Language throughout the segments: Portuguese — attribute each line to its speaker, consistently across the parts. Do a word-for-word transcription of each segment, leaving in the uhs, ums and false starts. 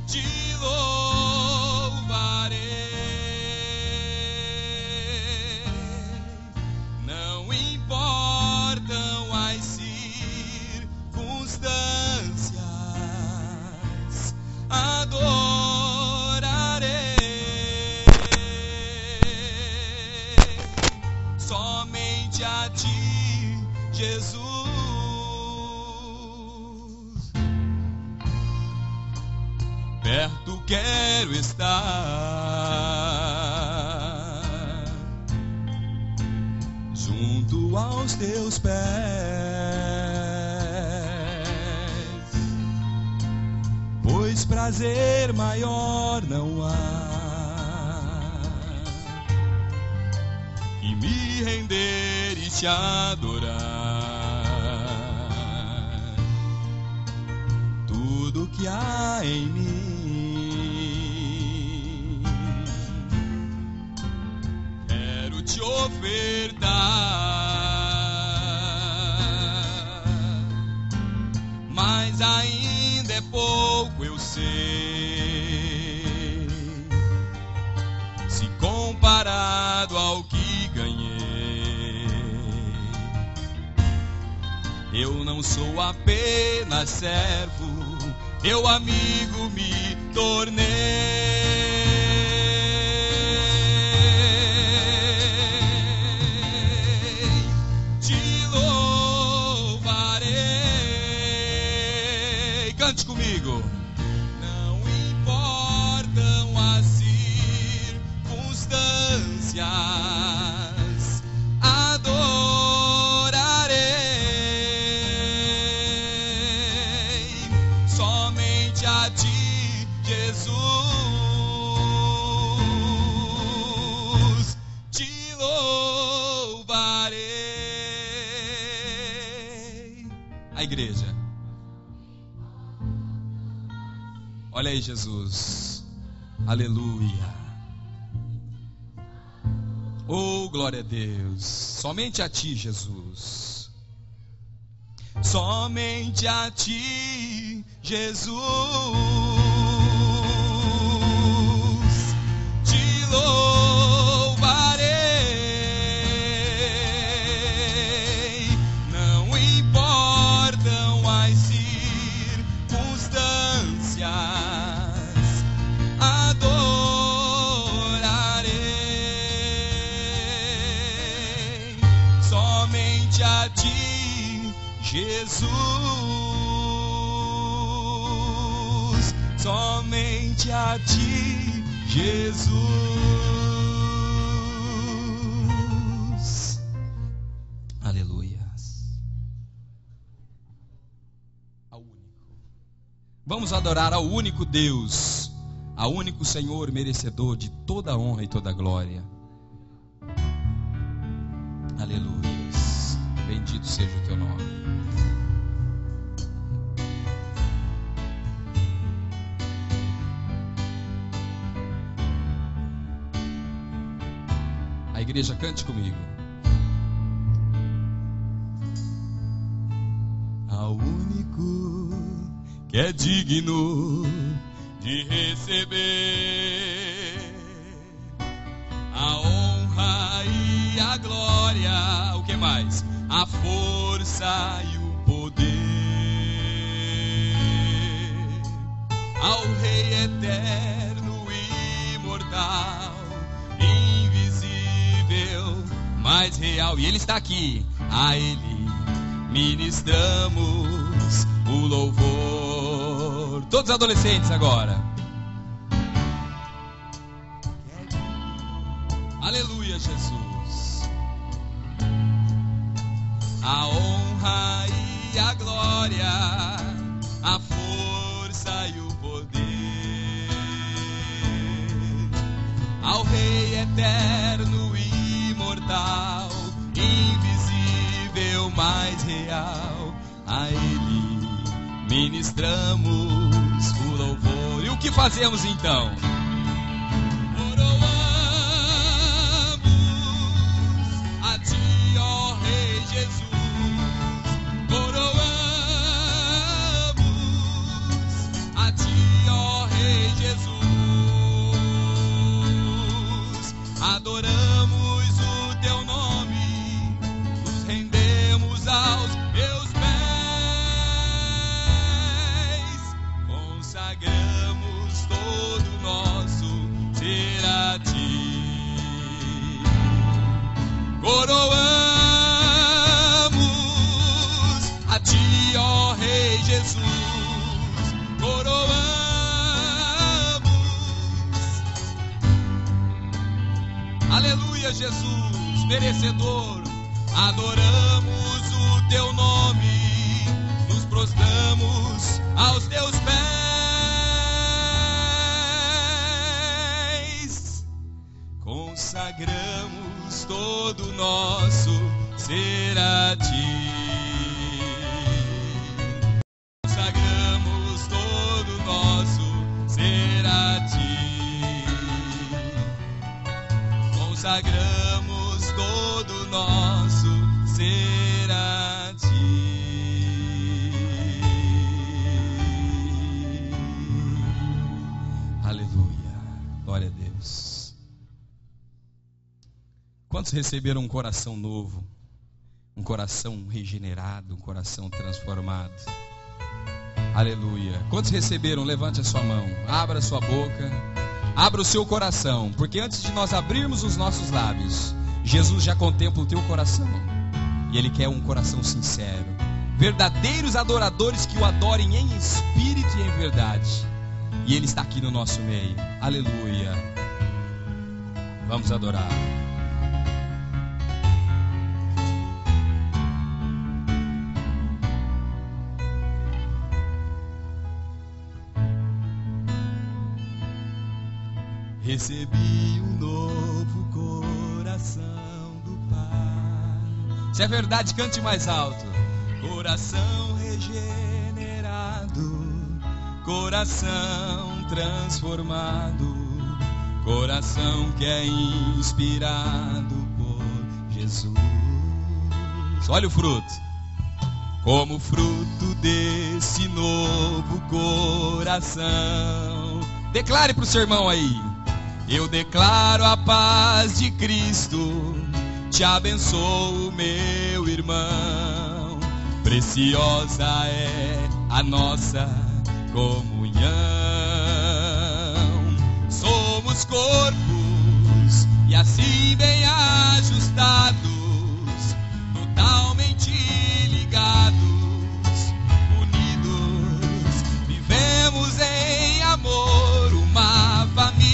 Speaker 1: te louvarei. Não importam as circunstâncias, adorarei. Somente a ti, Jesus. Perto quero estar, junto aos teus pés, pois prazer maior não há que me render e te adorar. Tudo que há em mim quero te ofertar, mas ainda é pouco, eu sei, se comparado ao que ganhei. Eu não sou apenas servo, eu amigo me tornei. Te louvarei. Cante comigo. Não importam as circunstâncias, adorarei. Somente a ti, Jesus, te louvarei. A igreja. Olha aí, Jesus. Aleluia. Oh, glória a Deus. Somente a ti, Jesus. Somente a ti, Jesus, te louvarei. Não importam as circunstâncias, adorarei. Somente a ti, Jesus, somente a ti, Jesus. Aleluia. Ao único. Vamos adorar ao único Deus, ao único Senhor merecedor de toda a honra e toda a glória. Aleluia. Bendito seja o teu nome. A igreja, cante comigo. Ao único que é digno de receber a honra e a glória, o que mais? A força e o poder, ao Rei eterno e imortal, invisível, mas real. E Ele está aqui. A Ele ministramos o louvor. Todos adolescentes agora. Aleluia, Jesus. A honra e a glória, a força e o poder, ao Rei eterno e imortal, invisível, mas real. A Ele ministramos o louvor. E o que fazemos então? Coroamos a ti, ó Rei adoramos o teu nome, nos rendemos aos teus pés, consagramos todo o nosso ser a ti, coroamos a ti, ó Rei Jesus, coroamos, aleluia, Jesus, merecedor, adoramos o teu nome, nos prostramos aos teus pés, consagramos todo o nosso ser a ti, consagramos todo o nosso ser a ti, consagramos todo o nosso ser a ti. Aleluia, glória a Deus. Quantos receberam um coração novo, um coração regenerado, um coração transformado? Aleluia. Quantos receberam? Levante a sua mão, abra a sua boca, abra o seu coração, porque antes de nós abrirmos os nossos lábios, Jesus já contempla o teu coração, e Ele quer um coração sincero, verdadeiros adoradores que o adorem em espírito e em verdade, e Ele está aqui no nosso meio. Aleluia. Vamos adorar. Recebi um novo coração do Pai. Se é verdade, cante mais alto. Coração regenerado, coração transformado, coração que é inspirado por Jesus. Olha o fruto. Como fruto desse novo coração. Declare para o seu irmão aí. Eu declaro a paz de Cristo, te abençoo, meu irmão. Preciosa é a nossa comunhão. Somos corpos e assim bem ajustados, totalmente ligados, unidos, vivemos em amor, uma família,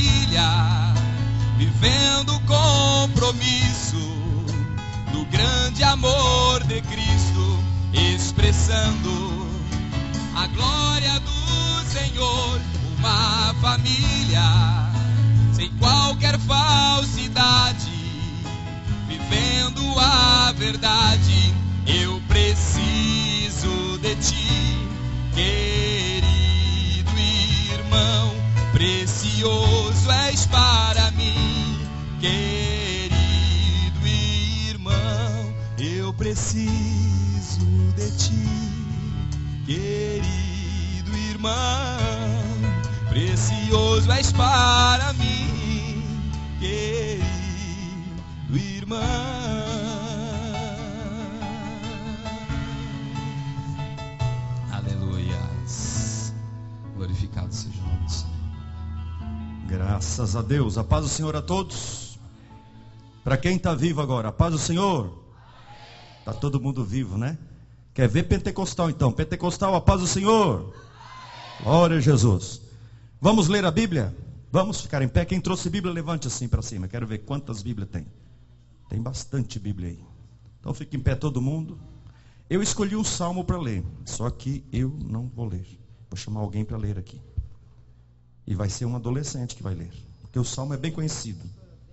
Speaker 1: vivendo compromisso no grande amor de Cristo, expressando a glória do Senhor, uma família sem qualquer falsidade, vivendo a verdade. Eu preciso de ti, querido irmão, precioso és para mim, querido irmão. Eu preciso de ti, querido irmão, precioso és para mim, querido irmão. Aleluias. Glorificado seja o nome do Senhor.
Speaker 2: Graças a Deus. A paz do Senhor a todos. Para quem está vivo agora, a paz do Senhor. Está todo mundo vivo, né? Quer ver pentecostal então? Pentecostal, a paz do Senhor. Glória a Jesus. Vamos ler a Bíblia? Vamos ficar em pé. Quem trouxe Bíblia, levante assim para cima. Quero ver quantas Bíblias tem. Tem bastante Bíblia aí. Então fique em pé todo mundo. Eu escolhi um salmo para ler, só que eu não vou ler. Vou chamar alguém para ler aqui. E vai ser um adolescente que vai ler, porque o salmo é bem conhecido.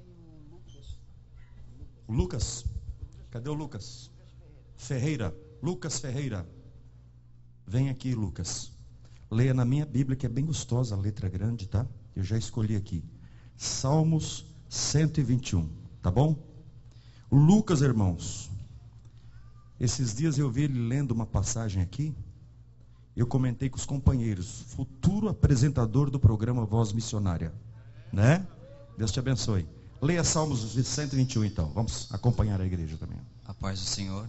Speaker 2: O Lucas? Cadê o Lucas? Ferreira. Lucas Ferreira. Vem aqui, Lucas. Leia na minha Bíblia, que é bem gostosa, a letra grande, tá? Eu já escolhi aqui. Salmos cento e vinte e um, tá bom? O Lucas, irmãos, esses dias eu vi ele lendo uma passagem aqui. Eu comentei com os companheiros, futuro apresentador do programa Voz Missionária, né? Deus te abençoe. Leia Salmos cento e vinte e um então. Vamos acompanhar a igreja também.
Speaker 3: A paz do Senhor.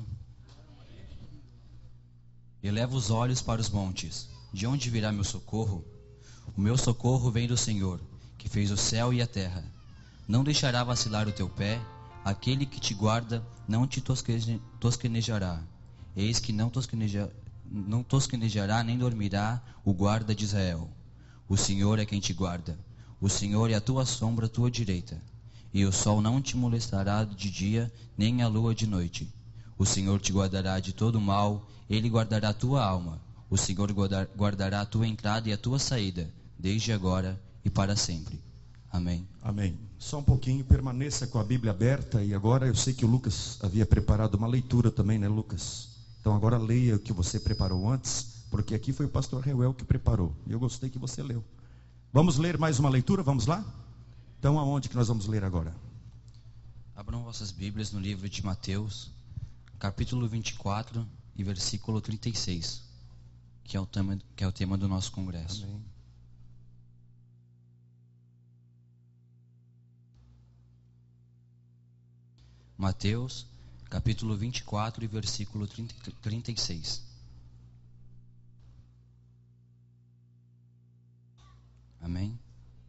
Speaker 3: Eleva os olhos para os montes. De onde virá meu socorro? O meu socorro vem do Senhor, que fez o céu e a terra. Não deixará vacilar o teu pé. Aquele que te guarda não te tosquene- tosquenejará. Eis que não, tosqueneja, não tosquenejará nem dormirá o guarda de Israel. O Senhor é quem te guarda. O Senhor é a tua sombra à tua direita. E o sol não te molestará de dia, nem a lua de noite. O Senhor te guardará de todo mal, Ele guardará a tua alma. O Senhor guardar, guardará a tua entrada e a tua saída, desde agora e para sempre. Amém.
Speaker 2: Amém. Só um pouquinho, permaneça com a Bíblia aberta. E agora eu sei que o Lucas havia preparado uma leitura também, né, Lucas? Então agora leia o que você preparou antes, porque aqui foi o pastor Reuel que preparou. E eu gostei que você leu. Vamos ler mais uma leitura? Vamos lá? Então aonde que nós vamos ler agora?
Speaker 3: Abram vossas Bíblias no livro de Mateus, capítulo vinte e quatro e versículo trinta e seis, que é o tema, que é o tema do nosso congresso.
Speaker 2: Amém.
Speaker 3: Mateus, capítulo vinte e quatro e versículo trinta e seis. Amém?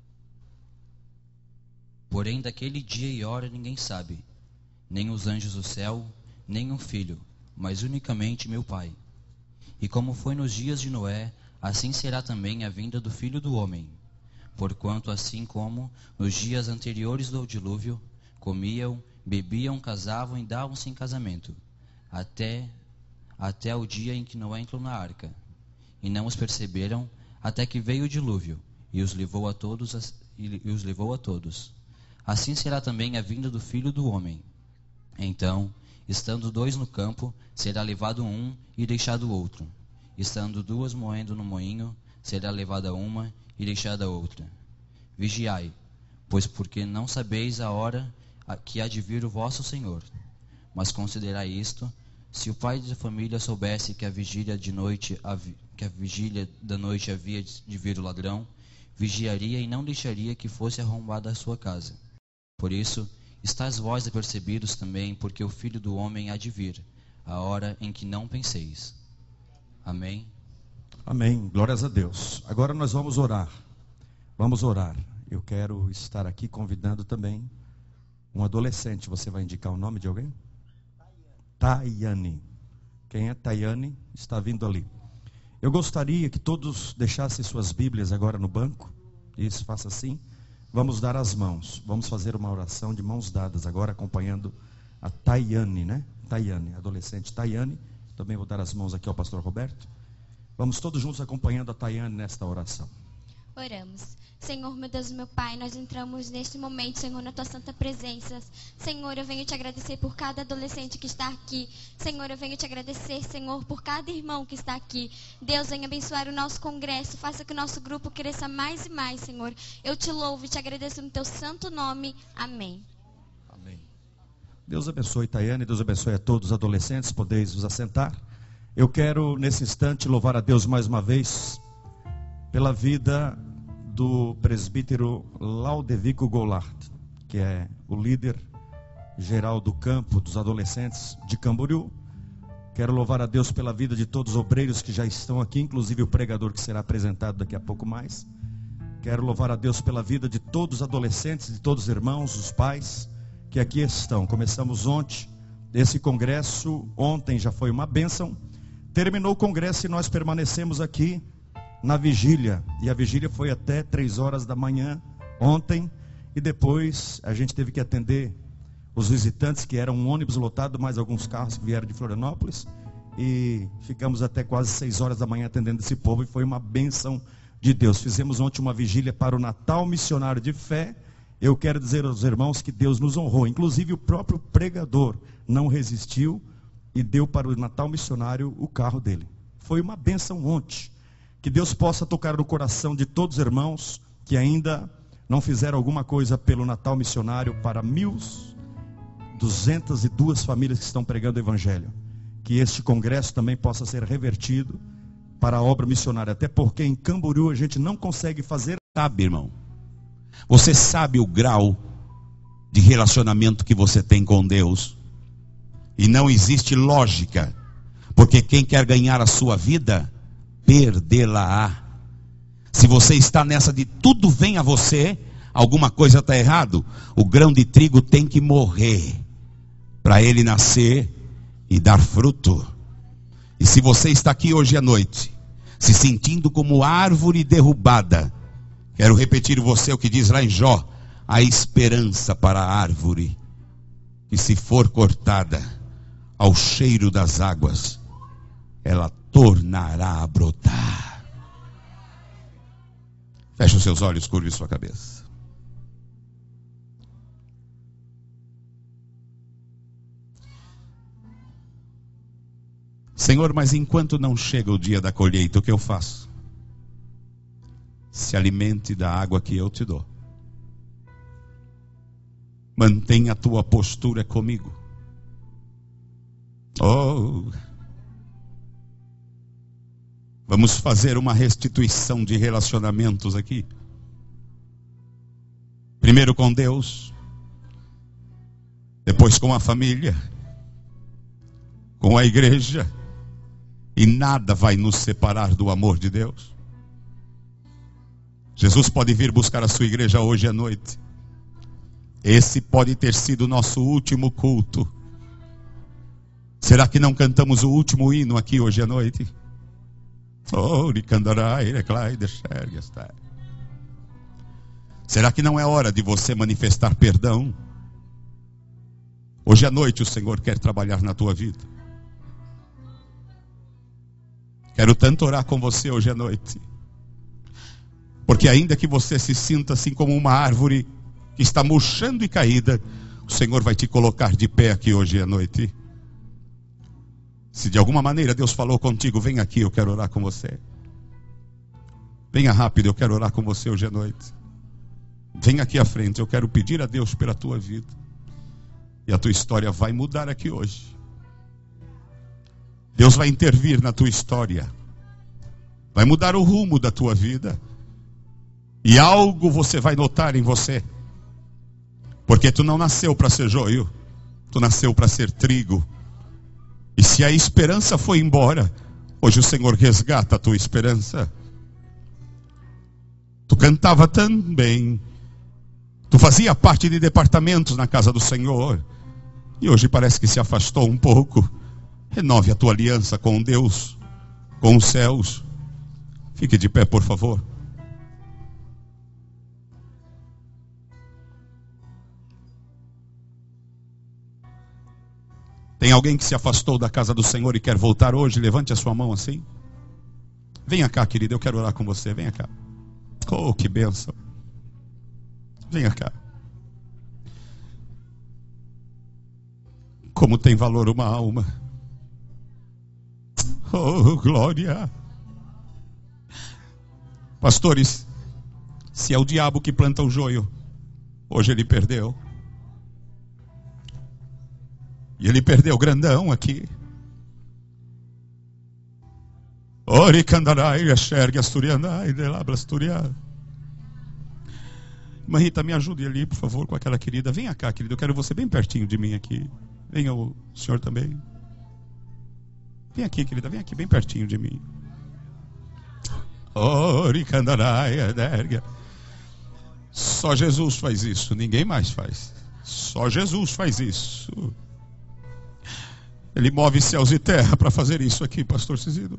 Speaker 3: Porém, daquele dia e hora ninguém sabe, nem os anjos do céu, nem o Filho, mas unicamente meu Pai. E como foi nos dias de Noé, assim será também a vinda do Filho do Homem. Porquanto assim como nos dias anteriores do dilúvio, comiam, bebiam, casavam e davam-se em casamento, até, até o dia em que Noé entrou na arca. E não os perceberam, até que veio o dilúvio, e os levou a todos, e os levou a todos. Assim será também a vinda do Filho do Homem. Então, estando dois no campo, será levado um e deixado o outro. Estando duas moendo no moinho, será levada uma e deixada outra. Vigiai, pois porque não sabeis a hora que há de vir o vosso Senhor. Mas considerai isto: se o pai de família soubesse que a vigília de noite, que a vigília da noite havia de vir o ladrão, vigiaria e não deixaria que fosse arrombada a sua casa. Por isso, estáis vós apercebidos também, porque o Filho do Homem há de vir, a hora em que não penseis. Amém?
Speaker 2: Amém. Glórias a Deus. Agora nós vamos orar. Vamos orar. Eu quero estar aqui convidando também um adolescente. Você vai indicar o nome de alguém? Tayane. Quem é Tayane? Está vindo ali. Eu gostaria que todos deixassem suas Bíblias agora no banco. Isso, faça assim. Vamos dar as mãos. Vamos fazer uma oração de mãos dadas agora, acompanhando a Tayane, né? Tayane, adolescente Tayane. Também vou dar as mãos aqui ao pastor Roberto. Vamos todos juntos acompanhando a Tayane nesta oração.
Speaker 4: Oramos. Senhor, meu Deus, meu Pai, nós entramos neste momento, Senhor, na Tua santa presença. Senhor, eu venho te agradecer por cada adolescente que está aqui. Senhor, eu venho te agradecer, Senhor, por cada irmão que está aqui. Deus, venha abençoar o nosso congresso. Faça que o nosso grupo cresça mais e mais, Senhor. Eu te louvo e te agradeço no Teu santo nome. Amém.
Speaker 2: Amém. Deus abençoe, Tayane. Deus abençoe a todos os adolescentes. Podeis vos assentar. Eu quero, nesse instante, louvar a Deus mais uma vez pela vida do presbítero Laudevico Goulart, que é o líder geral do campo dos adolescentes de Camboriú. Quero louvar a Deus pela vida de todos os obreiros que já estão aqui, inclusive o pregador que será apresentado daqui a pouco mais. Quero louvar a Deus pela vida de todos os adolescentes, de todos os irmãos, os pais que aqui estão. Começamos ontem esse congresso, ontem já foi uma bênção. Terminou o congresso e nós permanecemos aqui na vigília, e a vigília foi até três horas da manhã ontem, e depois a gente teve que atender os visitantes, que eram um ônibus lotado, mais alguns carros que vieram de Florianópolis, e ficamos até quase seis horas da manhã atendendo esse povo, e foi uma bênção de Deus. Fizemos ontem uma vigília para o Natal Missionário de Fé. Eu quero dizer aos irmãos que Deus nos honrou, inclusive o próprio pregador não resistiu e deu para o Natal Missionário o carro dele. Foi uma bênção ontem. Que Deus possa tocar no coração de todos os irmãos que ainda não fizeram alguma coisa pelo Natal Missionário para mil duzentas e duas famílias que estão pregando o Evangelho. Que este congresso também possa ser revertido para a obra missionária. Até porque em Camboriú a gente não consegue fazer.
Speaker 5: Sabe, irmão? Você sabe o grau de relacionamento que você tem com Deus. E não existe lógica, porque quem quer ganhar a sua vida, perdê-la-á. Se você está nessa de tudo vem a você, alguma coisa está errado. O grão de trigo tem que morrer, para ele nascer e dar fruto. E se você está aqui hoje à noite, se sentindo como árvore derrubada, quero repetir você o que diz lá em Jó: a esperança para a árvore, que se for cortada, ao cheiro das águas, ela tornará a brotar. Feche os seus olhos, curve sua cabeça. Senhor, mas enquanto não chega o dia da colheita, o que eu faço? Se alimente da água que eu te dou. Mantenha a tua postura comigo. Oh, vamos fazer uma restituição de relacionamentos aqui. Primeiro com Deus, depois com a família, com a igreja. E nada vai nos separar do amor de Deus. Jesus pode vir buscar a sua igreja hoje à noite. Esse pode ter sido o nosso último culto. Será que não cantamos o último hino aqui hoje à noite? Será que não é hora de você manifestar perdão? Hoje à noite o Senhor quer trabalhar na tua vida. Quero tanto orar com você hoje à noite. Porque ainda que você se sinta assim como uma árvore que está murchando e caída, o Senhor vai te colocar de pé aqui hoje à noite. Se de alguma maneira Deus falou contigo, vem aqui, eu quero orar com você. Venha rápido, eu quero orar com você hoje à noite. Vem aqui à frente, eu quero pedir a Deus pela tua vida. E a tua história vai mudar aqui hoje. Deus vai intervir na tua história. Vai mudar o rumo da tua vida. E algo você vai notar em você. Porque tu não nasceu para ser joio. Tu nasceu para ser trigo. E se a esperança foi embora, hoje o Senhor resgata a tua esperança. Tu cantava tão bem. Tu fazia parte de departamentos na casa do Senhor. E hoje parece que se afastou um pouco. Renove a tua aliança com Deus, com os céus. Fique de pé, por favor. Tem alguém que se afastou da casa do Senhor e quer voltar hoje? Levante a sua mão assim. Venha cá, querida, eu quero orar com você. Venha cá. Oh, que bênção. Venha cá. Como tem valor uma alma. Oh, glória. Pastores, se é o diabo que planta o joio, hoje ele perdeu. E ele perdeu grandão aqui. Ori candarai, enxergue asturianai, delabra asturiar. Irmã Rita, me ajude ali, por favor, com aquela querida. Venha cá, querida, eu quero você bem pertinho de mim aqui. Venha o senhor também. Vem aqui, querida, vem aqui bem pertinho de mim. Ori candarai, enxergue. Só Jesus faz isso, ninguém mais faz. Só Jesus faz isso. Ele move céus e terra para fazer isso aqui, pastor Cizido.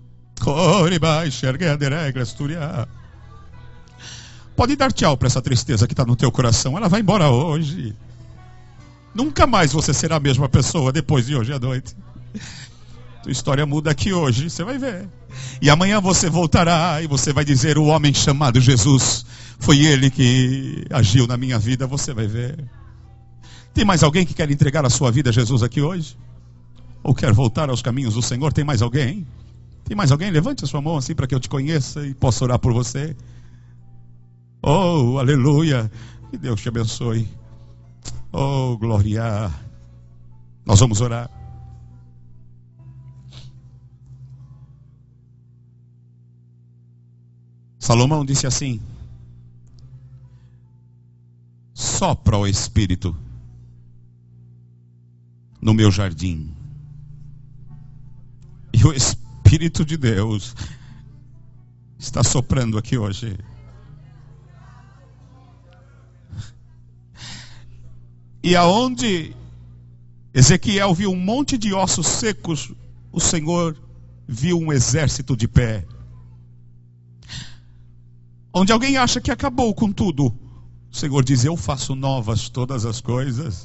Speaker 5: Pode dar tchau para essa tristeza que está no teu coração. Ela vai embora hoje. Nunca mais você será a mesma pessoa depois de hoje à noite. Tua história muda aqui hoje, você vai ver. E amanhã você voltará e você vai dizer: o homem chamado Jesus, foi ele que agiu na minha vida. Você vai ver. Tem mais alguém que quer entregar a sua vida a Jesus aqui hoje? Ou quer voltar aos caminhos do Senhor? Tem mais alguém? Tem mais alguém? Levante a sua mão assim para que eu te conheça e possa orar por você. Oh, aleluia. Que Deus te abençoe. Oh, glória. Nós vamos orar. Salomão disse assim: Sopra, ó Espírito, no meu jardim. E o Espírito de Deus está soprando aqui hoje. E aonde Ezequiel viu um monte de ossos secos, o Senhor viu um exército de pé. Onde alguém acha que acabou com tudo, o Senhor diz: eu faço novas todas as coisas.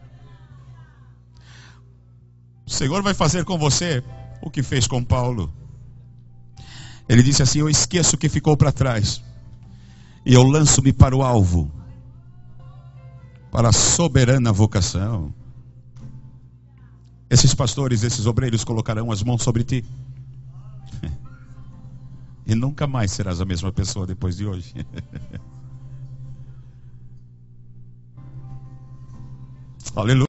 Speaker 5: O Senhor vai fazer com você o que fez com Paulo. Ele disse assim: eu esqueço o que ficou para trás e eu lanço-me para o alvo, para a soberana vocação. Esses pastores, esses obreiros colocarão as mãos sobre ti e nunca mais serás a mesma pessoa depois de hoje. Aleluia.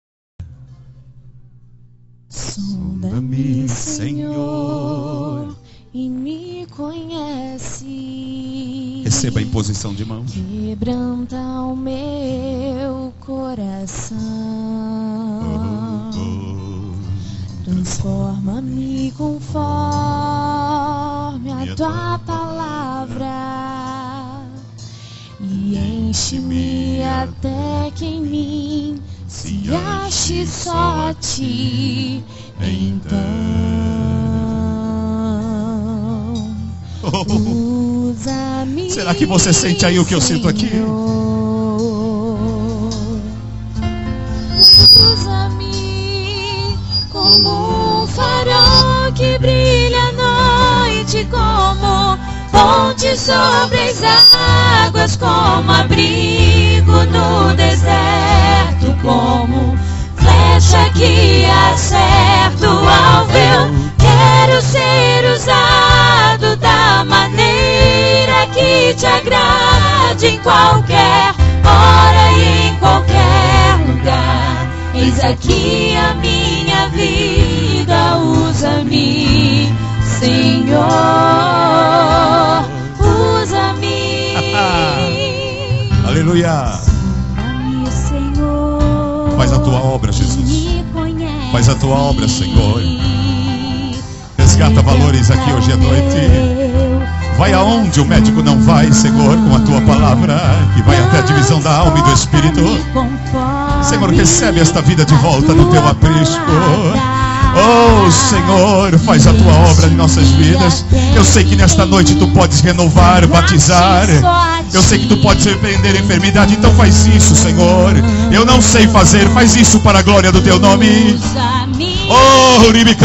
Speaker 6: Sonda-me, Senhor, e me conhece.
Speaker 5: Receba a imposição de mãos.
Speaker 6: Quebranta o meu coração.
Speaker 5: Oh, oh.
Speaker 6: Transforma-me conforme a tua palavra e enche-me até que em mim se ache só a ti. Então
Speaker 5: Oh.
Speaker 6: usa-me.
Speaker 5: Será que você sente aí o que eu sinto aqui?
Speaker 6: Usa-me como um farol que brilha à noite, como ponte sobre as águas, como abrigo no deserto, como flecha que acerta o alvo. Eu quero ser usado da maneira que te agrade, em qualquer hora e em qualquer lugar. Eis aqui a minha vida, usa-me, Senhor, usa-me.
Speaker 5: Aleluia.
Speaker 6: Usa-me, Senhor.
Speaker 5: Faz a tua obra, Jesus.
Speaker 6: Me conhece.
Speaker 5: Faz a tua obra, Senhor. Resgata valores aqui hoje à noite. Vai aonde o médico não vai, Senhor, com a tua palavra, que vai até a divisão da alma e do espírito. Senhor, recebe esta vida de volta no teu aprisco. Oh, Senhor, faz a tua obra em nossas vidas. Eu sei que nesta noite tu podes renovar, batizar. Eu sei que tu podes repreender a enfermidade. Então faz isso, Senhor. Eu não sei fazer, faz isso para a glória do teu nome. Oh,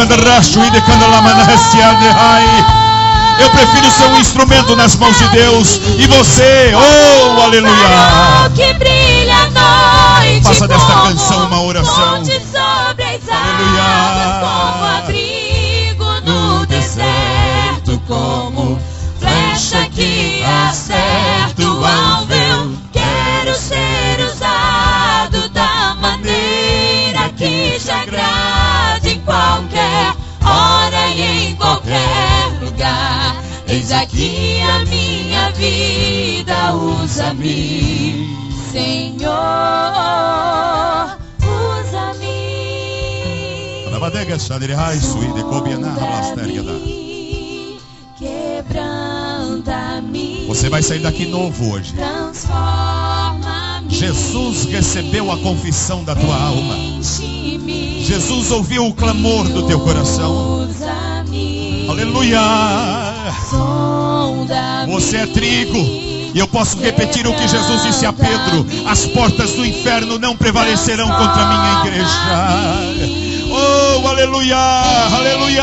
Speaker 5: eu prefiro ser um instrumento nas mãos de Deus. E você, oh, aleluia.
Speaker 6: Que brilha à noite,
Speaker 5: faça desta canção uma oração.
Speaker 6: Aleluia. Como abrigo no deserto, como flecha que acerta o alvo. Eu quero ser usado da maneira que te agrade, em qualquer hora e em qualquer lugar. Eis aqui a minha vida, usa-me, Senhor, usa-me. Quebranta-me.
Speaker 5: Você vai sair daqui novo hoje. Jesus recebeu a confissão da tua alma. Jesus ouviu o clamor do teu coração. Aleluia. Você é trigo. E eu posso repetir o que Jesus disse a Pedro: as portas do inferno não prevalecerão contra a minha igreja. Oh, aleluia, aleluia.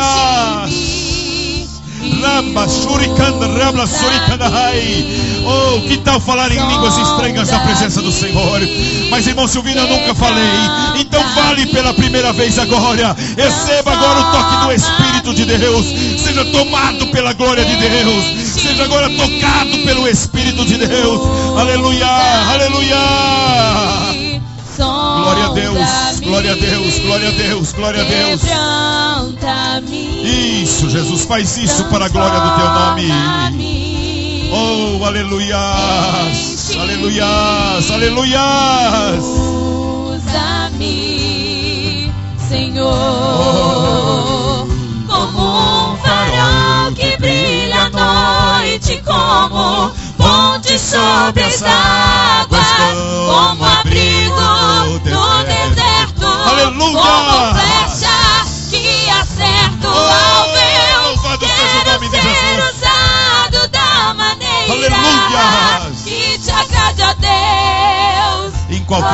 Speaker 5: Oh, que tal falar em línguas estranhas na presença do Senhor? Mas, irmão Silvino, eu nunca falei. Então fale pela primeira vez agora. Receba agora o toque do Espírito de Deus. Seja tomado pela glória de Deus. Seja agora tocado pelo Espírito de Deus. Aleluia, aleluia. Glória a Deus, glória a Deus, glória a Deus, glória a Deus. Isso, Jesus, faz isso para a glória do teu nome. Oh, aleluias, aleluias, aleluias.
Speaker 6: Usa-me, Senhor, como um farol que brilha à noite, como ponte sobre as águas, como abrigo no deserto,
Speaker 5: Aleluia.
Speaker 6: como flecha que acerta o alvo. Quero ser usado da maneira
Speaker 5: Aleluia.
Speaker 6: que te agrade, ó Deus.
Speaker 5: Em qualquer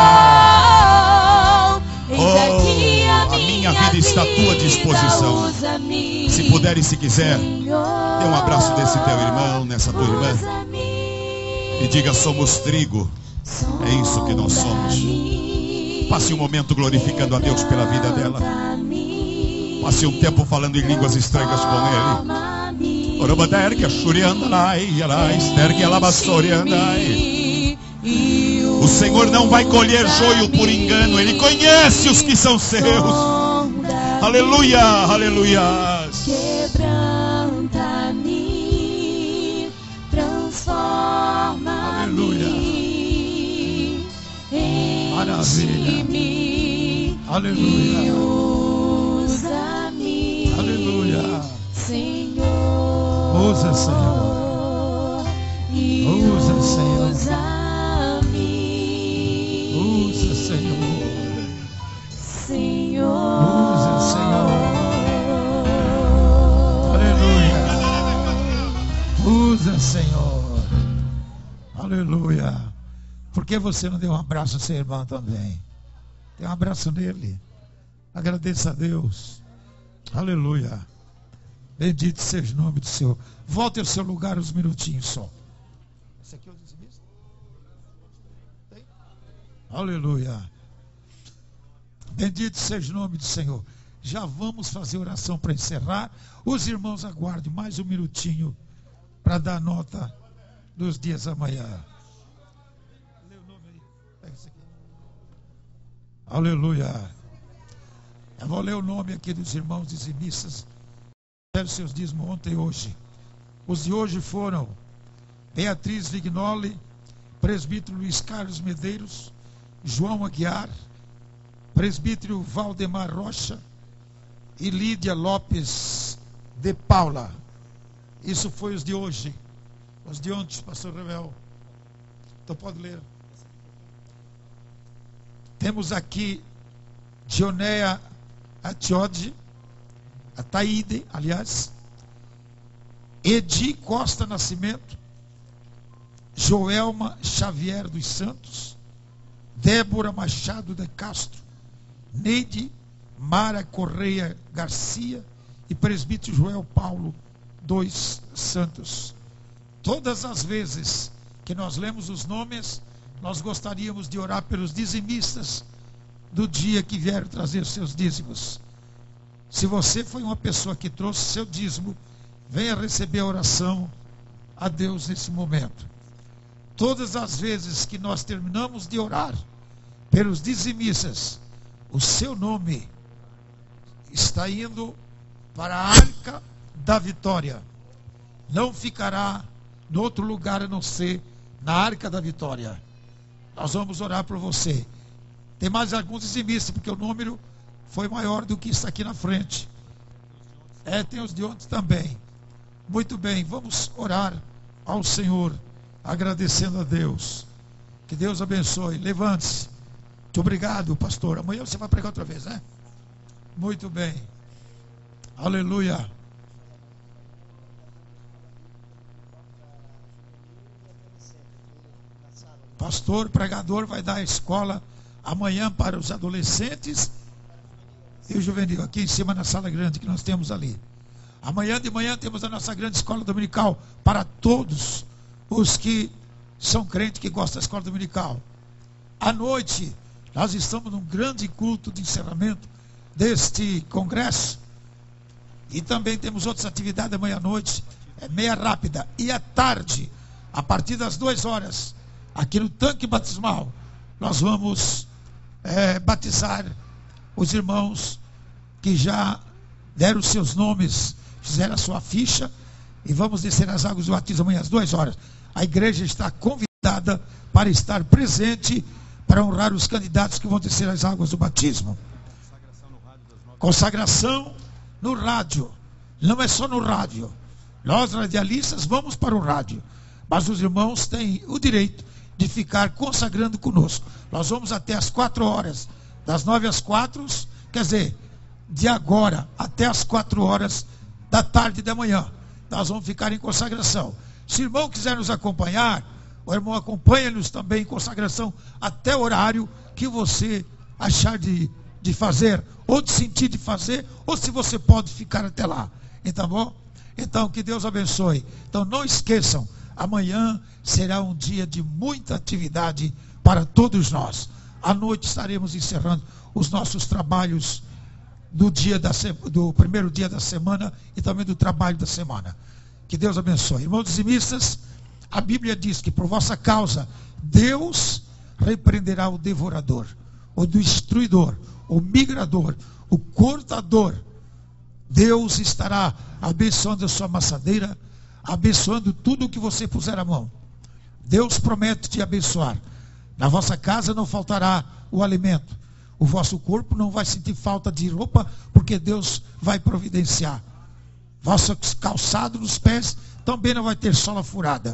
Speaker 5: lugar.
Speaker 6: Oh, eis aqui a
Speaker 5: a minha vida está à tua disposição.
Speaker 6: Usa-me,
Speaker 5: Se puder e se quiser, dê um abraço desse teu irmão, nessa tua irmã, e diga: somos trigo. É isso que nós somos. Passe um momento glorificando a Deus pela vida dela. Passe um tempo falando em línguas estranhas com Ele. O Senhor não vai colher joio por engano. Ele conhece os que são seus. Aleluia, aleluia.
Speaker 6: Quebranta-me, transforma-me, enche-me,
Speaker 7: Aleluia.
Speaker 6: usa-me,
Speaker 7: Aleluia.
Speaker 6: Senhor.
Speaker 7: Usa, Senhor.
Speaker 6: E
Speaker 7: Usa, Senhor.
Speaker 6: usa-me,
Speaker 7: Usa, Senhor.
Speaker 6: Senhor.
Speaker 7: Usa, Senhor. Aleluia. Usa, Senhor. Aleluia. Por que você não deu um abraço ao seu irmão também? Dê um abraço nele. Agradeça a Deus. Aleluia. Bendito seja o nome do Senhor. Volte ao seu lugar uns minutinhos só. Esse aqui é o dizimista? Tem? Aleluia. Bendito seja o nome do Senhor. Já vamos fazer oração para encerrar. Os irmãos aguardem mais um minutinho para dar nota dos dias amanhã. Lê o nome aí. Pega isso aqui. Aleluia. Eu vou ler o nome aqui dos irmãos dizimistas. Deram seus dízimos ontem e hoje. Os de hoje foram Beatriz Vignoli, presbítero Luiz Carlos Medeiros, João Aguiar, presbítero Valdemar Rocha e Lídia Lopes de Paula. Isso foi os de hoje. Os de ontem, pastor Revel. Então pode ler. Temos aqui Dionéia Atiode, a Taíde, aliás, Edi Costa Nascimento, Joelma Xavier dos Santos, Débora Machado de Castro, Neide Mara Correia Garcia e presbítero Joel Paulo dos Santos. Todas as vezes que nós lemos os nomes, nós gostaríamos de orar pelos dizimistas do dia que vieram trazer seus dízimos. Se você foi uma pessoa que trouxe seu dízimo, venha receber a oração a Deus nesse momento. Todas as vezes que nós terminamos de orar pelos dizimistas, o seu nome está indo para a arca da vitória. Não ficará em outro lugar a não ser na arca da vitória. Nós vamos orar por você. Tem mais alguns dizimistas, porque o número foi maior do que está aqui na frente. É, tem os de ontem também. Muito bem, vamos orar ao Senhor, agradecendo a Deus. Que Deus abençoe. Levante-se. Muito obrigado, pastor. Amanhã você vai pregar outra vez, né? Muito bem. Aleluia. Pastor, pregador, vai dar a escola amanhã para os adolescentes e o juvenil, aqui em cima na sala grande que nós temos ali. Amanhã de manhã temos a nossa grande escola dominical para todos os que são crentes que gostam da escola dominical. À noite, nós estamos num grande culto de encerramento deste congresso. E também temos outras atividades amanhã à noite, é meia rápida. E à tarde, a partir das duas horas, aqui no tanque batismal, nós vamos é, batizar os irmãos que já deram seus nomes, fizeram a sua ficha E vamos descer as águas do batismo amanhã às duas horas. A igreja está convidada para estar presente para honrar os candidatos que vão descer as águas do batismo. Consagração no rádio. Não é só no rádio. Nós, radialistas, vamos para o rádio. Mas os irmãos têm o direito de ficar consagrando conosco. Nós vamos até as quatro horas. Das nove às quatro, quer dizer, de agora até as quatro horas da tarde da manhã. Nós vamos ficar em consagração. Se o irmão quiser nos acompanhar, o irmão acompanha-nos também em consagração até o horário que você achar de, de fazer, ou de sentir de fazer, ou se você pode ficar até lá. Então, bom? Então, que Deus abençoe. Então, não esqueçam, amanhã será um dia de muita atividade para todos nós. À noite estaremos encerrando os nossos trabalhos do, dia da, do primeiro dia da semana e também do trabalho da semana. Que Deus abençoe. Irmãos dizimistas, a Bíblia diz que por vossa causa Deus repreenderá o devorador, o destruidor, o migrador, o cortador. Deus estará abençoando a sua maçadeira, abençoando tudo o que você puser a mão. Deus promete te abençoar. Na vossa casa não faltará o alimento. O vosso corpo não vai sentir falta de roupa, porque Deus vai providenciar. Vosso calçado nos pés também não vai ter sola furada.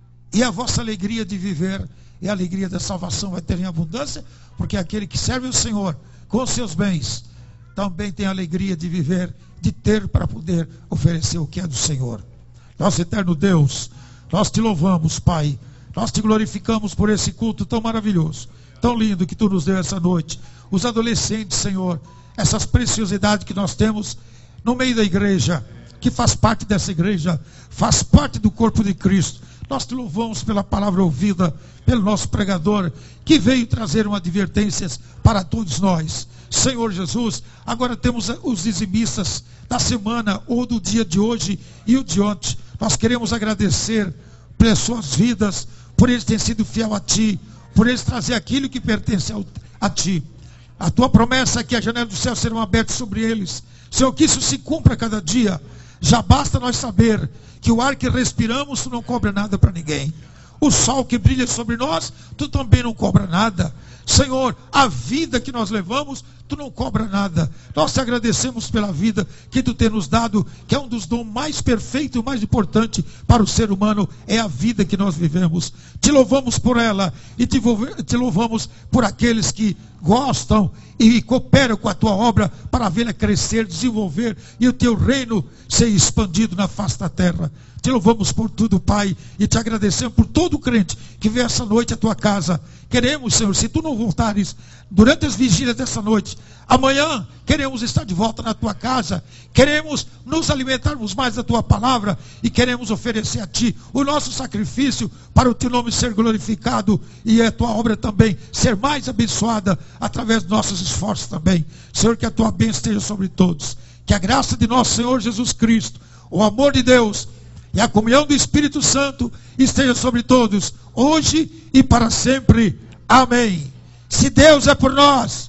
Speaker 7: E a vossa alegria de viver e a alegria da salvação vai ter em abundância, porque aquele que serve o Senhor com os seus bens também tem a alegria de viver, de ter para poder oferecer o que é do Senhor. Nosso eterno Deus, nós te louvamos, Pai. Nós te glorificamos por esse culto tão maravilhoso, tão lindo que tu nos deu essa noite. Os adolescentes, Senhor, essas preciosidades que nós temos no meio da igreja, que faz parte dessa igreja, faz parte do corpo de Cristo. Nós te louvamos pela palavra ouvida, pelo nosso pregador, que veio trazer uma advertência para todos nós. Senhor Jesus, agora temos os dizimistas da semana, ou do dia de hoje e o de ontem. Nós queremos agradecer pelas suas vidas, por eles terem sido fiel a Ti, por eles trazer aquilo que pertence a Ti. A Tua promessa é que a janela do céu serão abertas sobre eles. Senhor, que isso se cumpra cada dia. Já basta nós saber que o ar que respiramos, Tu não cobra nada para ninguém. O sol que brilha sobre nós, Tu também não cobra nada. Senhor, a vida que nós levamos, Tu não cobra nada. Nós te agradecemos pela vida que Tu tem nos dado, que é um dos dons mais perfeitos e mais importantes para o ser humano, é a vida que nós vivemos. Te louvamos por ela e te, te louvamos por aqueles que gostam e cooperam com a Tua obra para vê-la crescer, desenvolver e o Teu reino ser expandido na face da terra. Te louvamos por tudo, Pai, e te agradecemos por todo crente que veio essa noite à Tua casa. Queremos, Senhor, se Tu não voltares durante as vigílias dessa noite, amanhã queremos estar de volta na Tua casa, queremos nos alimentarmos mais da Tua palavra e queremos oferecer a Ti o nosso sacrifício para o Teu nome ser glorificado e a Tua obra também ser mais abençoada através dos nossos esforços também. Senhor, que a Tua bênção esteja sobre todos, que a graça de nosso Senhor Jesus Cristo, o amor de Deus e a comunhão do Espírito Santo esteja sobre todos, hoje e para sempre. Amém. Se Deus é por nós,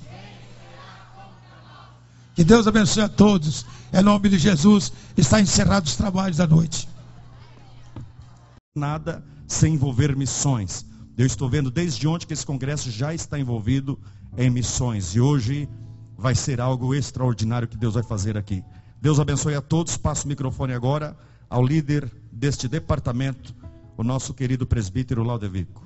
Speaker 7: que Deus abençoe a todos. Em nome de Jesus, está encerrado os trabalhos da noite.
Speaker 2: Nada sem envolver missões. Eu estou vendo desde ontem que esse congresso já está envolvido em missões. E hoje vai ser algo extraordinário que Deus vai fazer aqui. Deus abençoe a todos. Passo o microfone agora ao líder deste departamento, o nosso querido presbítero Laudevico.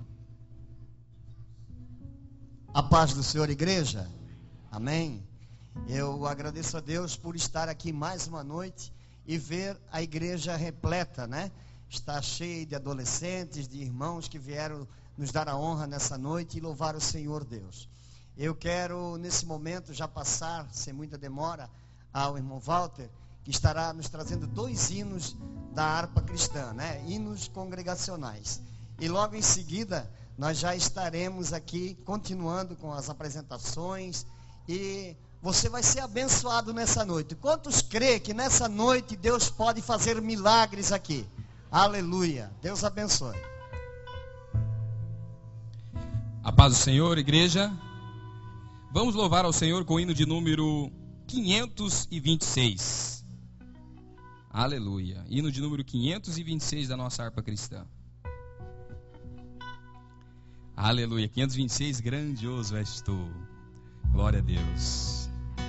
Speaker 8: A paz do Senhor, igreja. Amém. Eu agradeço a Deus por estar aqui mais uma noite e ver a igreja repleta, né? Está cheia de adolescentes, de irmãos que vieram nos dar a honra nessa noite e louvar o Senhor Deus. Eu quero, nesse momento, já passar, sem muita demora, ao irmão Walter, que estará nos trazendo dois hinos da harpa cristã, né? Hinos congregacionais. E logo em seguida, nós já estaremos aqui continuando com as apresentações e você vai ser abençoado nessa noite. Quantos crê que nessa noite Deus pode fazer milagres aqui? Aleluia. Deus abençoe.
Speaker 1: A paz do Senhor, igreja. Vamos louvar ao Senhor com o hino de número quinhentos e vinte e seis. Aleluia. Hino de número quinhentos e vinte e seis da nossa harpa cristã. Aleluia. quinhentos e vinte e seis, grandioso és tu. Glória a Deus.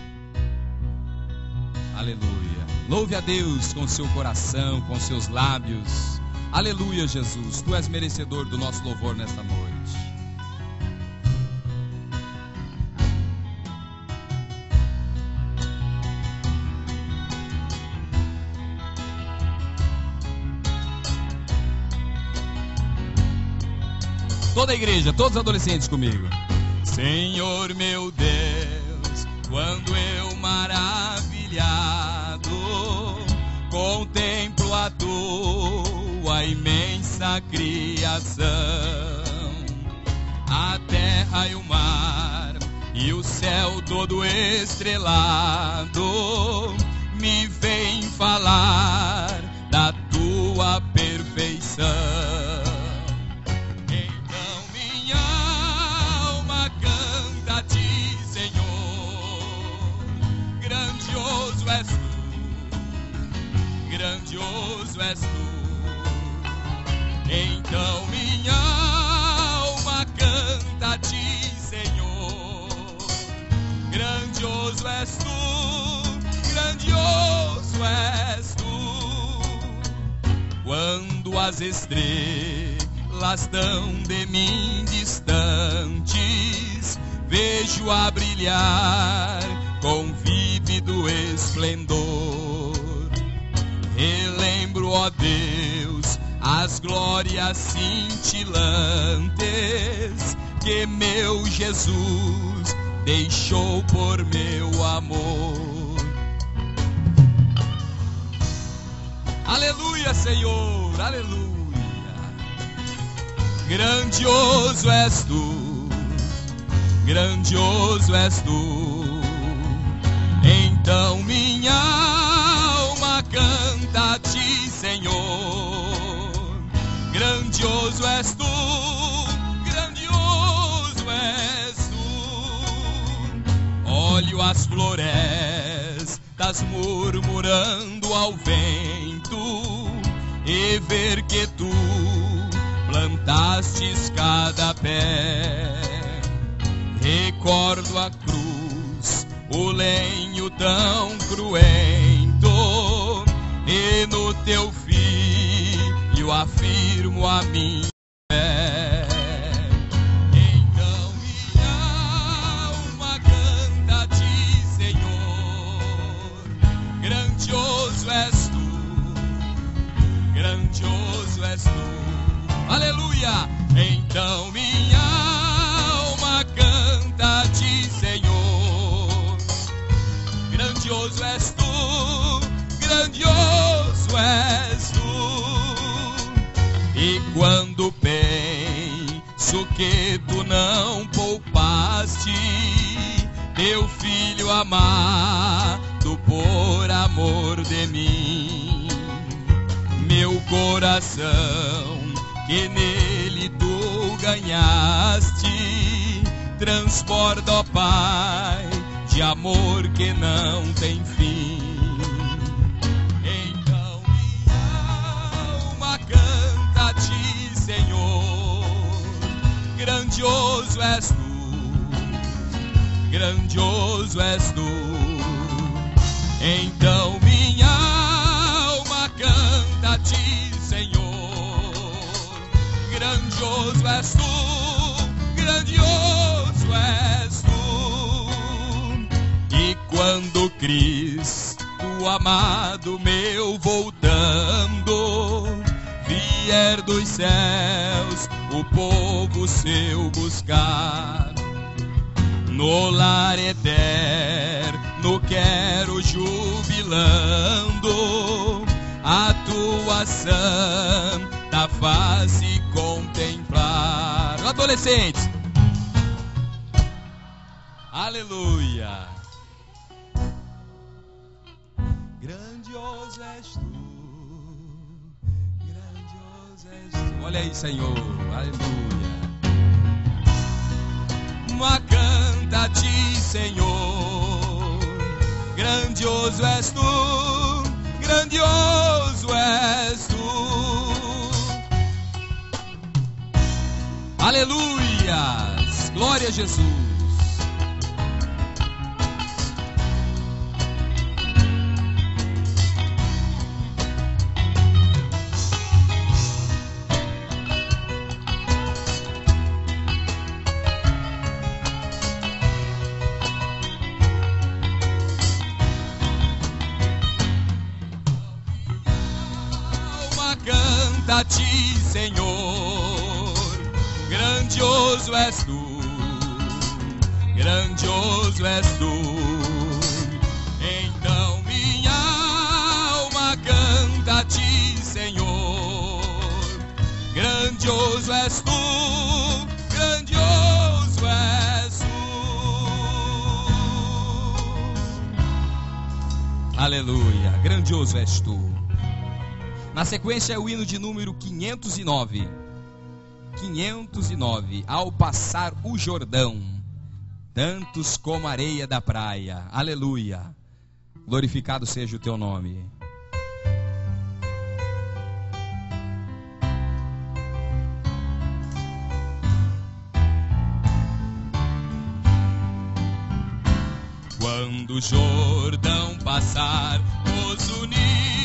Speaker 1: Aleluia. Louve a Deus com seu coração, com seus lábios. Aleluia, Jesus. Tu és merecedor do nosso louvor nesta noite. Toda a igreja, todos os adolescentes comigo. Senhor meu Deus, quando eu maravilhado contemplo a tua imensa criação, a terra e o mar e o céu todo estrelado me vem falar da tua perfeição. Grandioso és tu, então minha alma canta a ti, Senhor. Grandioso és tu, grandioso és tu. Quando as estrelas tão de mim distantes vejo a brilhar com vívido esplendor, relembro, ó Deus, as glórias cintilantes que meu Jesus deixou por meu amor. Aleluia, Senhor, aleluia. Grandioso és tu, grandioso és tu. Então minha alma canta a ti, Senhor. Grandioso és tu, grandioso és tu. Olho as florestas murmurando ao vento e ver que tu plantastes cada pé. Recordo a cruz, o lenho tão cruento, e no teu filho afirmo a minha fé. Então minha alma canta a ti, Senhor. Grandioso és tu, grandioso és tu. Aleluia! Então minha alma canta a ti, Senhor. Grandioso és tu, grandioso és tu. E quando penso que tu não poupaste teu filho amado por amor de mim, meu coração que nele tu ganhaste transborda, ó Pai, de amor que não tem fim. Então minha alma canta a ti, Senhor. Grandioso és tu, grandioso és tu. Então minha alma canta a ti, Senhor. Grandioso és tu, grandioso és tu. E quando Cristo amado meu voltando vier dos céus o povo seu buscar, no lar eterno quero jubilando a tua santa face contemplar. Adolescentes, aleluia. Grandioso és tu, grandioso és tu. Olha aí, Senhor, aleluia. Uma canta a ti, Senhor. Grandioso és tu, grandioso grandioso és tu. Aleluias, glória a Jesus. A ti, Senhor, grandioso és tu, grandioso és tu. Então minha alma canta a ti, Senhor, grandioso és tu, grandioso és tu. Aleluia, grandioso és tu. Na sequência é o hino de número quinhentos e nove. quinhentos e nove. Ao passar o Jordão, tantos como a areia da praia. Aleluia. Glorificado seja o teu nome. Quando o Jordão passar, os unidos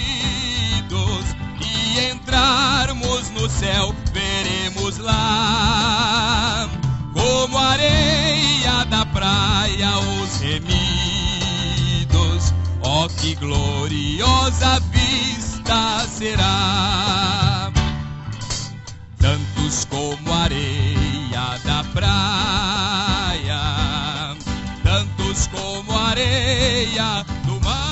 Speaker 1: e entrarmos no céu, veremos lá, como a areia da praia, os remidos. Ó, que gloriosa vista será! Tantos como a areia da praia, tantos como a areia do mar.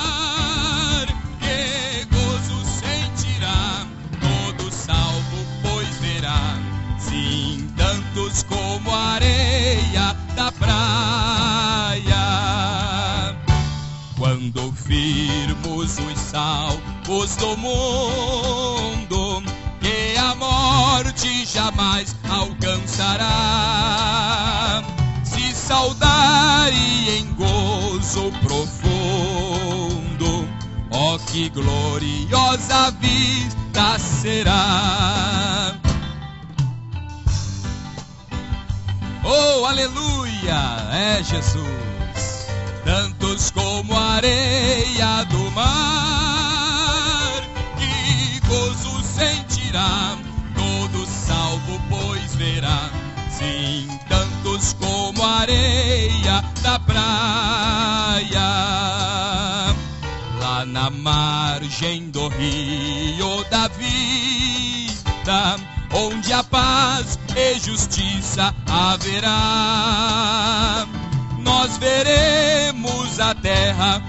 Speaker 1: Como a areia da praia, quando firmos os salvos do mundo, que a morte jamais alcançará, se saudar e em gozo profundo, ó, que gloriosa vista será! Oh, aleluia, é Jesus. Tantos como a areia do mar, que gozo sentirá, todo salvo pois verá. Sim, tantos como a areia da praia, lá na margem do rio da vida, onde a paz e justiça haverá, nós veremos a terra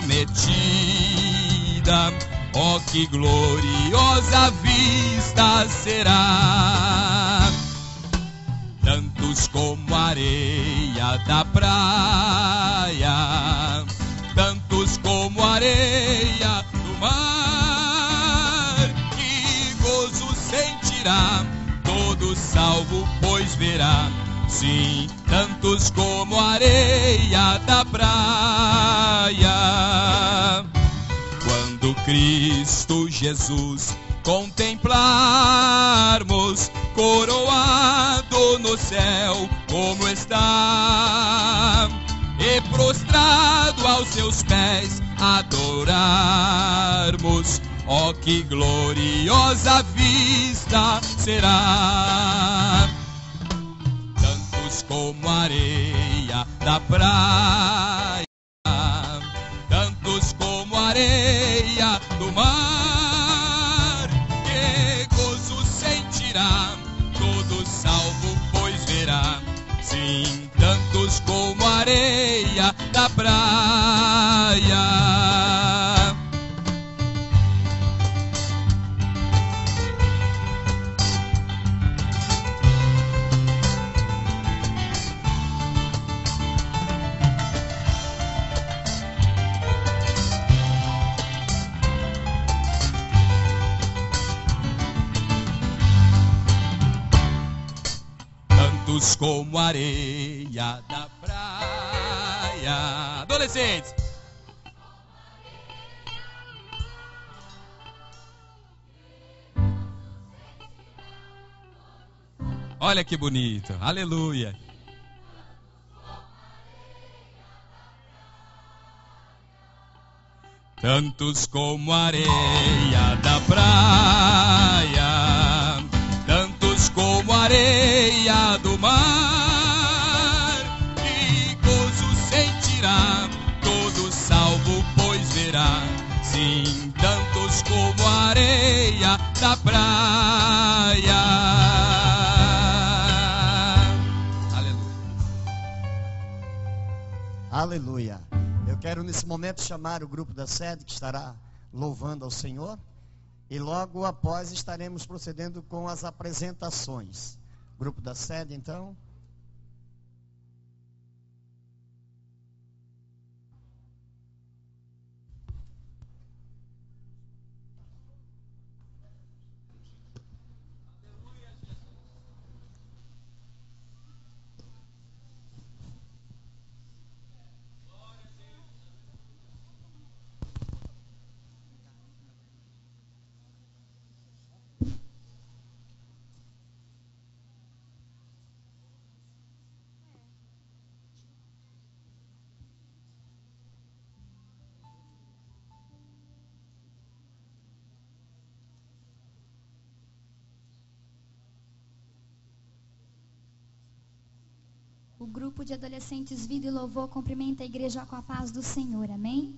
Speaker 1: prometida. Ó, que gloriosa vista será! Tantos como a areia da praia, tantos como a areia do mar, que gozo sentirá, todo salvo pois verá. Sim, tantos como a areia da praia. Quando Cristo Jesus contemplarmos, coroado no céu como está, e prostrado aos seus pés adorarmos, ó, que gloriosa vista será! Tantos como a areia da praia, tantos como a areia do mar, que gozo sentirá, todo salvo pois verá. Sim, tantos como a areia da praia. Tantos como a areia da praia. Adolescentes. Olha que bonito. Aleluia. Tantos como a areia da praia, tantos como a areia do mar, e gozo sentirá, todo salvo pois verá. Sim, tantos como a areia da praia.
Speaker 8: Aleluia. Eu quero nesse momento chamar o grupo da sede que estará louvando ao Senhor. E logo após estaremos procedendo com as apresentações. Grupo da sede, então.
Speaker 9: O grupo de adolescentes Vida e Louvor cumprimenta a igreja com a paz do Senhor. Amém?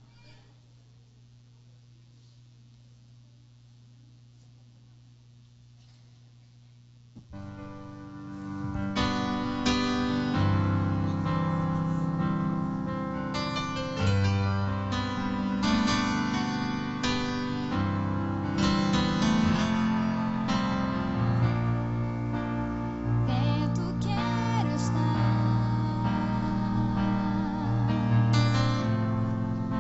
Speaker 9: Perto quero estar.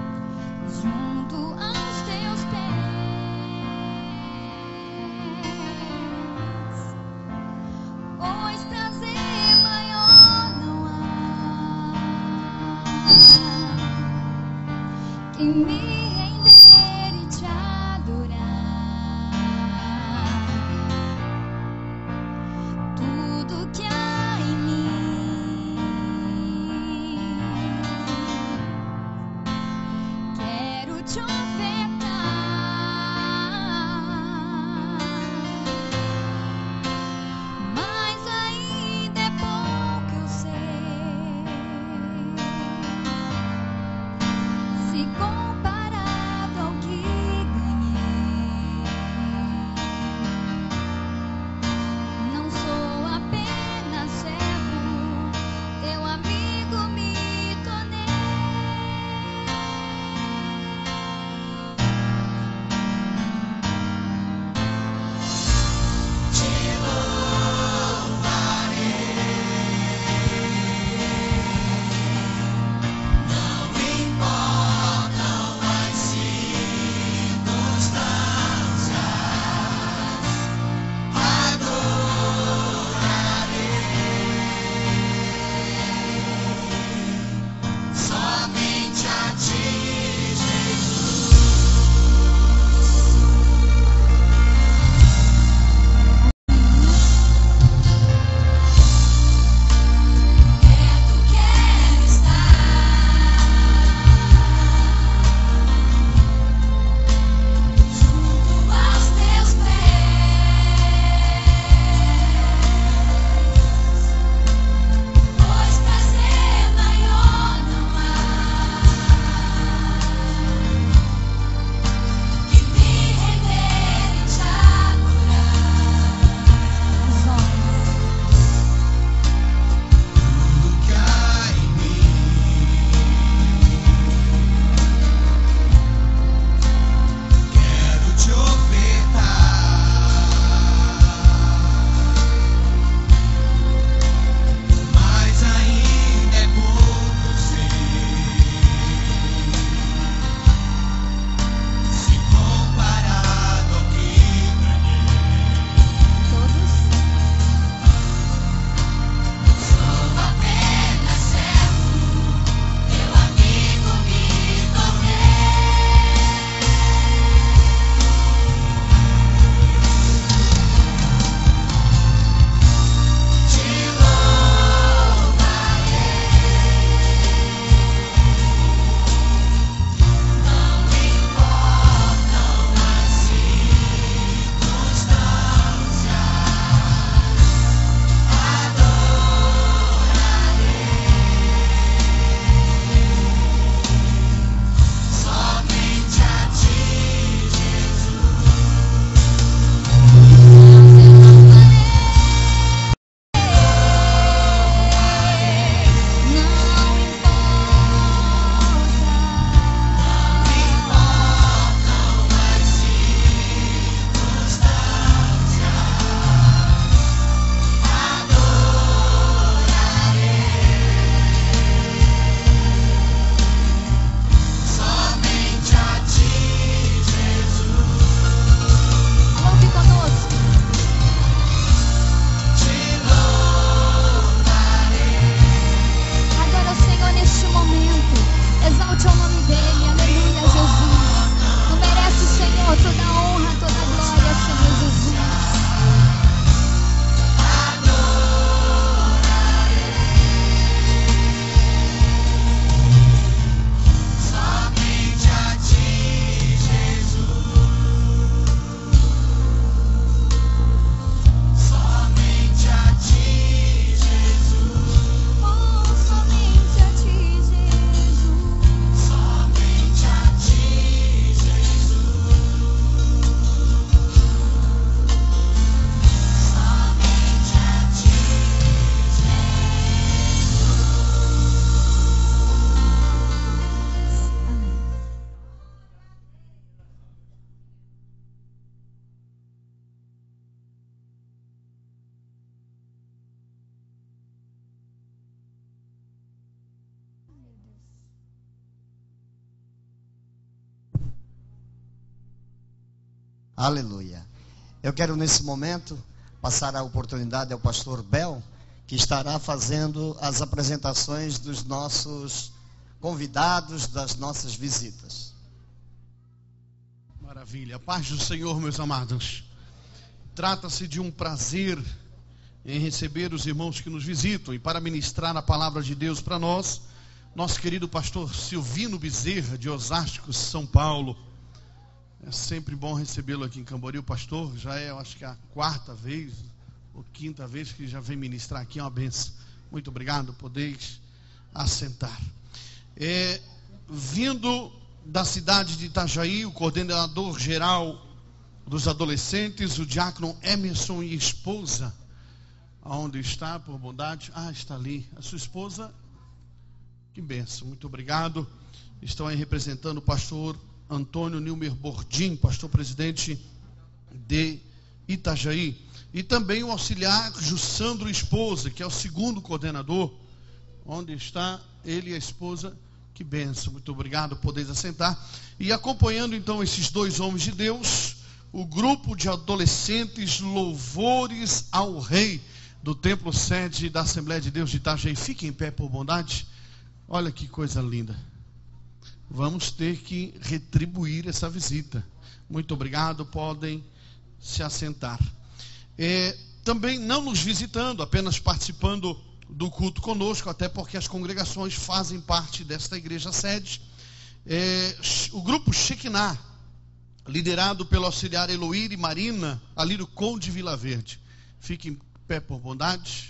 Speaker 8: Aleluia. Eu quero nesse momento passar a oportunidade ao pastor Bel, que estará fazendo as apresentações dos nossos convidados, das nossas visitas.
Speaker 10: Maravilha. Paz do Senhor, meus amados. Trata-se de um prazer em receber os irmãos que nos visitam e para ministrar a palavra de Deus para nós, nosso querido pastor Silvino Bezerra, de Osasco, São Paulo. É sempre bom recebê-lo aqui em Camboriú, pastor. Já é, eu acho que a quarta vez ou quinta vez que já vem ministrar aqui, é uma benção. Muito obrigado, podeis assentar. É, vindo da cidade de Itajaí, o coordenador geral dos adolescentes, o diácono Emerson e esposa, aonde está, por bondade? Ah, está ali, a sua esposa, que benção, muito obrigado. Estão aí representando o pastor Antônio Nilmer Bordim, pastor presidente de Itajaí, e também o auxiliar Jussandro Esposa, que é o segundo coordenador, onde está ele e a esposa. Que benção, muito obrigado, podeis assentar. E acompanhando então esses dois homens de Deus, o grupo de adolescentes Louvores ao Rei, do templo sede da Assembleia de Deus de Itajaí. Fiquem em pé por bondade. Olha que coisa linda. Vamos ter que retribuir essa visita. Muito obrigado, podem se assentar. É, também não nos visitando, apenas participando do culto conosco, até porque as congregações fazem parte desta igreja sede. É, o grupo Shekinah, liderado pelo auxiliar Eloir e Marina, ali do Conde Vila Verde. Fiquem em pé por bondade.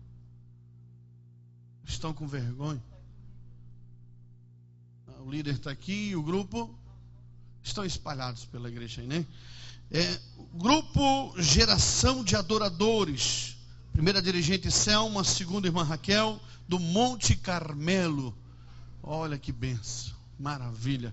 Speaker 10: Estão com vergonha? O líder está aqui, o grupo estão espalhados pela igreja aí, né? É, grupo Geração de Adoradores, primeira dirigente Selma, segunda irmã Raquel, do Monte Carmelo. Olha que benção, maravilha.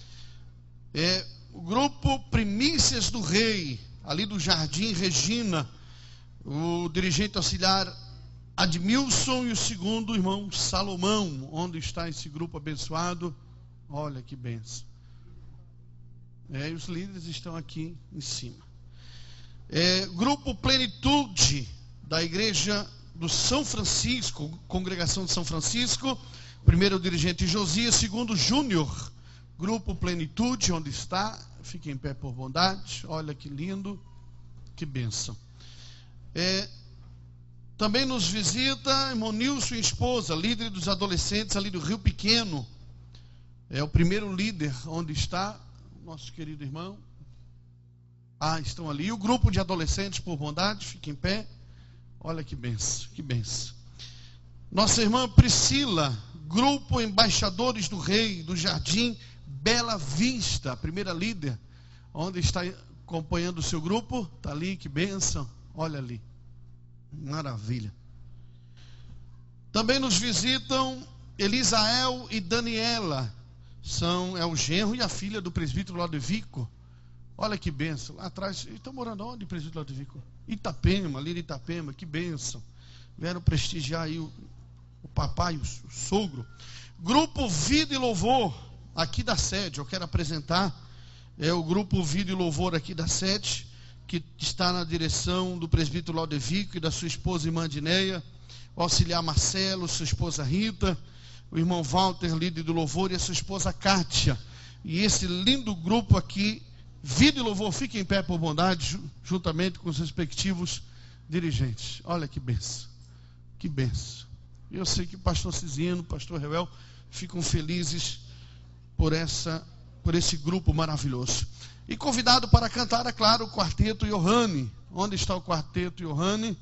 Speaker 10: É, o grupo Primícias do Rei, ali do Jardim Regina, o dirigente auxiliar Admilson e o segundo irmão Salomão. Onde está esse grupo abençoado? Olha que benção. É, e os líderes estão aqui em cima. É, grupo Plenitude, da igreja do São Francisco, congregação de São Francisco, primeiro o dirigente Josias, segundo Júnior. Grupo Plenitude, onde está? Fiquem em pé por bondade. Olha que lindo, que bênção. É, também nos visita irmão Nilson e esposa, líder dos adolescentes ali do Rio Pequeno. É o primeiro líder. Onde está nosso querido irmão? Ah, estão ali. E o grupo de adolescentes, por bondade, fiquem em pé. Olha que benção, que benção. Nossa irmã Priscila, grupo Embaixadores do Rei, do Jardim Bela Vista, a primeira líder. Onde está acompanhando o seu grupo? Está ali, que benção. Olha ali, maravilha. Também nos visitam Elisael e Daniela. São, é o genro e a filha do presbítero Lodovico. Olha que benção. Lá atrás, estão morando onde, presbítero Lodovico? Itapema, ali em Itapema, que benção. Vieram prestigiar aí o, o papai, o, o sogro. Grupo Vida e Louvor, aqui da sede. Eu quero apresentar é o grupo Vida e Louvor aqui da sede, que está na direção do presbítero Lodovico e da sua esposa irmã Dineia, o auxiliar Marcelo, sua esposa Rita, o irmão Walter, líder do louvor, e a sua esposa Kátia. E esse lindo grupo aqui, Vida e Louvor, fiquem em pé por bondade, juntamente com os respectivos dirigentes. Olha que benção, que benção. Eu sei que o pastor Cizino, o pastor Reuel, ficam felizes por, essa, por esse grupo maravilhoso. E convidado para cantar, é claro, o quarteto Johanne. Onde está o quarteto Johanne?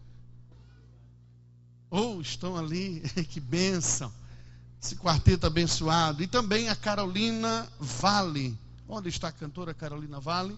Speaker 10: Oh, estão ali, que bênção. Esse quarteto abençoado. E também a Carolina Vale. Onde está a cantora Carolina Vale?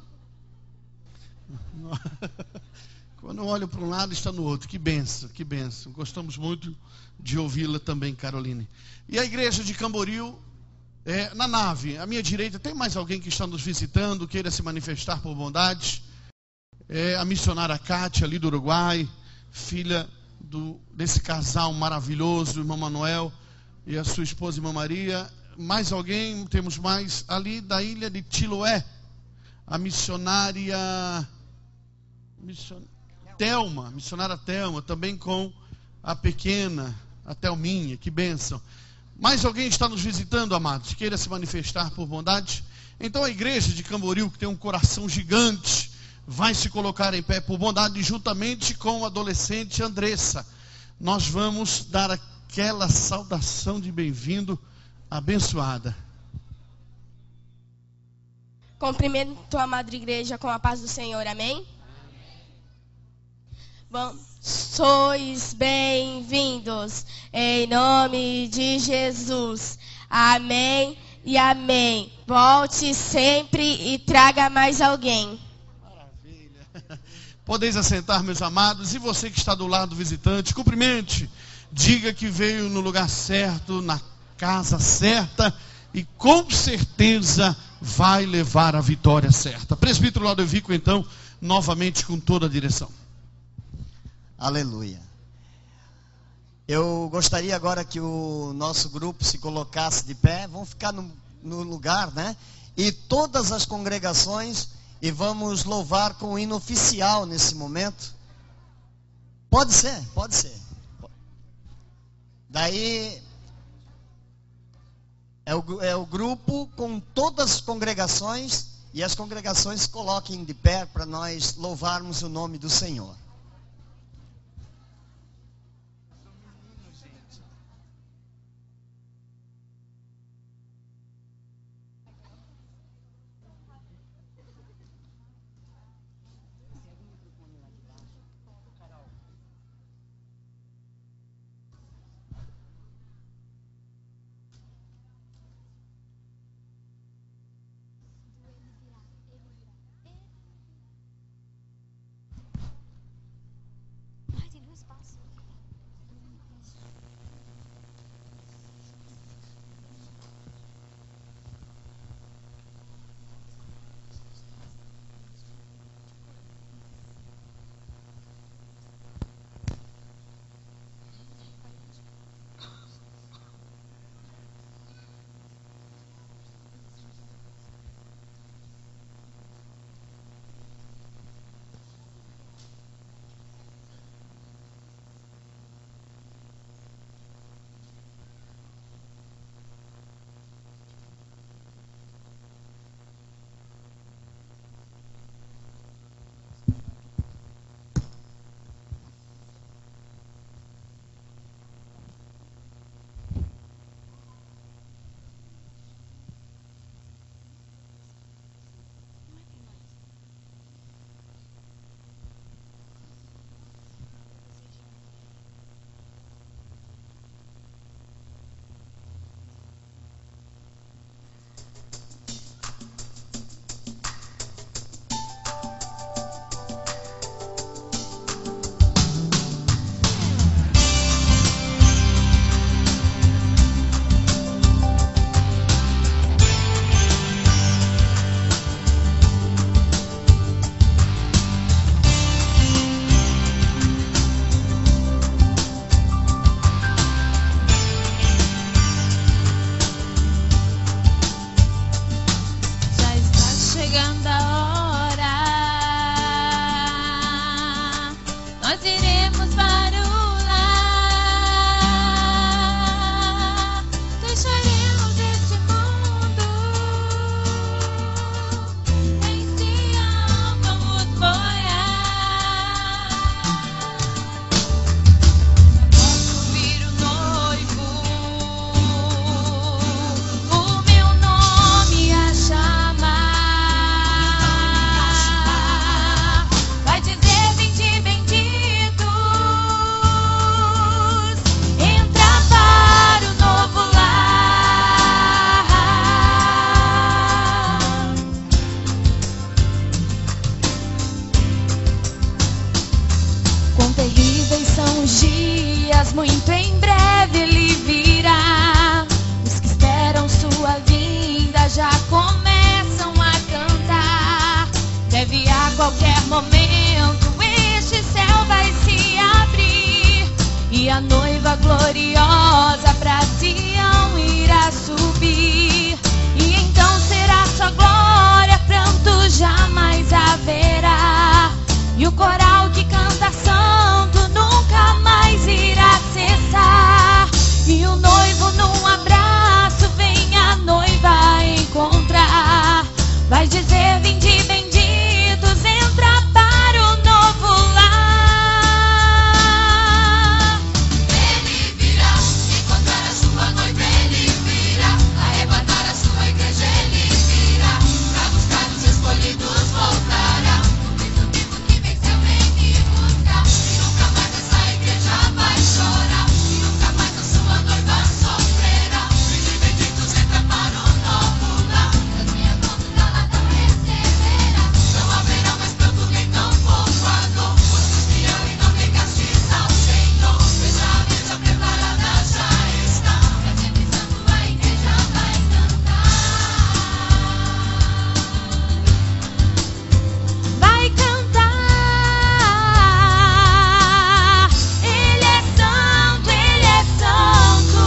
Speaker 10: Quando eu olho para um lado, está no outro. Que bênção, que bênção. Gostamos muito de ouvi-la também, Caroline. E a igreja de Camboriú, é, na nave, à minha direita, tem mais alguém que está nos visitando, queira se manifestar por bondade? É, a missionária Kátia, ali do Uruguai, filha do, desse casal maravilhoso, o irmão Manuel e a sua esposa, irmã Maria. Mais alguém? Temos mais ali da ilha de Chiloé, a missionária mission, Thelma, missionária Thelma, também com a pequena, a Thelminha, que bênção. Mais alguém está nos visitando, amados, queira se manifestar por bondade? Então a igreja de Camboriú, que tem um coração gigante, vai se colocar em pé por bondade, juntamente com a adolescente Andressa. Nós vamos dar aquela saudação de bem-vindo abençoada.
Speaker 11: Cumprimento a amada igreja com a paz do Senhor, amém? Bom, sois bem-vindos em nome de Jesus, amém e amém. Volte sempre e traga mais alguém.
Speaker 10: Maravilha. Podeis assentar, meus amados, e você que está do lado do visitante, cumprimente, diga que veio no lugar certo, na casa certa, e com certeza vai levar a vitória certa. Presbítero Laudovico, então, novamente com toda a direção.
Speaker 8: Aleluia. Eu gostaria agora que o nosso grupo se colocasse de pé. Vamos ficar no, no lugar, né? E todas as congregações, e vamos louvar com o hino oficial nesse momento. Pode ser, pode ser. Daí é o, é o grupo com todas as congregações, e as congregações se coloquem de pé para nós louvarmos o nome do Senhor.
Speaker 6: muito em breve ele virá. Os que esperam sua vinda já começam a cantar. Deve a qualquer momento este céu vai se abrir e a noiva gloriosa pra Sião irá subir. E então será sua glória pranto santo jamais haverá. E o coral que canta santo nunca mais irá cessar. E o noivo num abraço vem a noiva encontrar. Vai dizer: vinde benditos, entra para o novo lar.
Speaker 12: Ele virá encontrar a sua noiva, ele virá arrebatar a sua igreja, ele virá pra buscar os escolhidos, voltará. O mesmo tempo que venceu vem me buscar. E nunca mais essa igreja vai chorar. E nunca mais a sua noiva sofrerá. Vinde benditos, entra para o novo lar. Das minhas mãos o galardão receberá. Não haverá mais pranto nem tampouco a dor. Foste fiel e não negastes ao Senhor. Veja a mesa preparada já está. Pra sempre santo a igreja vai cantar.
Speaker 6: Vai cantar. Ele é santo, ele é santo.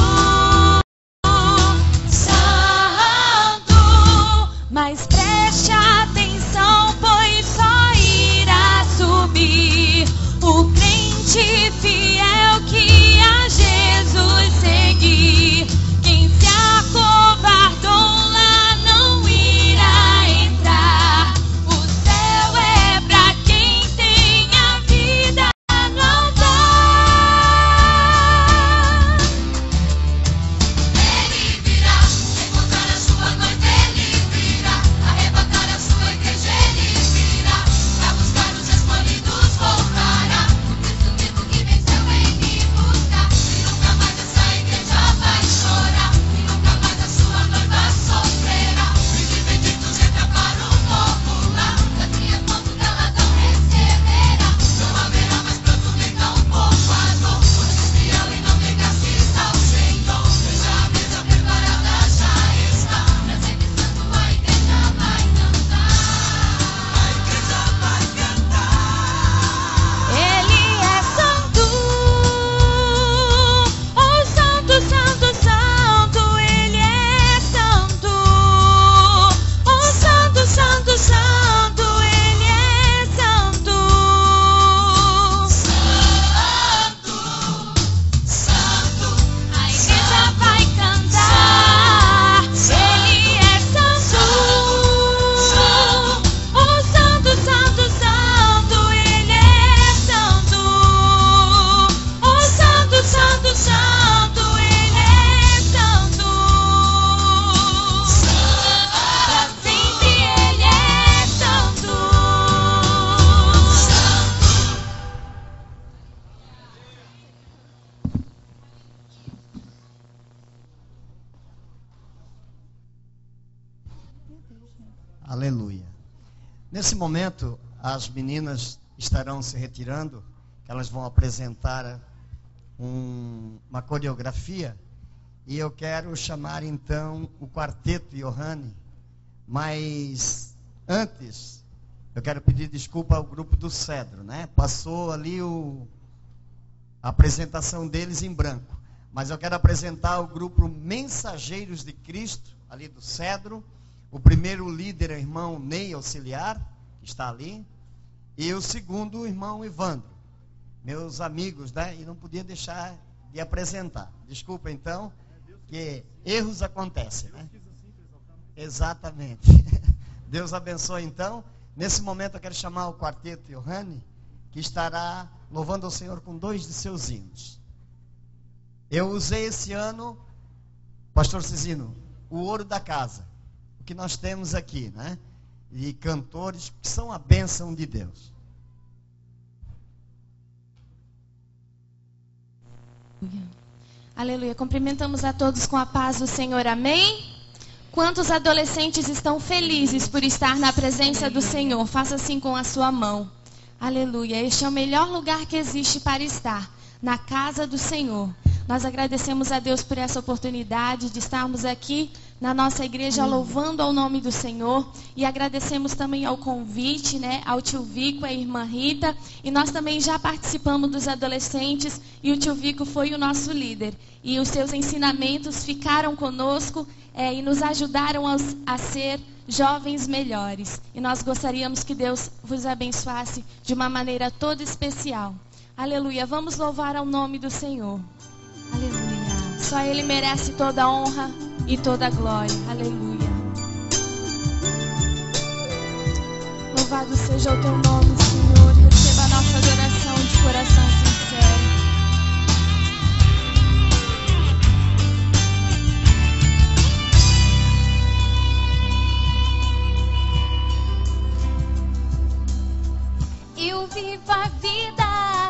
Speaker 6: Santo. Mas preste atenção, pois só irá subir o crente fiel que a Jesus seguir. Quem se acovardou lá não irá entrar. O céu é pra quem tem a vida no altar.
Speaker 12: Ele virá encontrar a sua noiva, ele virá arrebatar a sua igreja, ele virá pra buscar os escolhidos, voltará. O mesmo tempo que venceu vem me buscar. E nunca mais essa igreja vai chorar. E nunca mais a sua noiva sofrerá. Vinde benditos, entra para o novo lar. Das minhas mãos o galardão receberá. Não haverá mais pranto nem tampouco a dor. Foste fiel e não negastes ao Senhor. Veja a mesa preparada já está. Pra sempre santo a igreja vai cantar. A igreja vai cantar.
Speaker 6: Ele é santo. Oh, santo, santo, santo. Ele é santo. Oh, santo, santo, santo. Ele é santo.
Speaker 12: Santo, santo,
Speaker 6: A igreja vai cantar. Ele é santo. Oh, santo, santo, santo. Ele é santo. Oh, santo, santo, santo. Ele é santo. Pra sempre ele é santo.
Speaker 8: Aleluia. Nesse momento, as meninas estarão se retirando, que elas vão apresentar um- uma coreografia, e eu quero chamar então o quarteto Johanne, mas antes eu quero pedir desculpa ao grupo do Cedro, né? Passou ali o, a apresentação deles em branco, mas eu quero apresentar o grupo Mensageiros de Cristo, ali do Cedro. O primeiro líder é o irmão Ney Auxiliar, que está ali. E o segundo, o irmão Ivandro. Meus amigos, né? E não podia deixar de apresentar. Desculpa, então, que erros acontecem, né? Exatamente. Deus abençoe, então. Nesse momento, eu quero chamar o quarteto Johanne, que estará louvando ao Senhor com dois de seus hinos. Eu usei esse ano, pastor Cizino, o ouro da casa. O que nós temos aqui, né? E cantores que são a bênção de Deus.
Speaker 6: Aleluia. Cumprimentamos a todos com a paz do Senhor. Amém? Quantos adolescentes estão felizes por estar na presença do Senhor? Faça assim com a sua mão. Aleluia. Este é o melhor lugar que existe para estar, na casa do Senhor. Nós agradecemos a Deus por essa oportunidade de estarmos aqui na nossa igreja louvando ao nome do Senhor. E agradecemos também ao convite, né, ao tio Vico, à irmã Rita. E nós também já participamos dos adolescentes e o tio Vico foi o nosso líder. E os seus ensinamentos ficaram conosco é, e nos ajudaram a, a ser jovens melhores. E nós gostaríamos que Deus vos abençoasse de uma maneira toda especial. Aleluia. Vamos louvar ao nome do Senhor. Aleluia. Só Ele merece toda a honra e toda a glória. Aleluia. Louvado seja o teu nome, Senhor. Receba a nossa adoração de coração sincero.
Speaker 12: Eu vivo a vida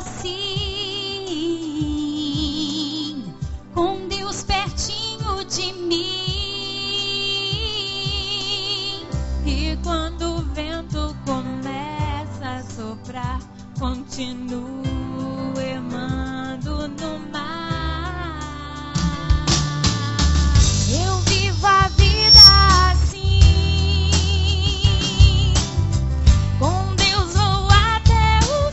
Speaker 12: assim, com Deus pertinho de mim.
Speaker 13: E quando o vento começa a soprar, continuo remando no mar.
Speaker 12: Eu vivo a vida assim, com Deus vou até o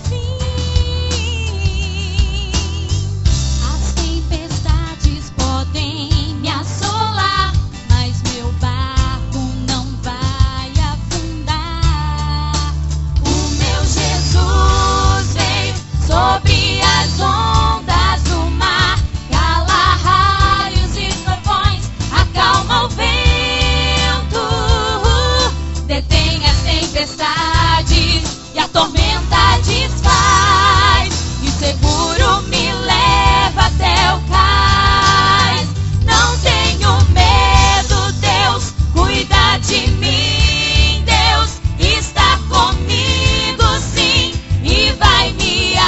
Speaker 12: fim. As tempestades podem me assolar, mas meu barco não vai afundar. O meu Jesus veio sobre as ondas do mar, cala raios e trovões, acalma o vento, detém as tempestades e a tormenta desfaz, e seguro me leva até o cais. Não tenho medo, Deus cuida de mim, Deus está comigo sim e vai me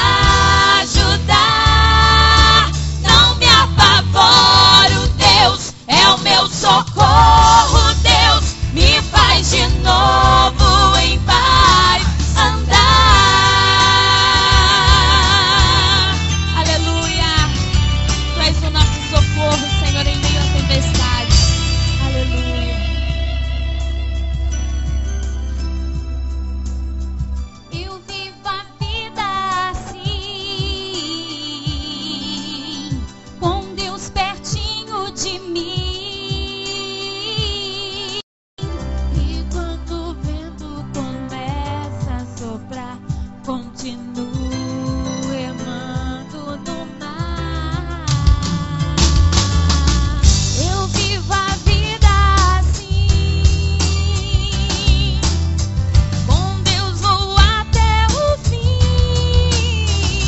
Speaker 12: ajudar. Não me apavoro, Deus é o meu socorro, Deus me faz de novo em paz andar. Aleluia. Tu és o nosso socorro, Senhor, em meio à tempestade. Aleluia. Eu vivo a vida assim, com Deus pertinho de mim.
Speaker 13: E quando o vento começa a soprar, continuo remando no mar.
Speaker 12: Eu vivo a vida assim, com Deus vou até o fim.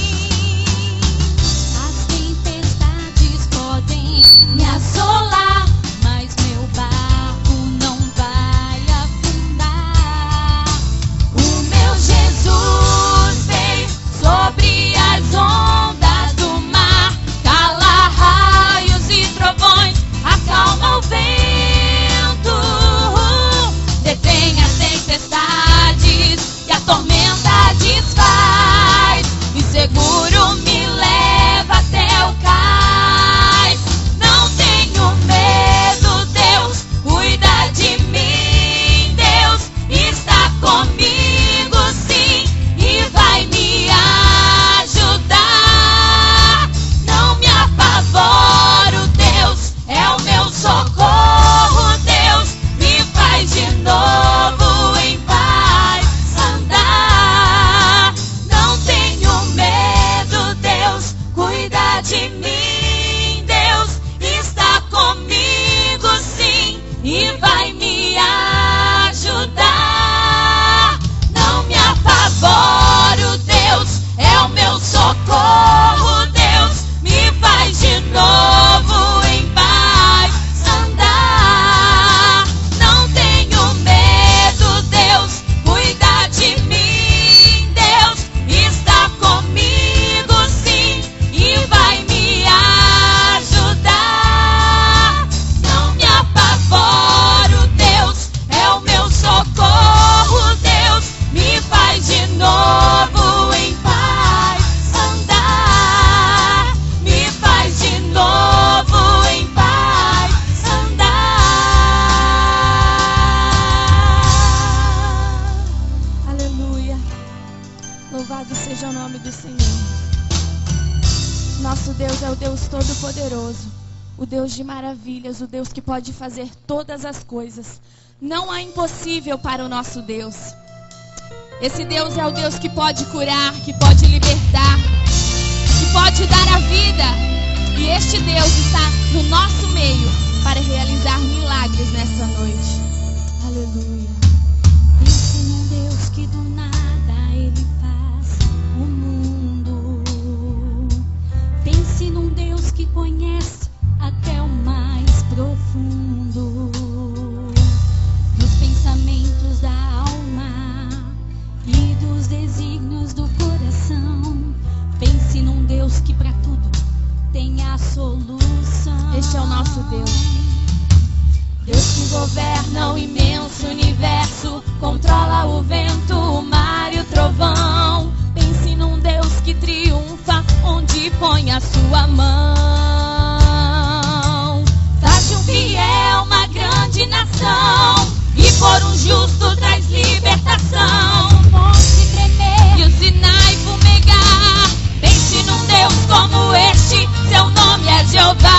Speaker 12: As tempestades podem me assolar, mas meu barco não vai afundar. O meu Jesus veio sobre as ondas do mar, cala raios e trovões, acalma o vento, detém as tempestades e a tormenta desfaz, e seguro me leva até o cais. Não tenho medo, Deus cuida de mim, Deus está comigo sim e vai me ajudar. Não me apavoro, Deus é o meu socorro, Deus me faz de novo em paz andar. Não tenho medo, Deus cuida de mim, Deus está comigo sim e vai me ajudar. Não me apavoro, Deus é o meu socorro, Deus me faz de novo em paz andar. Não tenho medo, Deus cuida de mim, Deus está comigo sim e vai me ajudar.
Speaker 11: nosso Deus é o Deus Todo-Poderoso, o Deus de maravilhas, o Deus que pode fazer todas as coisas. Não há impossível para o nosso Deus. Esse Deus é o Deus que pode curar, que pode libertar, que pode dar a vida. E este Deus está no nosso meio para realizar milagres nessa noite. Aleluia.
Speaker 9: Pense num Deus que do nada Ele faz o mundo. Pense num Deus que conhece até o mais profundo dos pensamentos da alma e dos desígnios do coração. Pense num Deus que para tudo tem a solução.
Speaker 11: Este é o nosso Deus.
Speaker 6: Deus que governa o imenso universo, controla o vento, o mar e o trovão. Pense num Deus que triunfa onde põe a sua mão. Faz de um fiel uma grande nação, e por um justo traz libertação.
Speaker 9: Monte tremer
Speaker 6: E o Sinai fumegar. Pense num Deus como este, seu nome é Jeová.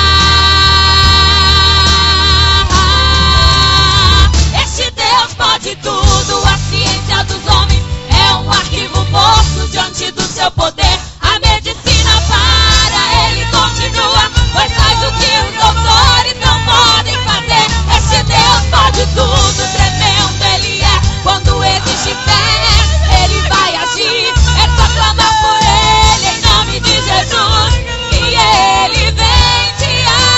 Speaker 6: Este Deus pode tudo, a ciência dos homens é um arquivo morto diante do seu poder. A medicina para ele continua, pois faz o que os doutores não podem fazer. Este Deus pode tudo, tremendo ele é. Quando existe fé, ele vai agir. É só clamar por ele em nome de Jesus, que ele vem te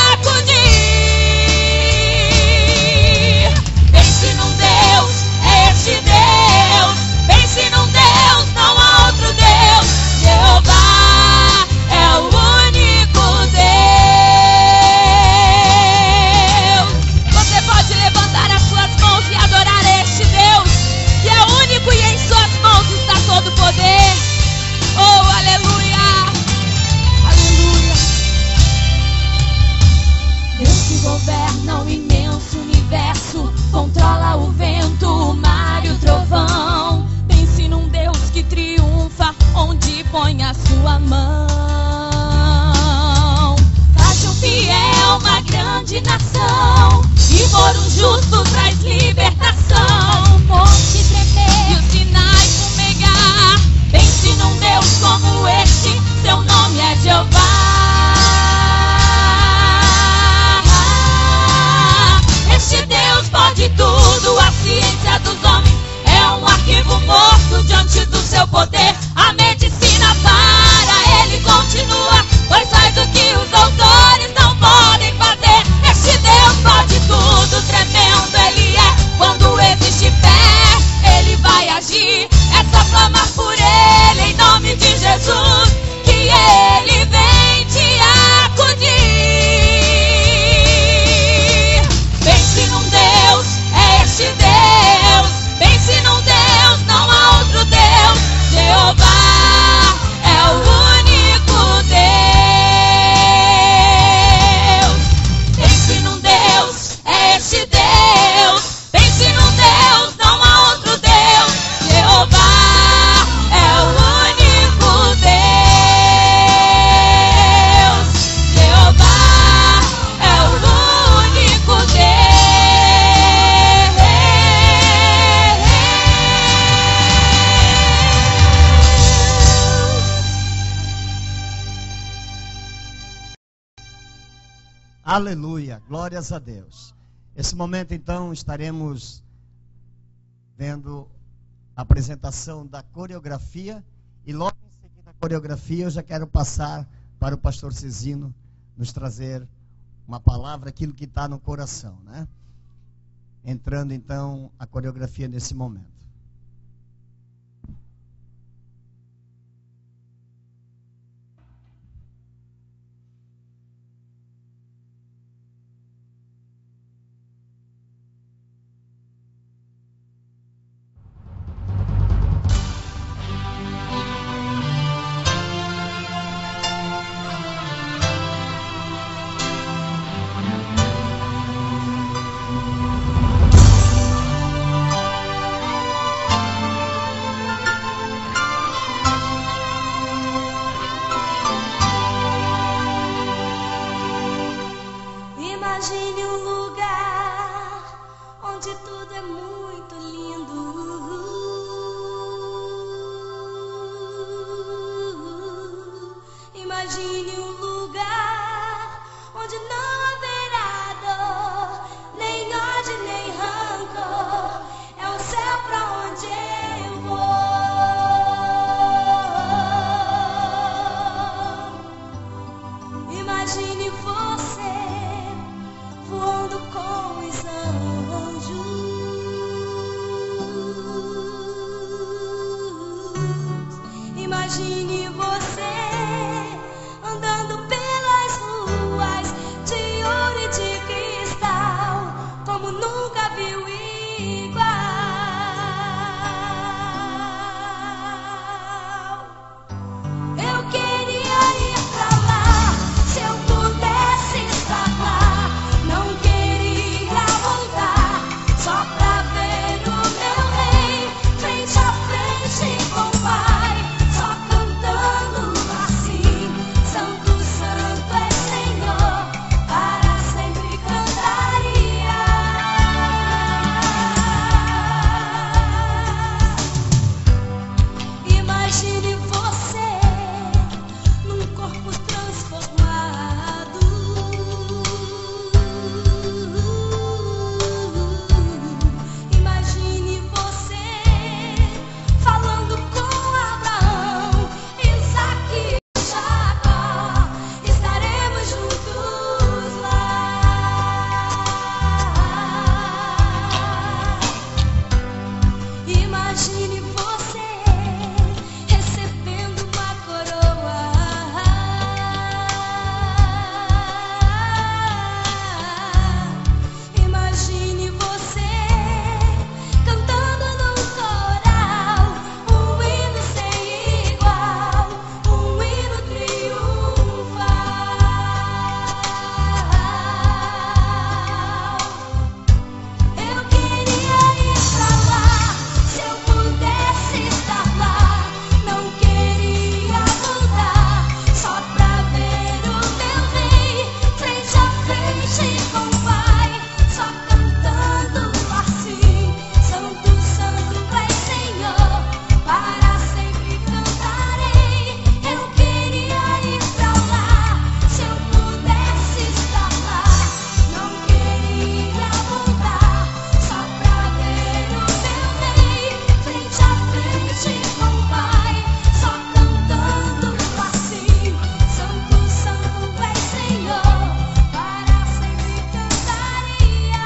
Speaker 6: acudir. Pense num Deus, é este Deus. Pense num Deus, não há outro Deus. Jeová é o único Deus. Você pode levantar as suas mãos e adorar este Deus, que é único e em suas mãos está todo o poder. Oh, aleluia, aleluia. Deus que governa o imenso universo, controla o vento, o mar e o trovão. Pense num Deus que triunfa onde põe a sua mão. Faz de um fiel uma grande nação, e por um justo traz libertação.
Speaker 9: monte tremer
Speaker 6: E o Sinai fumegar. Pense num Deus como este, seu nome é Jeová. Este Deus pode tudo, a ciência dos homens é um arquivo morto diante do seu poder. A medicina para ele continua, pois faz o que os doutores não podem fazer. Este Deus pode tudo, tremendo ele é. Quando existe fé, ele vai agir. É só clamar por ele em nome de Jesus, que ele vem te acudir. Pense num Deus, é este Deus. Pense num Deus, não há outro Deus. Jeová é o único Deus. Pense num Deus, é este Deus. Pense num Deus, não há outro Deus. Jeová é o único Deus. Jeová é o único Deus.
Speaker 8: Aleluia, glórias a Deus. Esse momento então estaremos vendo a apresentação da coreografia, e logo em seguida a coreografia eu já quero passar para o pastor Cezino nos trazer uma palavra, aquilo que está no coração, né? Entrando então a coreografia nesse momento.
Speaker 9: onde tudo é muito lindo. Imagine um lugar onde não haverá dor, nem ódio, nem rancor. É o céu pra onde eu vou. Imagine você voando com os anjos. Imagine você andando pelas ruas de ouro e de cristal, como nunca viu igual. Eu queria ir pra lá, se eu pudesse estar lá. Não queria voltar, só pra ver o meu rei frente a frente com o Pai, só cantando assim: Santo, Santo é Senhor, para sempre cantaria. Imagine você num corpo transformado. Imagine você falando com Abraão, Isaque e Jacó. Estaremos juntos lá. Imagine você recebendo uma coroa. Imagine você cantando num coral um hino sem igual, um hino triunfal. Eu queria ir pra lá, se eu pudesse estar lá. Não queria voltar, só pra ver o meu rei frente a frente com o Pai, só cantando assim: Santo, Santo é Senhor, para sempre cantarei. Eu queria ir pra lá, se eu pudesse estar lá. Não queria voltar, só pra ver o meu rei frente a frente com o Pai, só cantando assim: Santo, Santo é Senhor, para sempre cantaria.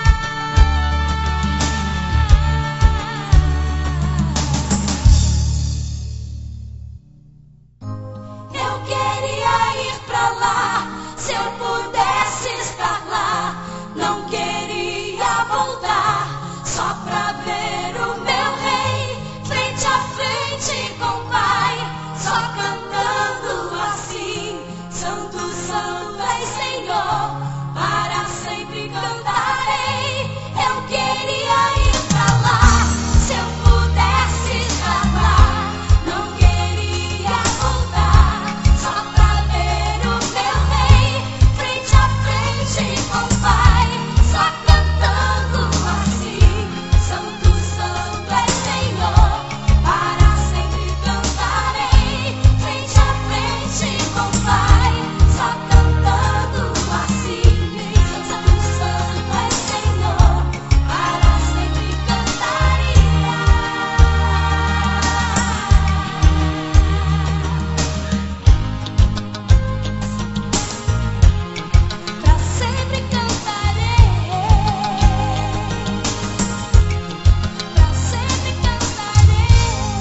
Speaker 9: Eu queria ir pra lá, se eu pudesse estar lá. Não queria voltar, só pra ver o meu rei frente a frente com o Pai, só cantando assim: Santo, Santo é Senhor, para sempre cantarei. Eu queria ir pra lá, se eu pudesse estar lá. Não queria voltar, só pra ver o meu rei frente a frente com o Pai, só cantando assim: Santo, Santo é Senhor, para sempre cantarei. Frente a frente com o Pai, só cantando assim: Santo, Santo é Senhor, para sempre cantaria. Pra sempre cantarei, pra sempre cantarei.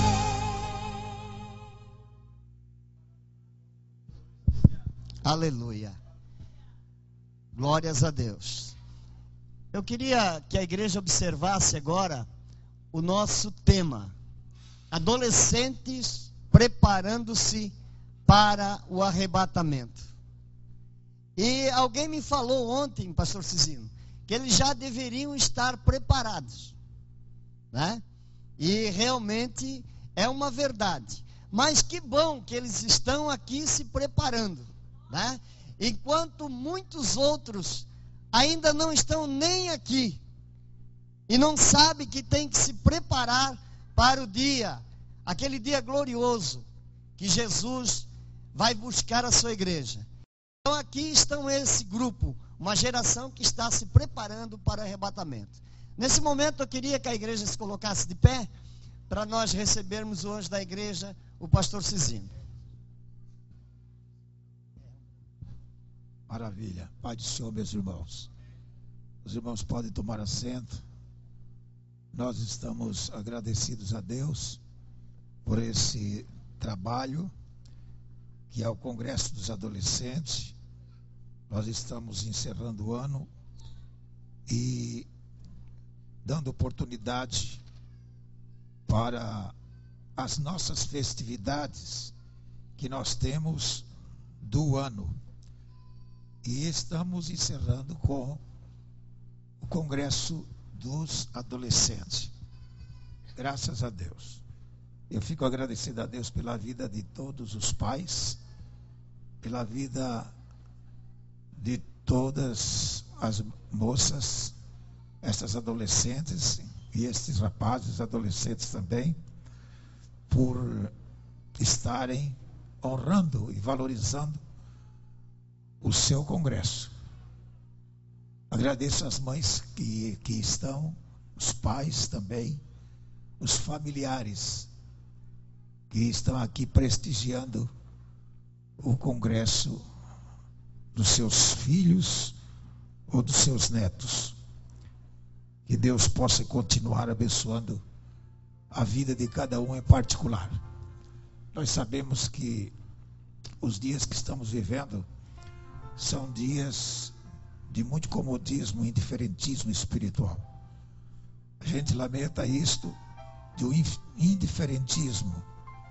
Speaker 8: Aleluia. Glórias a Deus. Eu queria que a igreja observasse agora o nosso tema: adolescentes preparando-se para o arrebatamento. E alguém me falou ontem, pastor Cizino, que eles já deveriam estar preparados, né? E realmente é uma verdade. Mas que bom que eles estão aqui se preparando, né? Enquanto muitos outros ainda não estão nem aqui. e não sabe que tem que se preparar para o dia, aquele dia glorioso, que Jesus vai buscar a sua igreja. Então aqui estão esse grupo, uma geração que está se preparando para o arrebatamento. Nesse momento eu queria que a igreja se colocasse de pé, para nós recebermos hoje da igreja o pastor Cizinho.
Speaker 7: Maravilha. Pai do Senhor, meus irmãos. Os irmãos podem tomar assento. Nós estamos agradecidos a Deus por esse trabalho, que é o Congresso dos Adolescentes. Nós estamos encerrando o ano e dando oportunidade para as nossas festividades que nós temos do ano. E estamos encerrando com o Congresso dos Adolescentes. Graças a Deus. Eu fico agradecido a Deus pela vida de todos os pais, pela vida de todas as moças, essas adolescentes e estes rapazes, adolescentes também, por estarem honrando e valorizando o seu congresso. Agradeço às mães que, que estão, os pais também, os familiares que estão aqui prestigiando o congresso dos seus filhos ou dos seus netos. Que Deus possa continuar abençoando a vida de cada um em particular. Nós sabemos que os dias que estamos vivendo são dias de muito comodismo e indiferentismo espiritual. A gente lamenta isto, de um indiferentismo,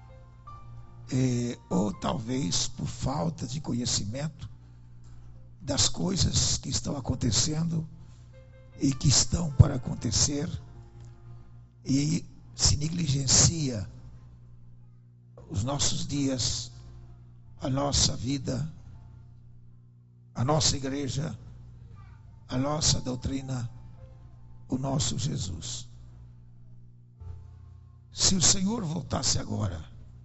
Speaker 7: é, ou talvez por falta de conhecimento das coisas que estão acontecendo e que estão para acontecer, e se negligencia os nossos dias, a nossa vida, a nossa igreja, a nossa doutrina, o nosso Jesus. Se o Senhor voltasse agora,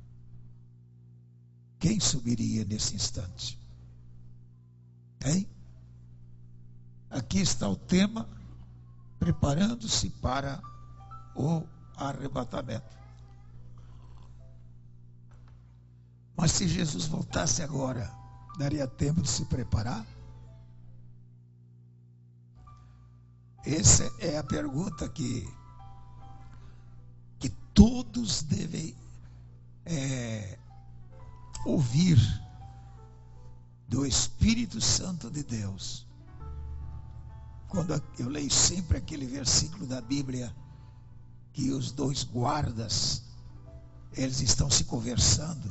Speaker 7: quem subiria nesse instante? Hein? Aqui está o tema, preparando-se para o arrebatamento. Mas se Jesus voltasse agora, daria tempo de se preparar? Essa é a pergunta que, que todos devem é, ouvir do Espírito Santo de Deus. Quando eu leio sempre aquele versículo da Bíblia, que os dois guardas, eles estão se conversando,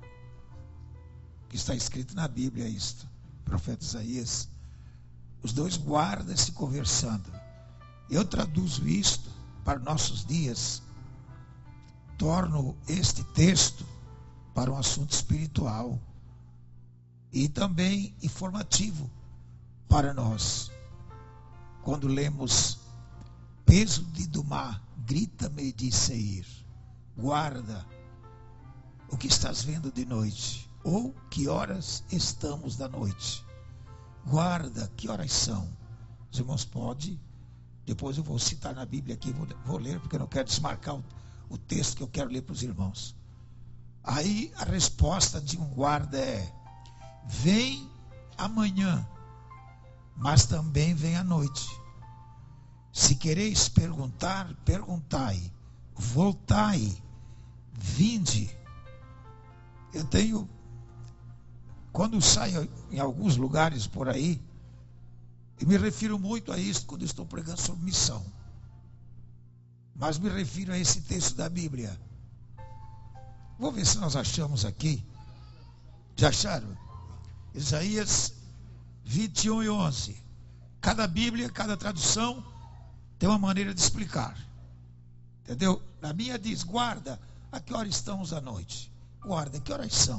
Speaker 7: que está escrito na Bíblia isto, profeta Isaías, os dois guardas se conversando. Eu traduzo isto para nossos dias, torno este texto para um assunto espiritual e também informativo para nós. Quando lemos peso de do mar, grita-me de Seir, guarda o que estás vendo de noite, ou que horas estamos da noite, guarda que horas são. Os irmãos podem, depois eu vou citar na Bíblia aqui, vou, vou ler, porque eu não quero desmarcar o, o texto que eu quero ler para os irmãos. Aí a resposta de um guarda é: vem amanhã, mas também vem à noite. Se quereis perguntar, perguntai. Voltai, vinde. Eu tenho, quando saio em alguns lugares por aí, eu me refiro muito a isso quando estou pregando sobre missão. Mas me refiro a esse texto da Bíblia. Vou ver se nós achamos aqui. Já acharam? Isaías vinte e um e onze. Cada Bíblia, cada tradução tem uma maneira de explicar. Entendeu? Na minha diz: guarda, a que hora estamos à noite? Guarda, que horas são?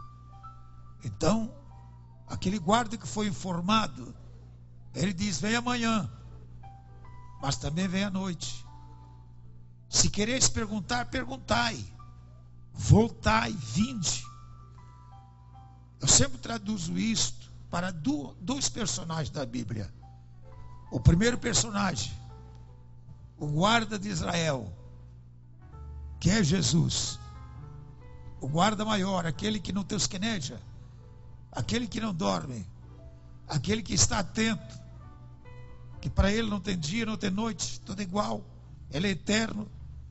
Speaker 7: Então, aquele guarda que foi informado, ele diz: vem amanhã. mas também vem a noite. Se quereis perguntar, perguntai. Voltai, vinde. Eu sempre traduzo isto para dois personagens da Bíblia. O primeiro personagem, o guarda de Israel, que é Jesus. O guarda maior, aquele que não tosqueneja, aquele que não dorme, aquele que está atento, que para ele não tem dia, não tem noite, tudo igual, ele é eterno.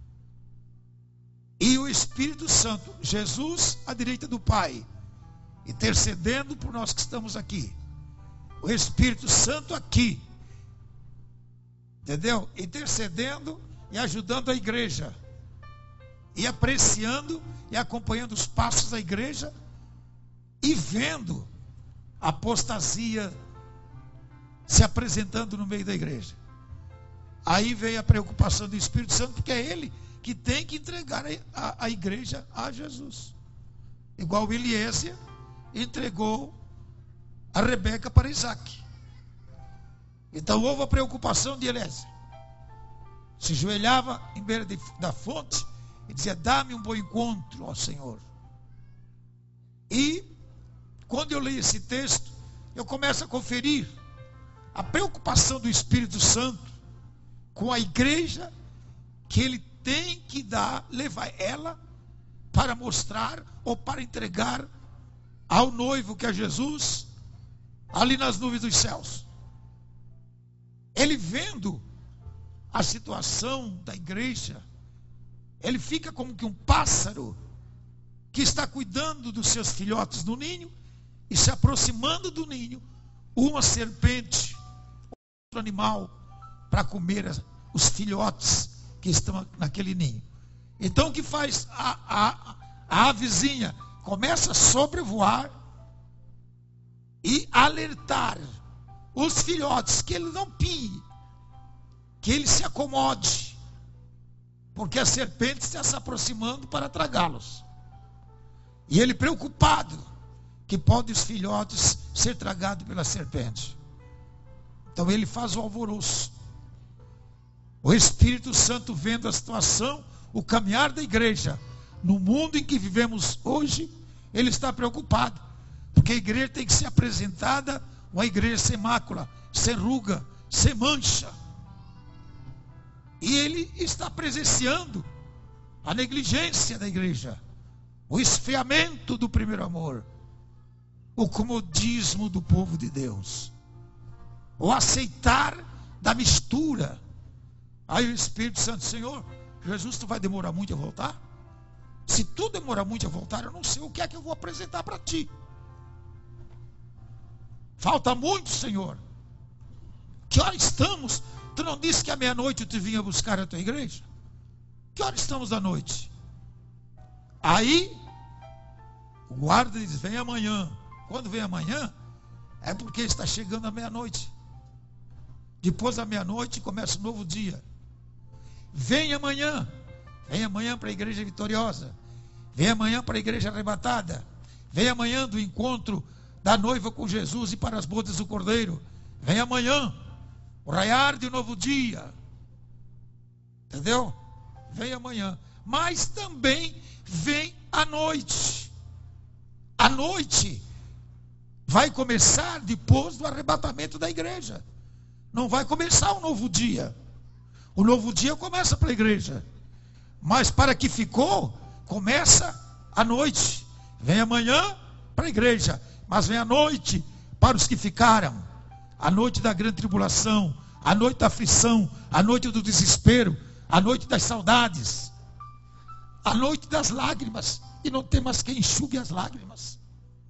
Speaker 7: E o Espírito Santo, Jesus à direita do Pai, intercedendo por nós que estamos aqui. O Espírito Santo aqui, entendeu? Intercedendo e ajudando a igreja, e apreciando e acompanhando os passos da igreja, e vendo a apostasia se apresentando no meio da igreja. Aí vem a preocupação do Espírito Santo, porque é ele que tem que entregar a, a, a igreja a Jesus. Igual o Eliezer entregou a Rebeca para Isaac. Então houve a preocupação de Eliezer. Se joelhava em beira de, da fonte e dizia: dá-me um bom encontro, ó Senhor. E quando eu leio esse texto, eu começo a conferir a preocupação do Espírito Santo com a igreja, que ele tem que dar, levar ela para mostrar ou para entregar ao noivo, que é Jesus, ali nas nuvens dos céus. Ele vendo a situação da igreja, ele fica como que um pássaro que está cuidando dos seus filhotes no ninho, e se aproximando do ninho uma serpente, outro animal, para comer os filhotes que estão naquele ninho. Então o que faz a, a, a avezinha? Começa a sobrevoar e alertar os filhotes que ele não pie, que ele se acomode, porque a serpente está se aproximando para tragá-los. E ele preocupado que podem os filhotes ser tragados pela serpente. Então ele faz o alvoroço. O Espírito Santo, vendo a situação, o caminhar da igreja no mundo em que vivemos hoje, ele está preocupado, porque a igreja tem que ser apresentada uma igreja sem mácula, sem ruga, sem mancha. E ele está presenciando a negligência da igreja, o esfriamento do primeiro amor, o comodismo do povo de Deus, o aceitar da mistura. Aí o Espírito Santo: Senhor, Jesus, tu vai demorar muito a voltar? Se tu demorar muito a voltar, eu não sei o que é que eu vou apresentar para ti. Falta muito, Senhor. Que hora estamos? Tu não disse que à meia-noite tu vinha buscar a tua igreja? Que hora estamos da noite? Aí o guarda diz: vem amanhã. Quando vem amanhã, é porque está chegando a meia-noite. Depois da meia-noite começa um novo dia. Vem amanhã. Vem amanhã para a igreja vitoriosa. Vem amanhã para a igreja arrebatada. Vem amanhã do encontro da noiva com Jesus e para as bodas do Cordeiro. Vem amanhã o raiar de um novo dia. Entendeu? Vem amanhã. Mas também vem a noite. A noite vai começar depois do arrebatamento da igreja. Não vai começar um novo dia. O novo dia começa para a igreja. Mas para que ficou, começa a noite. Vem amanhã para a igreja, mas vem a noite para os que ficaram. A noite da grande tribulação, a noite da aflição, a noite do desespero, a noite das saudades, a noite das lágrimas. E não tem mais quem enxugue as lágrimas.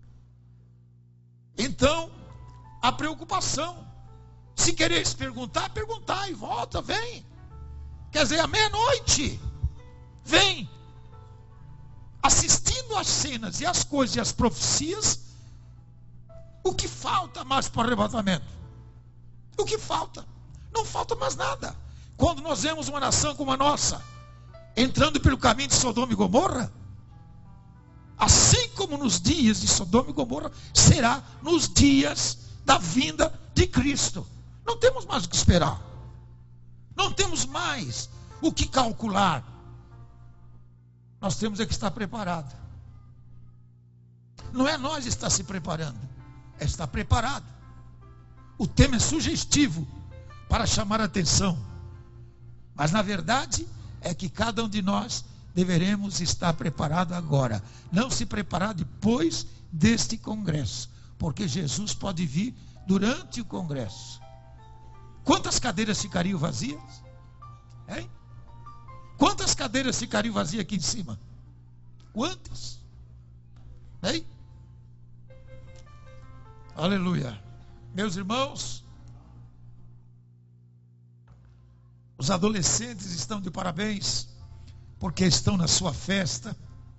Speaker 7: Então, a preocupação. Se quereis perguntar, perguntai, volta, vem. Quer dizer, à meia-noite, vem. Assistindo às cenas e às coisas e às profecias, o que falta mais para o arrebatamento? O que falta? Não falta mais nada. Quando nós vemos uma nação como a nossa, entrando pelo caminho de Sodoma e Gomorra, assim como nos dias de Sodoma e Gomorra, será nos dias da vinda de Cristo. Não temos mais o que esperar. Não temos mais o que calcular. Nós temos é que estar preparado. Não é nós estar se preparando, é estar preparado. O tema é sugestivo para chamar a atenção. Mas na verdade é que cada um de nós deveremos estar preparado agora. Não se preparar depois deste congresso. Porque Jesus pode vir durante o congresso. Quantas cadeiras ficariam vazias? Hein? Quantas cadeiras ficariam vazias aqui em cima? Quantas? Hein? Aleluia. Meus irmãos, os adolescentes estão de parabéns, porque estão na sua festa.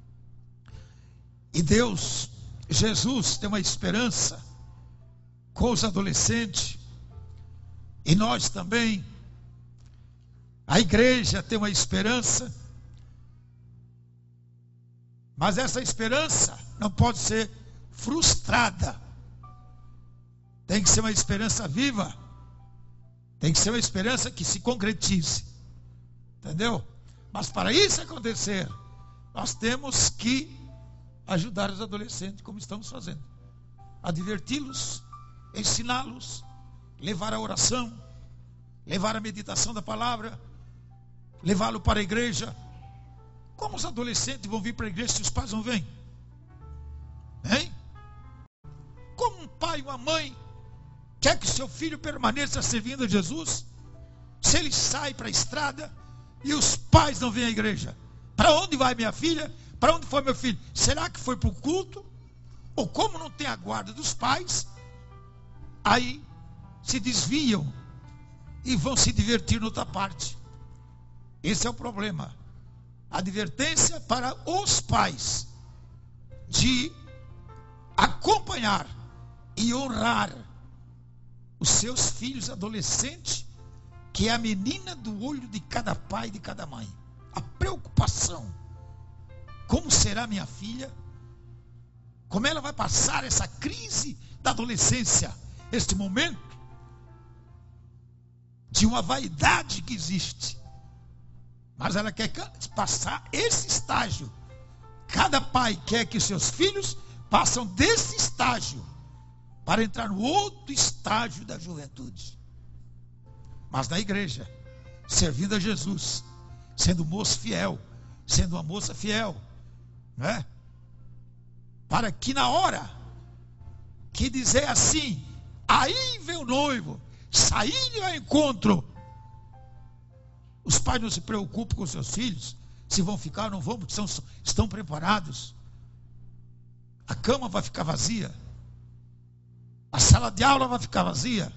Speaker 7: E Deus, Jesus, tem uma esperança com os adolescentes. E nós também. A igreja tem uma esperança. Mas essa esperança não pode ser frustrada. Tem que ser uma esperança viva. Tem que ser uma esperança que se concretize. Entendeu? Mas para isso acontecer, nós temos que ajudar os adolescentes, como estamos fazendo. A diverti-los, ensiná-los, levar a oração, levar a meditação da palavra, levá-lo para a igreja. Como os adolescentes vão vir para a igreja se os pais não vêm? Hein? Como um pai e uma mãe quer que seu filho permaneça servindo a Jesus, se ele sai para a estrada e os pais não vêm à igreja? Para onde vai minha filha? Para onde foi meu filho? Será que foi para o culto? Ou como não tem a guarda dos pais, aí se desviam e vão se divertir noutra parte. Esse é o problema. Advertência para os pais de acompanhar e honrar os seus filhos adolescentes, que é a menina do olho de cada pai e de cada mãe. A preocupação. Como será minha filha? Como ela vai passar essa crise da adolescência? Este momento de uma vaidade que existe. Mas ela quer passar esse estágio. Cada pai quer que seus filhos passem desse estágio para entrar no outro estágio da juventude. Mas na igreja, servindo a Jesus, sendo moço fiel, sendo uma moça fiel, não é? Para que na hora que dizer assim, aí vem o noivo, sair ao encontro, os pais não se preocupam com seus filhos, se vão ficar ou não vão, porque são, estão preparados. A cama vai ficar vazia, a sala de aula vai ficar vazia,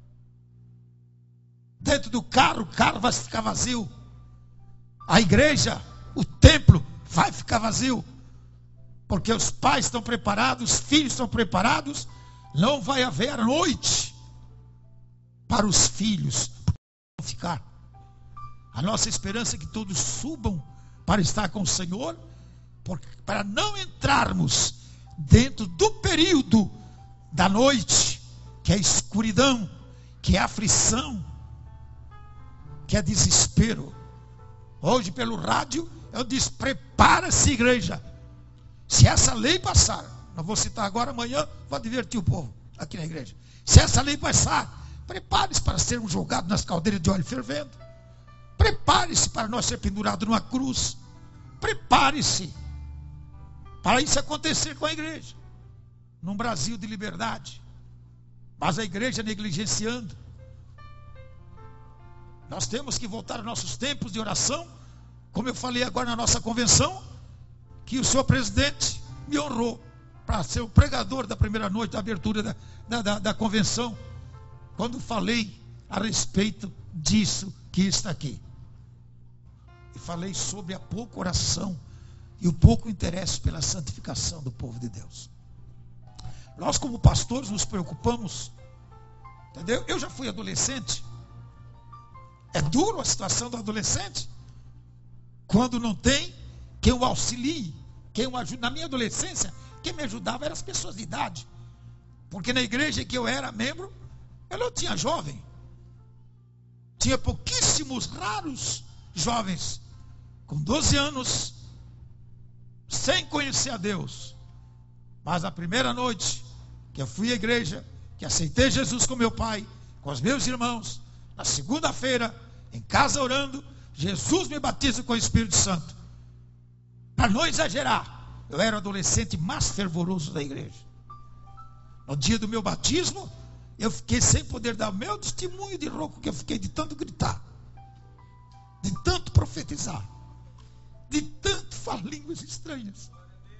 Speaker 7: dentro do carro, o carro vai ficar vazio, a igreja, o templo vai ficar vazio, porque os pais estão preparados, os filhos estão preparados. Não vai haver a noite para os filhos ficar. A nossa esperança é que todos subam para estar com o Senhor, porque, para não entrarmos dentro do período da noite, que é escuridão, que é aflição, que é desespero. Hoje pelo rádio eu disse, prepara-se igreja, se essa lei passar, não vou citar agora, amanhã vou advertir o povo aqui na igreja, se essa lei passar, prepare-se para sermos jogados nas caldeiras de óleo fervendo, prepare-se para nós ser pendurados numa cruz, prepare-se para isso acontecer com a igreja, num Brasil de liberdade, mas a igreja negligenciando. Nós temos que voltar aos nossos tempos de oração, como eu falei agora na nossa convenção, que o senhor presidente me honrou para ser o pregador da primeira noite da abertura da, da, da, da convenção, quando falei a respeito disso que está aqui. E falei sobre a pouca oração e o pouco interesse pela santificação do povo de Deus. Nós como pastores nos preocupamos, entendeu? Eu já fui adolescente. É duro a situação do adolescente, quando não tem quem o auxilie, quem o ajude. Na minha adolescência, quem me ajudava eram as pessoas de idade, porque na igreja que eu era membro, eu não tinha jovem. Tinha pouquíssimos, raros jovens com doze anos, sem conhecer a Deus. Mas a primeira noite que eu fui à igreja, que aceitei Jesus como meu pai, com os meus irmãos, na segunda-feira, em casa orando, Jesus me batiza com o Espírito Santo. Para não exagerar, eu era o adolescente mais fervoroso da igreja. No dia do meu batismo, eu fiquei sem poder dar o meu testemunho de rouco, que eu fiquei de tanto gritar, de tanto profetizar, de tanto falar línguas estranhas.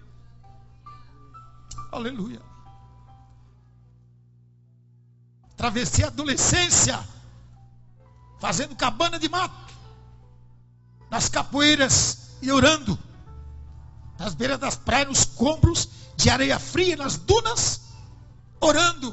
Speaker 7: Aleluia. Atravessei a adolescência fazendo cabana de mato, nas capoeiras e orando, nas beiras das praias, nos escombros de areia fria, nas dunas, orando.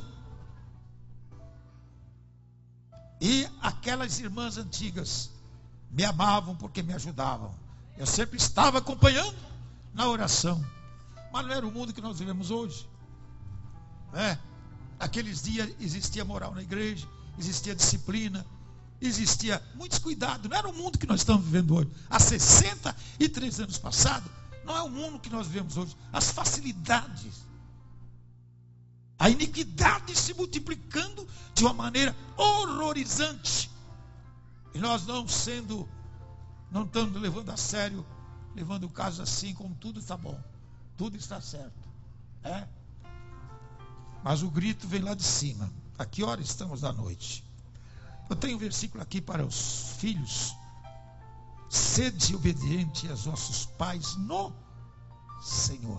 Speaker 7: E aquelas irmãs antigas me amavam porque me ajudavam. Eu sempre estava acompanhando na oração. Mas não era o mundo que nós vivemos hoje, né? Naqueles dias existia moral na igreja, existia disciplina, existia muitos cuidados. Não era o mundo que nós estamos vivendo hoje. Há sessenta e três anos passados, não é o mundo que nós vivemos hoje. As facilidades, a iniquidade se multiplicando de uma maneira horrorizante. E nós não sendo, não estamos levando a sério, levando o caso assim, como tudo está bom, tudo está certo, é? Mas o grito vem lá de cima. A que hora estamos da noite? Eu tenho um versículo aqui para os filhos. Sede obediente aos vossos pais no Senhor.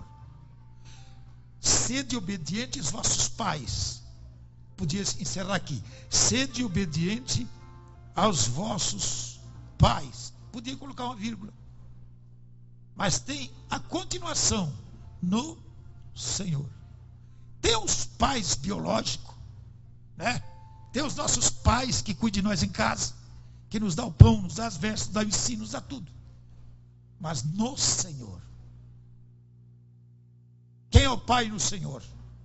Speaker 7: Sede obediente aos vossos pais. Podia encerrar aqui. Sede obediente aos vossos pais. Podia colocar uma vírgula. Mas tem a continuação. No Senhor. Tem os pais biológicos, né? Tem os nossos pais que cuidam de nós em casa, que nos dá o pão, nos dá as vestes, nos dá o ensino, nos dá tudo. Mas no Senhor. Quem é o pai no Senhor?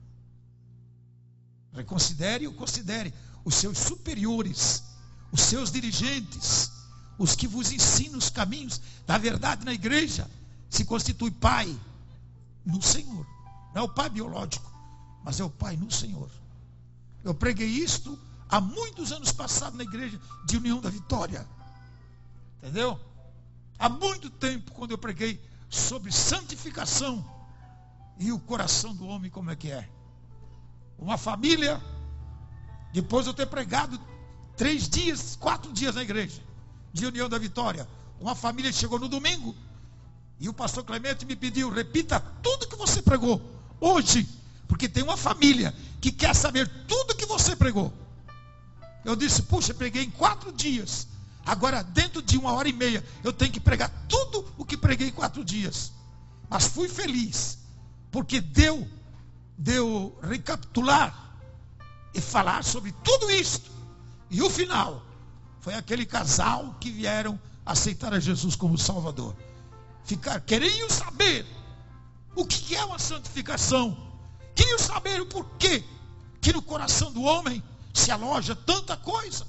Speaker 7: Reconsidere ou considere os seus superiores, os seus dirigentes, os que vos ensinam os caminhos da verdade na igreja. Se constitui pai no Senhor. Não é o pai biológico, mas é o pai no Senhor. Eu preguei isto há muitos anos passados na igreja de União da Vitória. Entendeu? Há muito tempo, quando eu preguei sobre santificação e o coração do homem, como é que é. Uma família, depois de eu ter pregado três dias, quatro dias na igreja de União da Vitória, uma família chegou no domingo e o pastor Clemente me pediu: repita tudo que você pregou hoje, porque tem uma família que quer saber tudo que você pregou. Eu disse: puxa, preguei em quatro dias, agora dentro de uma hora e meia eu tenho que pregar tudo o que preguei em quatro dias. Mas fui feliz, porque deu deu recapitular e falar sobre tudo isso. E o final foi aquele casal que vieram aceitar a Jesus como Salvador. Ficar, queriam saber o que é uma santificação, queriam saber o porquê que no coração do homem se aloja tanta coisa.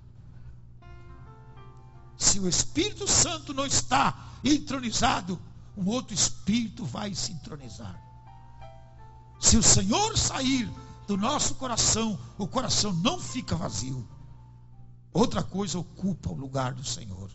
Speaker 7: Se o Espírito Santo não está entronizado, um outro Espírito vai se entronizar. Se o Senhor sair do nosso coração, o coração não fica vazio. Outra coisa ocupa o lugar do Senhor.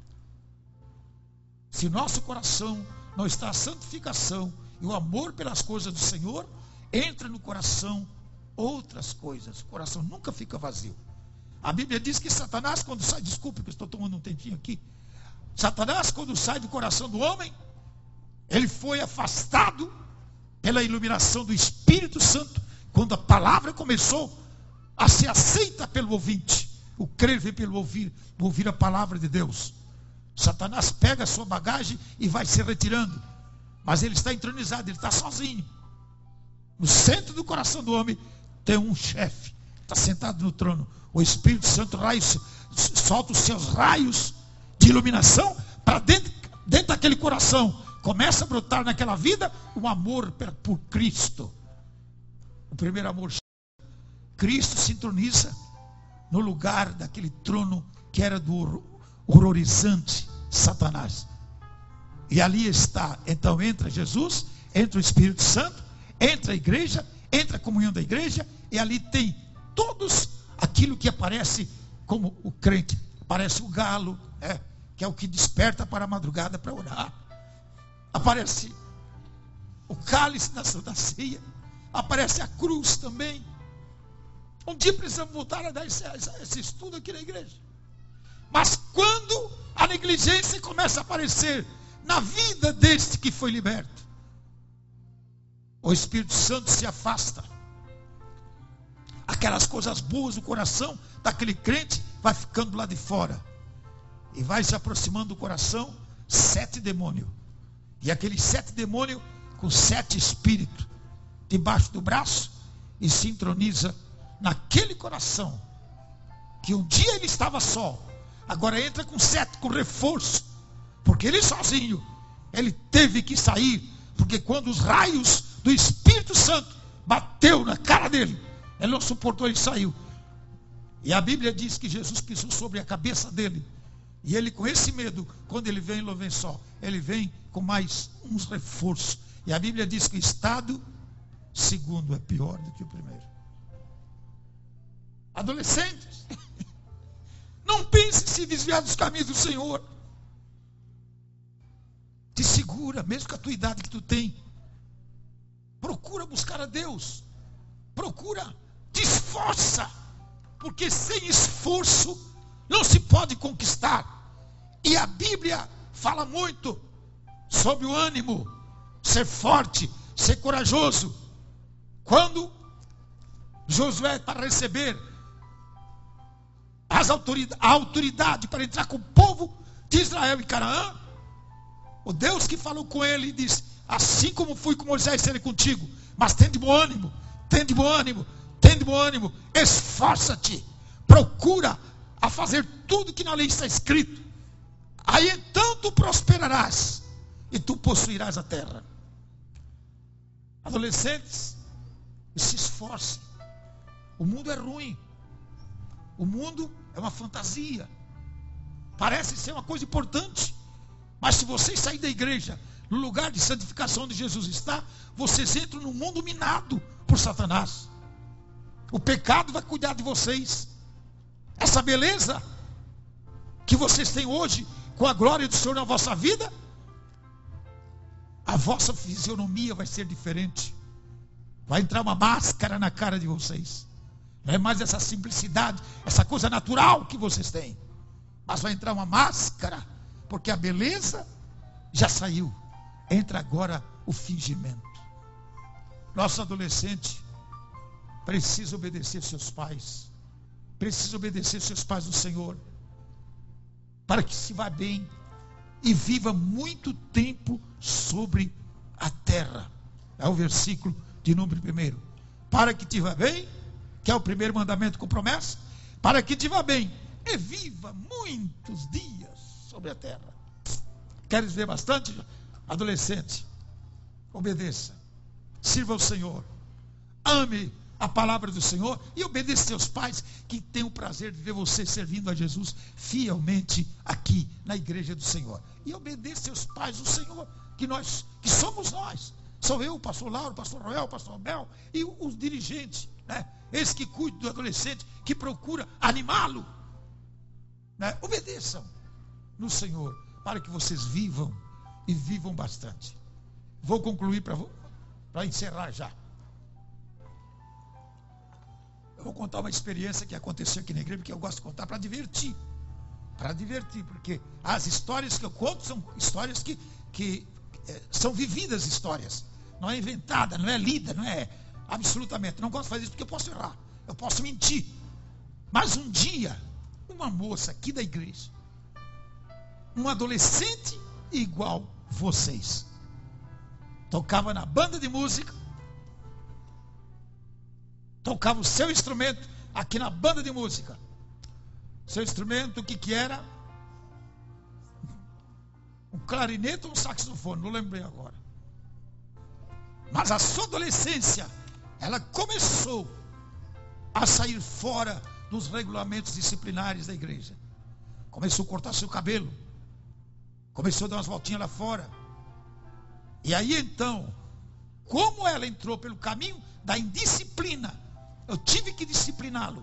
Speaker 7: Se o nosso coração não está a santificação e o amor pelas coisas do Senhor, entra no coração outras coisas. O coração nunca fica vazio. A Bíblia diz que Satanás, quando sai, desculpe que eu estou tomando um tempinho aqui, Satanás, quando sai do coração do homem, ele foi afastado pela iluminação do Espírito Santo, quando a palavra começou a ser aceita pelo ouvinte. O crer vem pelo ouvir, ouvir a palavra de Deus. Satanás pega a sua bagagem e vai se retirando, mas ele está entronizado, ele está sozinho. No centro do coração do homem tem um chefe, está sentado no trono. O Espírito Santo raios, solta os seus raios de iluminação para dentro, dentro daquele coração. Começa a brotar naquela vida um amor por Cristo. O primeiro amor, Cristo se entroniza no lugar daquele trono que era do horrorizante Satanás. E ali está, então entra Jesus, entra o Espírito Santo, entra a igreja, entra a comunhão da igreja, e ali tem todos aquilo que aparece como o crente. Aparece o galo, é, que é o que desperta para a madrugada para orar. Aparece o cálice da Santa Ceia. Aparece a cruz também. Um dia precisamos voltar a dar esse, esse estudo aqui na igreja. Mas quando a negligência começa a aparecer na vida deste que foi liberto, o Espírito Santo se afasta. Aquelas coisas boas do coração daquele crente vai ficando lá de fora. E vai se aproximando do coração sete demônios. E aqueles sete demônios com sete espíritos debaixo do braço e se introniza naquele coração que um dia ele estava só. Agora entra com sete, com reforço. Porque ele sozinho, ele teve que sair. Porque quando os raios do Espírito Santo bateu na cara dele, ele não suportou, ele saiu. E a Bíblia diz que Jesus pisou sobre a cabeça dele. E ele, com esse medo, quando ele vem, ele não vem só. Ele vem com mais uns reforços. E a Bíblia diz que o estado segundo é pior do que o primeiro. Adolescentes, não pense em se desviar dos caminhos do Senhor. Te segura, mesmo com a tua idade que tu tem. Procura buscar a Deus. Procura, te esforça. Porque sem esforço não se pode conquistar. E a Bíblia fala muito sobre o ânimo, ser forte, ser corajoso. Quando Josué, para receber as autoridade, a autoridade para entrar com o povo de Israel em Canaã, o Deus que falou com ele disse: assim como fui com Moisés, serei contigo, mas tem de bom ânimo, tem de bom ânimo, tem de bom ânimo, esforça-te, procura a fazer tudo que na lei está escrito, aí então tu prosperarás e tu possuirás a terra. Adolescentes, se esforcem. O mundo é ruim, o mundo é uma fantasia, parece ser uma coisa importante, mas se vocês saírem da igreja, no lugar de santificação onde Jesus está, vocês entram num mundo minado por Satanás. O pecado vai cuidar de vocês. Essa beleza que vocês têm hoje, com a glória do Senhor na vossa vida, a vossa fisionomia vai ser diferente. Vai entrar uma máscara na cara de vocês. Não é mais essa simplicidade, essa coisa natural que vocês têm. Mas vai entrar uma máscara, porque a beleza já saiu. Entra agora o fingimento. Nosso adolescente precisa obedecer seus pais. Precisa obedecer seus pais do Senhor. Para que se vá bem e viva muito tempo sobre a terra. É o versículo de número primeiro. Para que te vá bem, que é o primeiro mandamento com promessa. Para que te vá bem e viva muitos dias sobre a terra. Queres ver bastante? Adolescente, obedeça, sirva ao Senhor, ame a palavra do Senhor e obedeça seus pais, que têm o prazer de ver você servindo a Jesus fielmente aqui na igreja do Senhor. E obedeça seus pais do Senhor, que nós, que somos nós. Sou eu, o pastor Lauro, o pastor Roel, o pastor Abel e os dirigentes, né? Esse que cuida do adolescente, que procura animá-lo, né? Obedeçam no Senhor, para que vocês vivam e vivam bastante. Vou concluir para encerrar já. Eu vou contar uma experiência que aconteceu aqui na igreja, que eu gosto de contar para divertir. Para divertir, porque as histórias que eu conto são histórias que, que é, são vividas histórias. Não é inventada, não é lida, não é absolutamente. Não gosto de fazer isso porque eu posso errar, eu posso mentir. Mas um dia, uma moça aqui da igreja, um adolescente igual vocês, tocava na banda de música, tocava o seu instrumento aqui na banda de música. Seu instrumento, o que que era? Um clarinete ou um saxofone, não lembrei agora. Mas a sua adolescência, ela começou a sair fora dos regulamentos disciplinares da igreja. Começou a cortar seu cabelo. Começou a dar umas voltinhas lá fora. E aí então, como ela entrou pelo caminho da indisciplina, eu tive que discipliná-lo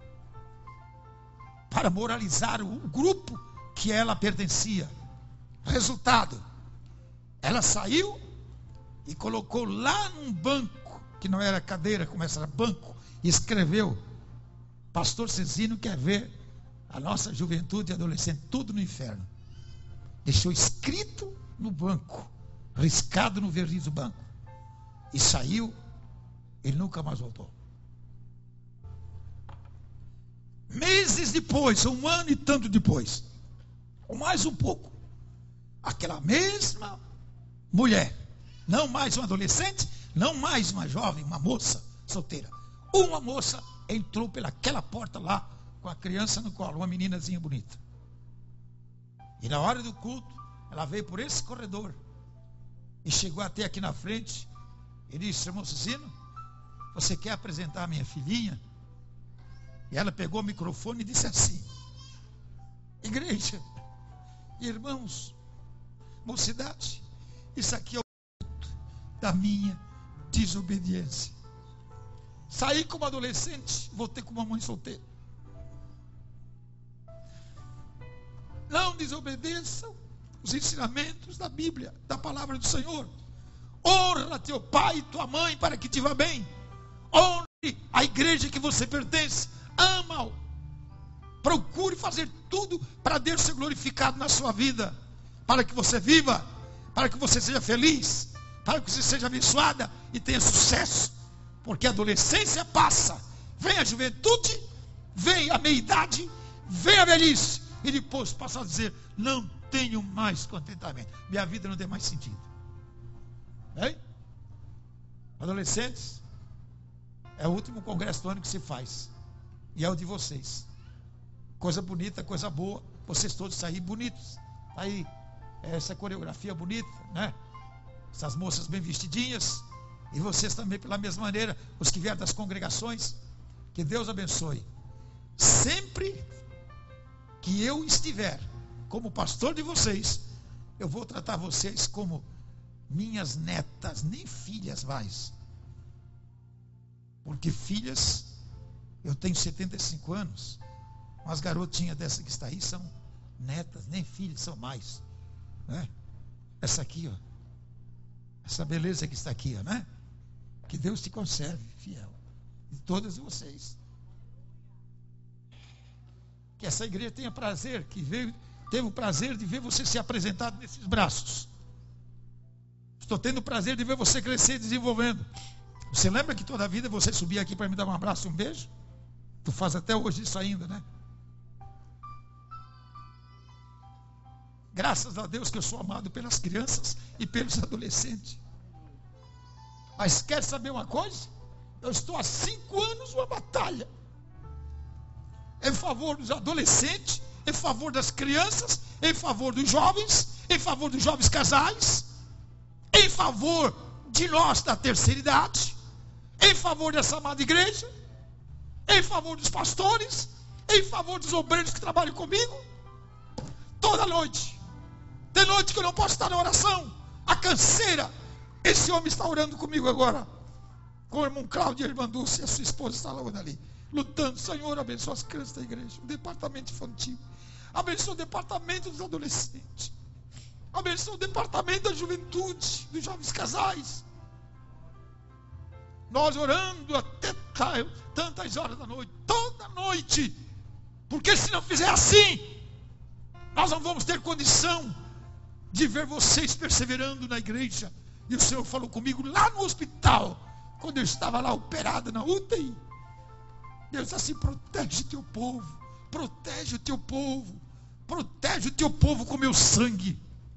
Speaker 7: para moralizar o grupo que ela pertencia. Resultado, ela saiu e colocou lá num banco, que não era cadeira, como essa era banco, e escreveu: Pastor Cezino quer ver a nossa juventude e adolescente tudo no inferno. Deixou escrito no banco, riscado no verniz do banco, e saiu. Ele nunca mais voltou. Meses depois, um ano e tanto depois, ou mais um pouco, aquela mesma mulher, não mais uma adolescente, não mais uma jovem, uma moça solteira, uma moça entrou pelaquela porta lá com a criança no colo, uma meninazinha bonita. E na hora do culto, ela veio por esse corredor e chegou até aqui na frente e disse: irmão Cezino, você quer apresentar a minha filhinha? E ela pegou o microfone e disse assim: igreja, irmãos, mocidade, isso aqui é o fruto da minha desobediência. Saí como adolescente, voltei como uma mãe solteira. Não desobedeçam os ensinamentos da Bíblia, da palavra do Senhor. Honra teu pai e tua mãe para que te vá bem. Honre a igreja que você pertence. Ama-o. Procure fazer tudo para Deus ser glorificado na sua vida, para que você viva, para que você seja feliz, para que você seja abençoada e tenha sucesso. Porque a adolescência passa, vem a juventude, vem a meia-idade, vem a velhice, e depois passa a dizer: não tenho mais contentamento, minha vida não tem mais sentido. Hein? Adolescentes, é o último congresso do ano que se faz, e é o de vocês. Coisa bonita, coisa boa, vocês todos saírem bonitos. Aí, essa coreografia bonita, né? Essas moças bem vestidinhas, e vocês também pela mesma maneira, os que vieram das congregações. Que Deus abençoe. Sempre que eu estiver como pastor de vocês, eu vou tratar vocês como minhas netas, nem filhas mais. Porque filhas, eu tenho setenta e cinco anos, umas garotinhas dessa que está aí são netas, nem filhas são mais, né? Essa aqui, ó, essa beleza que está aqui, ó, né? Que Deus te conserve fiel, e todas vocês. Que essa igreja tenha prazer, que veio, teve o prazer de ver você ser apresentado nesses braços. Estou tendo o prazer de ver você crescer e desenvolvendo. Você lembra que toda a vida você subia aqui para me dar um abraço e um beijo? Tu faz até hoje isso ainda, né? Graças a Deus que eu sou amado pelas crianças e pelos adolescentes. Mas quer saber uma coisa? Eu estou há cinco anos numa batalha em favor dos adolescentes, em favor das crianças, em favor dos jovens, em favor dos jovens casais, em favor de nós da terceira idade, em favor dessa amada igreja, em favor dos pastores, em favor dos obreiros que trabalham comigo. Toda noite, de noite que eu não posso estar na oração, a canseira. Esse homem está orando comigo agora, com o irmão Cláudio e a irmã Dulce, e a sua esposa está lá ali, lutando. Senhor, abençoa as crianças da igreja, o departamento infantil, abençoa o departamento dos adolescentes, abençoa o departamento da juventude, dos jovens casais. Nós orando até tantas horas da noite, toda noite, porque se não fizer assim, nós não vamos ter condição de ver vocês perseverando na igreja. E o Senhor falou comigo lá no hospital, quando eu estava lá operado na U T I. Deus disse assim: protege o teu povo, protege o teu povo, protege o teu povo com meu sangue.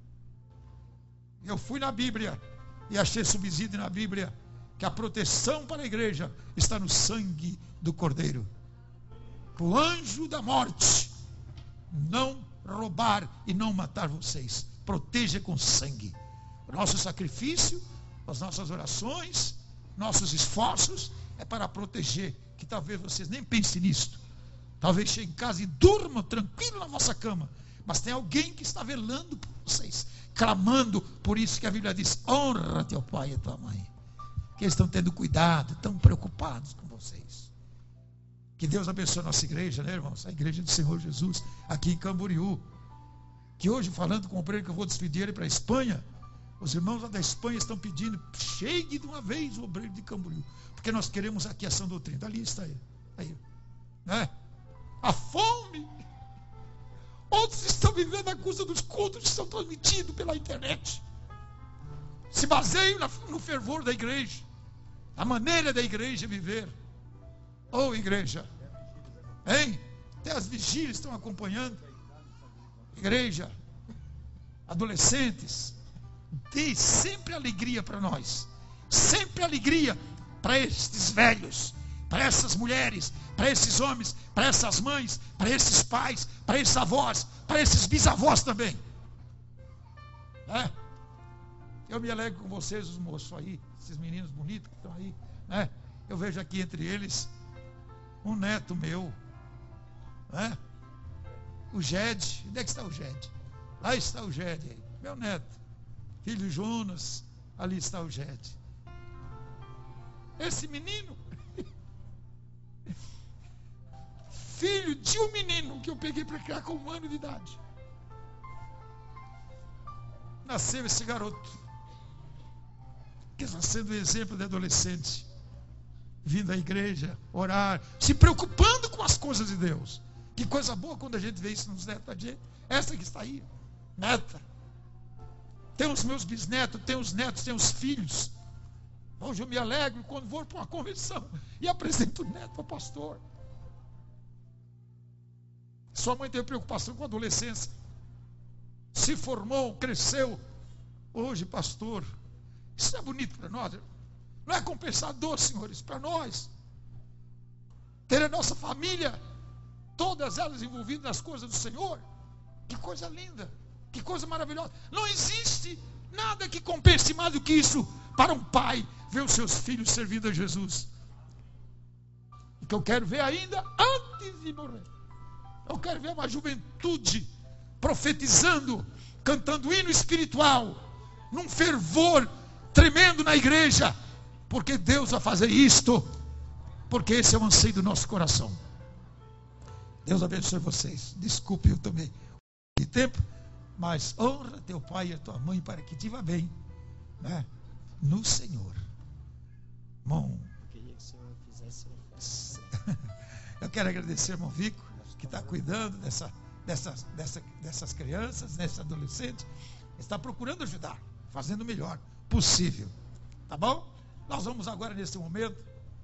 Speaker 7: Eu fui na Bíblia e achei subsídio na Bíblia que a proteção para a igreja está no sangue do Cordeiro. O anjo da morte não roubar e não matar vocês. Proteja com sangue. O nosso sacrifício, as nossas orações, nossos esforços é para proteger, que talvez vocês nem pensem nisto, Talvez chegue em casa e durma tranquilo na vossa cama. Mas tem alguém que está velando por vocês, clamando. Por isso que a Bíblia diz: honra teu pai e tua mãe. Que eles estão tendo cuidado, estão preocupados com vocês. Que Deus abençoe a nossa igreja, né, irmãos? A igreja do Senhor Jesus, aqui em Camboriú. Que hoje, falando com o obreiro que eu vou despedir ele para a Espanha, os irmãos lá da Espanha estão pedindo: chegue de uma vez o obreiro de Camboriú, porque nós queremos aqui a sã doutrina. Ali está ele, aí, né? A fome. Outros estão vivendo a custa dos cultos que são transmitidos pela internet. Se baseiam no fervor da igreja, a maneira da igreja viver. Ô, igreja, hein? Até as vigílias estão acompanhando. Igreja, adolescentes, dê sempre alegria para nós, sempre alegria para estes velhos, para essas mulheres, para esses homens, para essas mães, para esses pais, para esses avós, para esses bisavós também. É? Eu me alegro com vocês, os moços aí, esses meninos bonitos que estão aí, né? Eu vejo aqui entre eles um neto meu, né? O Gede. Onde é que está o Gede? Lá está o Gede, meu neto, filho Jonas. Ali está o Gede. Esse menino, filho de um menino que eu peguei para criar com um ano de idade, nasceu esse garoto, que está sendo exemplo de adolescente, vindo à igreja, orar, se preocupando com as coisas de Deus. Que coisa boa quando a gente vê isso nos netos da gente. Essa que está aí, neta. Tem os meus bisnetos, tem os netos, tem os filhos. Hoje eu me alegro quando vou para uma convenção e apresento o neto ao pastor. Sua mãe teve preocupação com a adolescência, se formou, cresceu. Hoje, pastor, isso é bonito para nós. Não é compensador, senhores, para nós ter a nossa família, todas elas envolvidas nas coisas do Senhor. Que coisa linda, que coisa maravilhosa. Não existe nada que compense mais do que isso para um pai ver os seus filhos servindo a Jesus. O que eu quero ver ainda antes de morrer, eu quero ver uma juventude profetizando, cantando hino espiritual, num fervor tremendo na igreja, porque Deus vai fazer isto, porque esse é o anseio do nosso coração. Deus abençoe vocês. Desculpe, eu tomei de tempo, mas honra teu pai e a tua mãe para que te vá bem, né? No Senhor. Irmão, eu queria que o Senhor fizesse uma... Eu quero agradecer, irmão Vico, que está cuidando dessa, dessas, dessa, dessas crianças, dessa adolescente. Está procurando ajudar, fazendo o melhor possível. Tá bom? Nós vamos agora, nesse momento.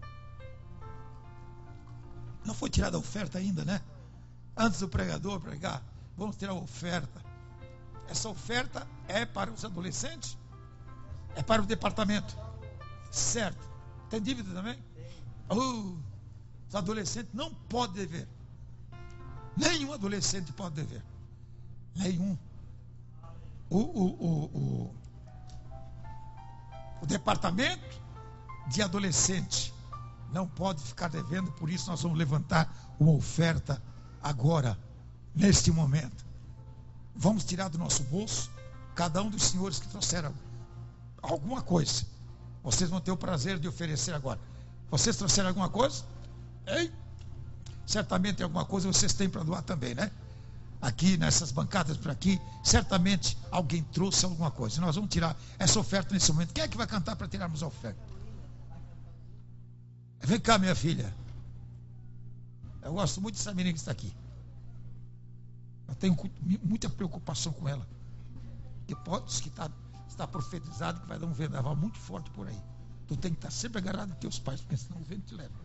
Speaker 7: Não foi tirada a oferta ainda, né? Antes do pregador pregar, vamos tirar a oferta. Essa oferta é para os adolescentes? É para o departamento? Certo. Tem dívida também? Uh, os adolescentes não podem dever. Nenhum adolescente pode dever. Nenhum. O, o, o, o, o departamento de adolescente não pode ficar devendo, por isso nós vamos levantar uma oferta agora, neste momento. Vamos tirar do nosso bolso, cada um dos senhores que trouxeram alguma coisa. Vocês vão ter o prazer de oferecer agora. Vocês trouxeram alguma coisa? Ei? Certamente tem alguma coisa vocês têm para doar também, né? Aqui nessas bancadas por aqui, certamente alguém trouxe alguma coisa. Nós vamos tirar essa oferta nesse momento. Quem é que vai cantar para tirarmos a oferta? Vem cá, minha filha. Eu gosto muito dessa menina que está aqui. Eu tenho muita preocupação com ela. Que pode que está, está profetizado que vai dar um vendaval muito forte por aí. Tu tem que estar sempre agarrado aos teus pais, porque senão o vento te leva.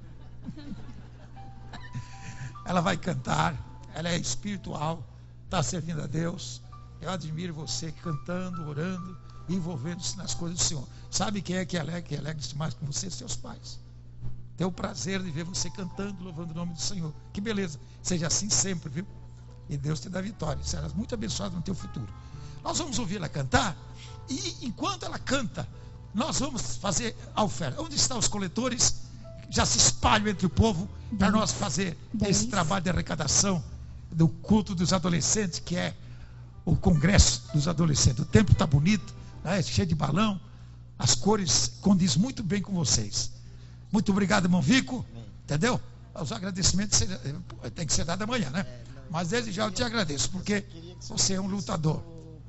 Speaker 7: Ela vai cantar. Ela é espiritual, está servindo a Deus. Eu admiro você cantando, orando, envolvendo-se nas coisas do Senhor. Sabe quem é que alegra, que alegra-se mais com você? Seus pais. Tem o prazer de ver você cantando, louvando o nome do Senhor. Que beleza. Seja assim sempre, viu? E Deus te dá vitória. Serás muito abençoado no teu futuro. Nós vamos ouvir ela cantar. E enquanto ela canta, nós vamos fazer a oferta. Onde estão os coletores? já se espalham entre o povo para nós fazer
Speaker 9: Dez.
Speaker 7: esse trabalho de arrecadação do culto dos adolescentes, que é o congresso dos adolescentes. O templo está bonito, né? Cheio de balão, as cores condiz muito bem com vocês. Muito obrigado, irmão Vico, entendeu? Os agradecimentos tem que ser dado amanhã, né? Mas desde já eu te agradeço, porque você é um lutador.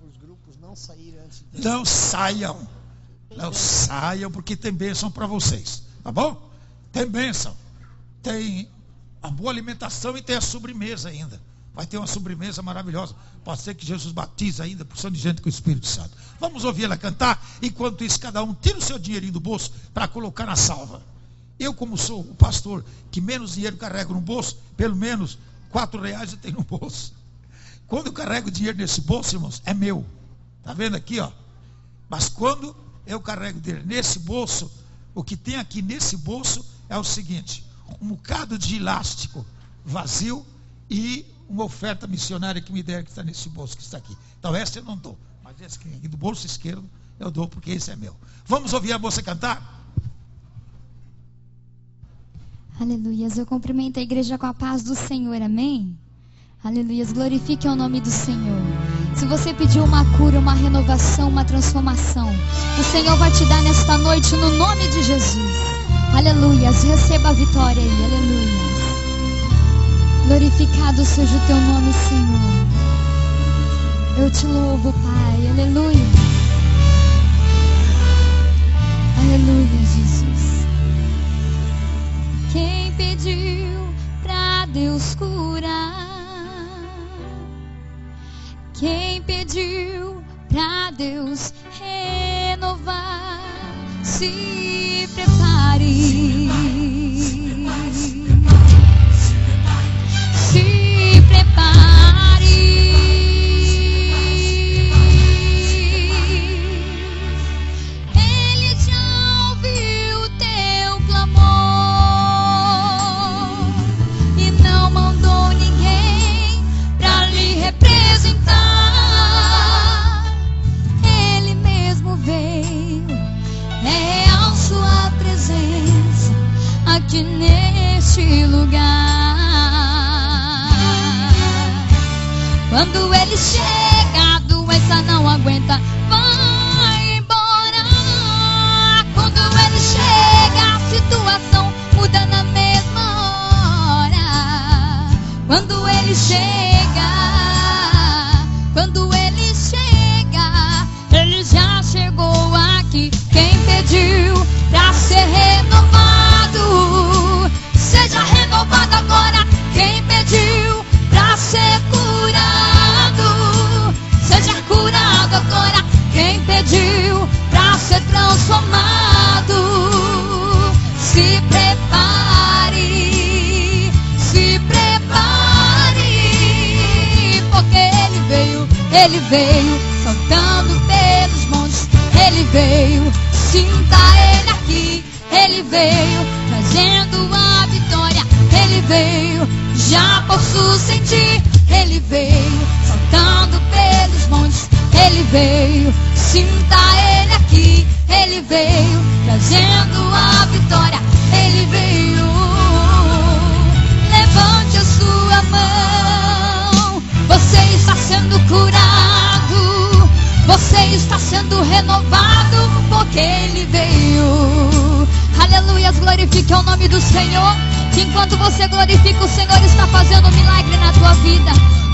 Speaker 7: Não saiam, não saiam, porque tem bênção para vocês, tá bom? Tem bênção, tem a boa alimentação e tem a sobremesa ainda. Vai ter uma sobremesa maravilhosa. Pode ser que Jesus batize ainda, porção de gente com o Espírito Santo. Vamos ouvir ela cantar. Enquanto isso, cada um tira o seu dinheirinho do bolso para colocar na salva. Eu, como sou o pastor que menos dinheiro carrego no bolso, pelo menos quatro reais eu tenho no bolso. Quando eu carrego dinheiro nesse bolso, irmãos, é meu. Está vendo aqui, ó? Mas quando eu carrego dinheiro nesse bolso, o que tem aqui nesse bolso é o seguinte: um bocado de elástico vazio e uma oferta missionária que me deram, que está nesse bolso que está aqui. Então essa eu não dou, mas esse aqui do bolso esquerdo eu dou, porque esse é meu. Vamos ouvir a moça cantar?
Speaker 9: Aleluias, eu cumprimento a igreja com a paz do Senhor, amém? Aleluias, glorifique o nome do Senhor. Se você pediu uma cura, uma renovação, uma transformação, o Senhor vai te dar nesta noite no nome de Jesus. Aleluias, receba a vitória aí, aleluias. Glorificado seja o teu nome, Senhor. Eu te louvo, Pai, aleluia. Aleluia, Jesus. Quem pediu pra Deus curar? Quem pediu pra Deus renovar? Se prepare. Se prepare. Ele já ouviu o teu clamor e não mandou ninguém pra lhe representar. Ele mesmo veio, é a sua presença aqui neste lugar. Quando ele chega, a doença não aguenta, vai embora. Quando ele chega, a situação muda na mesma hora. Quando ele chega, quando ele chega, ele já chegou aqui. Quem pediu pra ser renovado, seja renovado agora. Quem pediu pra ser curado, seja curado agora. Quem pediu pra ser transformado, se prepare, se prepare, porque ele veio, ele veio saltando pelos montes, ele veio, sinta ele aqui, ele veio trazendo a vitória, ele veio, já posso sentir, ele veio saltando pelos montes, ele veio, sinta ele aqui, ele veio trazendo a vitória, ele veio. Levante a sua mão, você está sendo curado, você está sendo renovado, porque ele veio. Aleluia, glorifique o nome do Senhor. Enquanto você glorifica, o Senhor está fazendo um milagre na tua vida.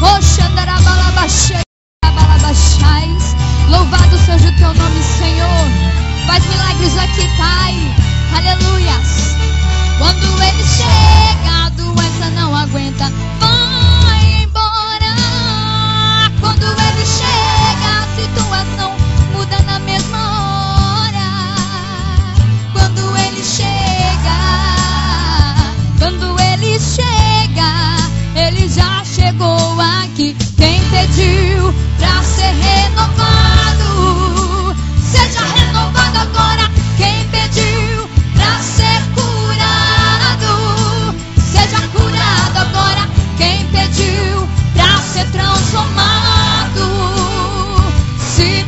Speaker 9: Louvado seja o teu nome, Senhor. Faz milagres aqui, Pai. Aleluias. Quando ele chega, a doença não aguenta, vai embora. Quando ele chega, a situação muda na mesma hora. Quando ele chega, quando ele chega, ele já chegou aqui. Quem pediu pra ser renovado, seja renovado agora. Quem pediu pra ser curado, seja curado agora. Quem pediu pra ser transformado, se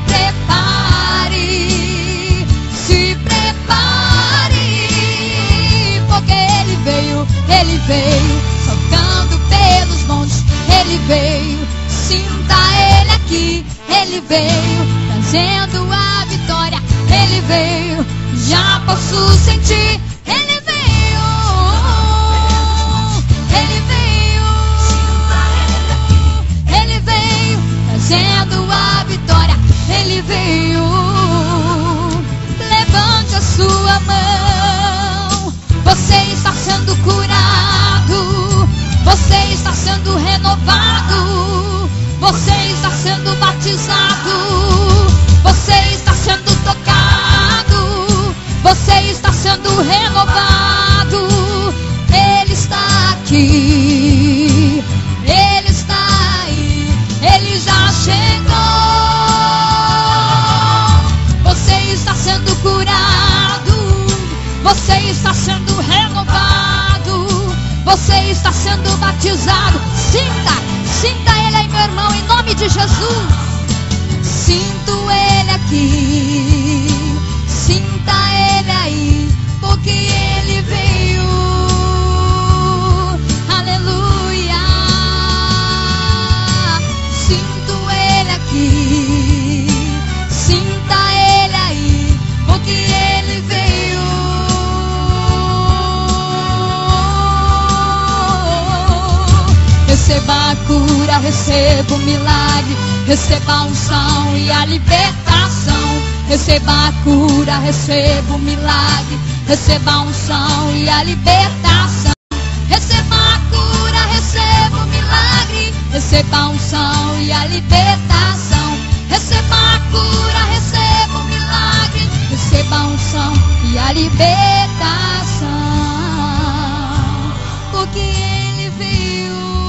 Speaker 9: prepare, se prepare, porque veio, saltando pelos montes, ele veio. Sinta ele aqui, ele veio, trazendo a vitória, ele veio. Já posso sentir, ele veio, ele veio, ele veio, trazendo a vitória, ele veio. Levante a sua mão, você está sendo curado, você está sendo renovado, você está sendo batizado, você está sendo tocado, você está sendo renovado. Ele está aqui, ele está aí, ele já chegou. Você está sendo curado, você está sendo renovado, você está sendo batizado. Sinta, sinta ele aí, meu irmão, em nome de Jesus. Sinto ele aqui, sinta ele aí, porque ele veio. Aleluia. Sinto ele aqui, sinta ele aí, porque ele veio. Receba a cura, receba o milagre, receba a unção e a libertação. Receba a cura, receba o milagre, receba a unção e a libertação. Receba a cura, receba o milagre, receba a unção e a libertação. Receba a cura, receba o milagre, receba a unção e a libertação. Porque ele veio.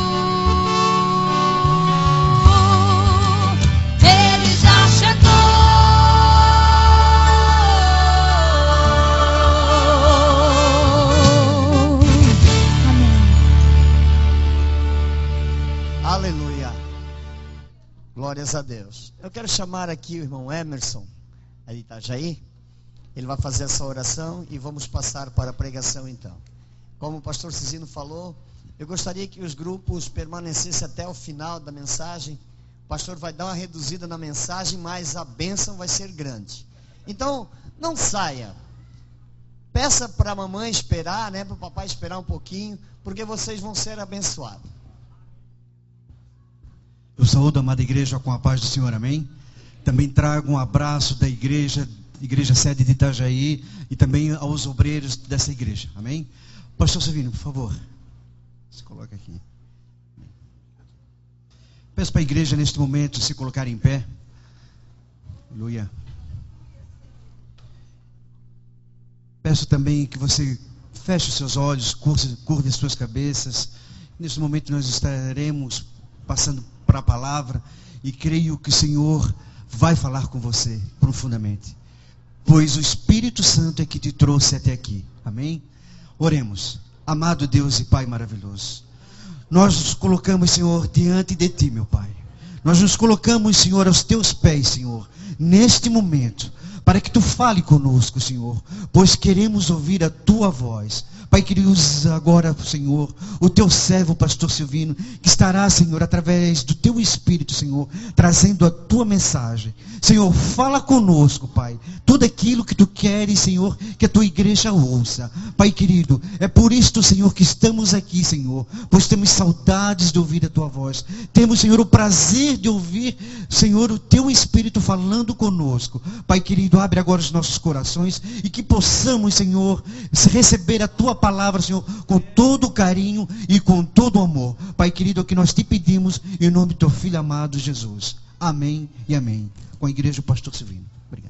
Speaker 8: Aleluia. Glórias a Deus. Eu quero chamar aqui o irmão Emerson, aí de Itajaí. Ele vai fazer essa oração e vamos passar para a pregação então. Como o pastor Cizino falou, eu gostaria que os grupos permanecessem até o final da mensagem. O pastor vai dar uma reduzida na mensagem, mas a bênção vai ser grande. Então, não saia. Peça para a mamãe esperar, né, para o papai esperar um pouquinho, porque vocês vão ser abençoados.
Speaker 14: Eu saúdo a amada igreja com a paz do Senhor, amém? Também trago um abraço da igreja, igreja sede de Itajaí, e também aos obreiros dessa igreja, amém? Pastor Silvino, por favor, se coloca aqui. Peço para a igreja neste momento se colocar em pé. Aleluia. Peço também que você feche os seus olhos, curve, curve as suas cabeças. Neste momento nós estaremos passando para a palavra e creio que o Senhor vai falar com você profundamente, pois o Espírito Santo é que te trouxe até aqui, amém? Oremos. Amado Deus e Pai maravilhoso, nós nos colocamos, Senhor, diante de Ti, meu Pai. Nós nos colocamos, Senhor, aos Teus pés, Senhor, neste momento, para que Tu fale conosco, Senhor, pois queremos ouvir a Tua voz. Pai, que usa agora, Senhor, o Teu servo, pastor Silvino, que estará, Senhor, através do Teu Espírito, Senhor, trazendo a Tua mensagem. Senhor, fala conosco, Pai, tudo aquilo que Tu queres, Senhor, que a Tua igreja ouça. Pai querido, é por isto, Senhor, que estamos aqui, Senhor, pois temos saudades de ouvir a Tua voz. Temos, Senhor, o prazer de ouvir, Senhor, o Teu Espírito falando conosco. Pai querido, abre agora os nossos corações e que possamos, Senhor, receber a Tua palavra, Senhor, com todo carinho e com todo amor. Pai querido, é o que nós te pedimos em nome do Teu Filho amado Jesus. Amém e amém. Com a igreja, o pastor Silvino. Obrigado.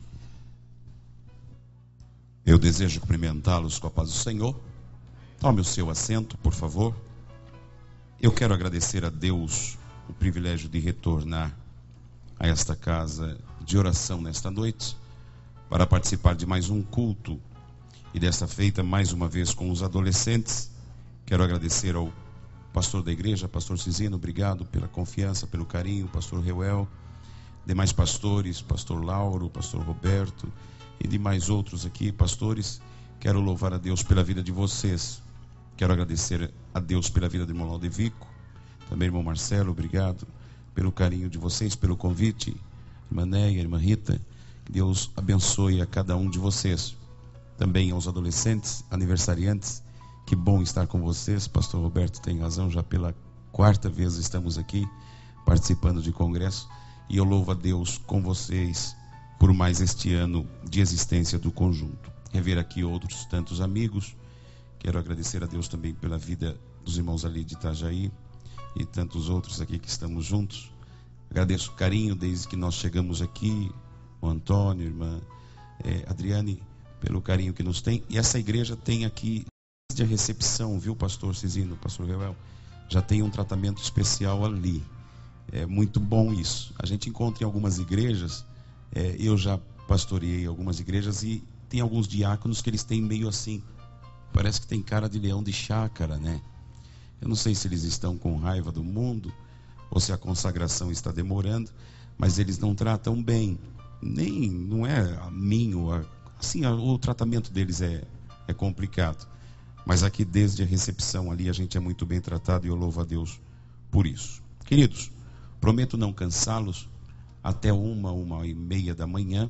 Speaker 5: Eu desejo cumprimentá-los com a paz do Senhor. Tome o seu assento, por favor. Eu quero agradecer a Deus o privilégio de retornar a esta casa de oração nesta noite, para participar de mais um culto. E desta feita, mais uma vez, com os adolescentes. Quero agradecer ao pastor da igreja, pastor Cizino, obrigado pela confiança, pelo carinho, pastor Reuel, demais pastores, pastor Lauro, pastor Roberto e demais outros aqui, pastores. Quero louvar a Deus pela vida de vocês. Quero agradecer a Deus pela vida do irmão Laudevico, também irmão Marcelo, obrigado pelo carinho de vocês, pelo convite, irmã Néia, irmã Rita. Que Deus abençoe a cada um de vocês, também aos adolescentes, aniversariantes. Que bom estar com vocês. Pastor Roberto tem razão, já pela quarta vez estamos aqui participando de congresso, e eu louvo a Deus com vocês por mais este ano de existência do conjunto. Rever aqui outros tantos amigos. Quero agradecer a Deus também pela vida dos irmãos ali de Itajaí e tantos outros aqui que estamos juntos. Agradeço o carinho desde que nós chegamos aqui, o Antônio, a irmã eh, Adriane, pelo carinho que nos tem. E essa igreja tem aqui, desde a recepção, viu, pastor Cisino, pastor Reuel, já tem um tratamento especial ali. É muito bom isso. A gente encontra em algumas igrejas, eh, eu já pastoreei algumas igrejas, e tem alguns diáconos que eles têm meio assim, parece que tem cara de leão de chácara, né? Eu não sei se eles estão com raiva do mundo ou se a consagração está demorando, mas eles não tratam bem. Nem, não é a mim, ou a, assim, a, o tratamento deles é, é complicado. Mas aqui desde a recepção ali a gente é muito bem tratado, e eu louvo a Deus por isso. Queridos, prometo não cansá-los até uma, uma e meia da manhã.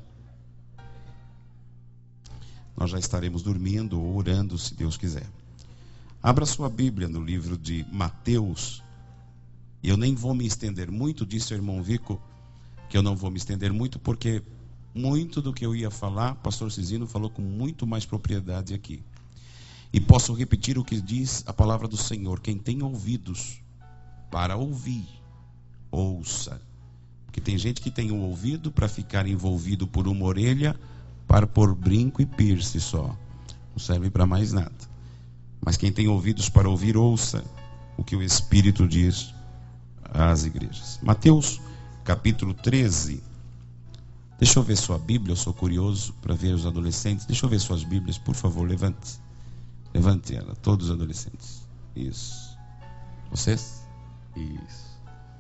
Speaker 5: Nós já estaremos dormindo ou orando, se Deus quiser. Abra sua Bíblia no livro de Mateus. E eu nem vou me estender muito, disse o irmão Vico, que eu não vou me estender muito, porque muito do que eu ia falar, o pastor Cisino falou com muito mais propriedade aqui. E posso repetir o que diz a palavra do Senhor: quem tem ouvidos para ouvir, ouça. Porque tem gente que tem o ouvido para ficar envolvido por uma orelha, para pôr brinco e piercing só. Não serve para mais nada. Mas quem tem ouvidos para ouvir, ouça o que o Espírito diz às igrejas. Mateus capítulo treze. Deixa eu ver sua Bíblia, eu sou curioso para ver os adolescentes. Deixa eu ver suas Bíblias, por favor, levante. Levante ela, todos os adolescentes. Isso. Vocês? Isso.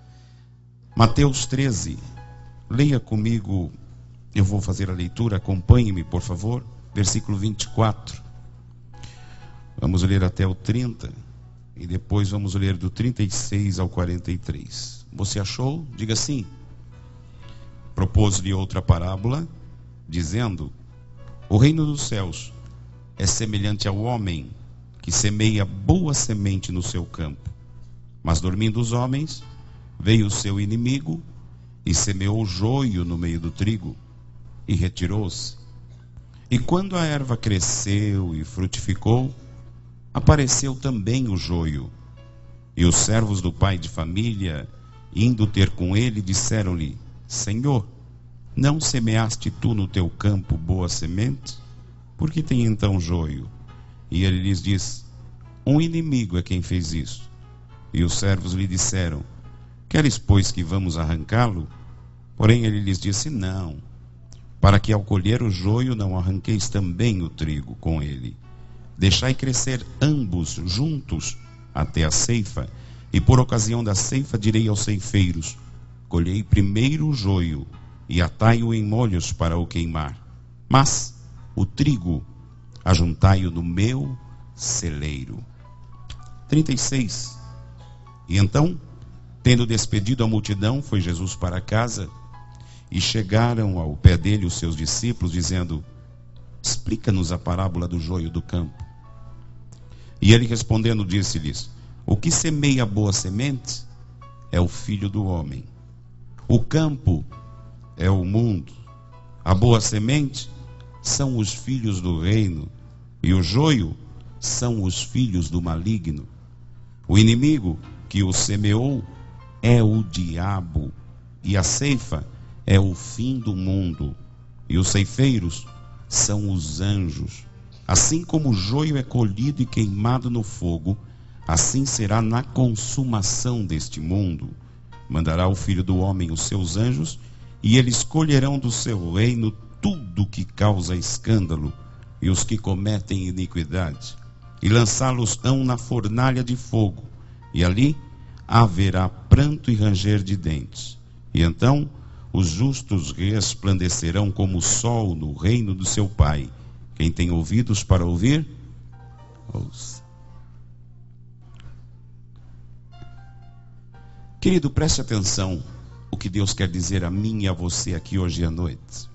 Speaker 5: Mateus treze. Leia comigo. Eu vou fazer a leitura, acompanhe-me, por favor. Versículo vinte e quatro. Vamos ler até o trinta. E depois vamos ler do trinta e seis ao quarenta e três. Você achou? Diga sim. Propôs-lhe outra parábola, dizendo: o reino dos céus é semelhante ao homem que semeia boa semente no seu campo. Mas dormindo os homens, veio o seu inimigo e semeou joio no meio do trigo, e retirou-se. E quando a erva cresceu e frutificou, apareceu também o joio. E os servos do pai de família, indo ter com ele, disseram-lhe: Senhor, não semeaste tu no teu campo boa semente? Por que tem então joio? E ele lhes disse: um inimigo é quem fez isso. E os servos lhe disseram: queres, pois, que vamos arrancá-lo? Porém ele lhes disse: não, para que ao colher o joio não arranqueis também o trigo com ele. Deixai crescer ambos juntos até a ceifa, e por ocasião da ceifa direi aos ceifeiros: colhei primeiro o joio, e atai-o em molhos para o queimar. Mas o trigo ajuntai-o no meu celeiro. trinta e seis. E então, tendo despedido a multidão, foi Jesus para casa, e chegaram ao pé dele os seus discípulos, dizendo: explica-nos a parábola do joio do campo. E ele respondendo disse-lhes: o que semeia a boa semente é o Filho do homem. O campo é o mundo. A boa semente são os filhos do reino, e o joio são os filhos do maligno. O inimigo que o semeou é o diabo, e a ceifa é o fim do mundo, e os ceifeiros são os anjos. Assim como o joio é colhido e queimado no fogo, assim será na consumação deste mundo. Mandará o Filho do homem os seus anjos, e eles colherão do seu reino tudo que causa escândalo e os que cometem iniquidade, e lançá-los-ão na fornalha de fogo, e ali haverá pranto e ranger de dentes. E então os justos resplandecerão como o sol no reino do seu Pai. Quem tem ouvidos para ouvir, ouça. Querido, preste atenção o que Deus quer dizer a mim e a você aqui hoje à noite.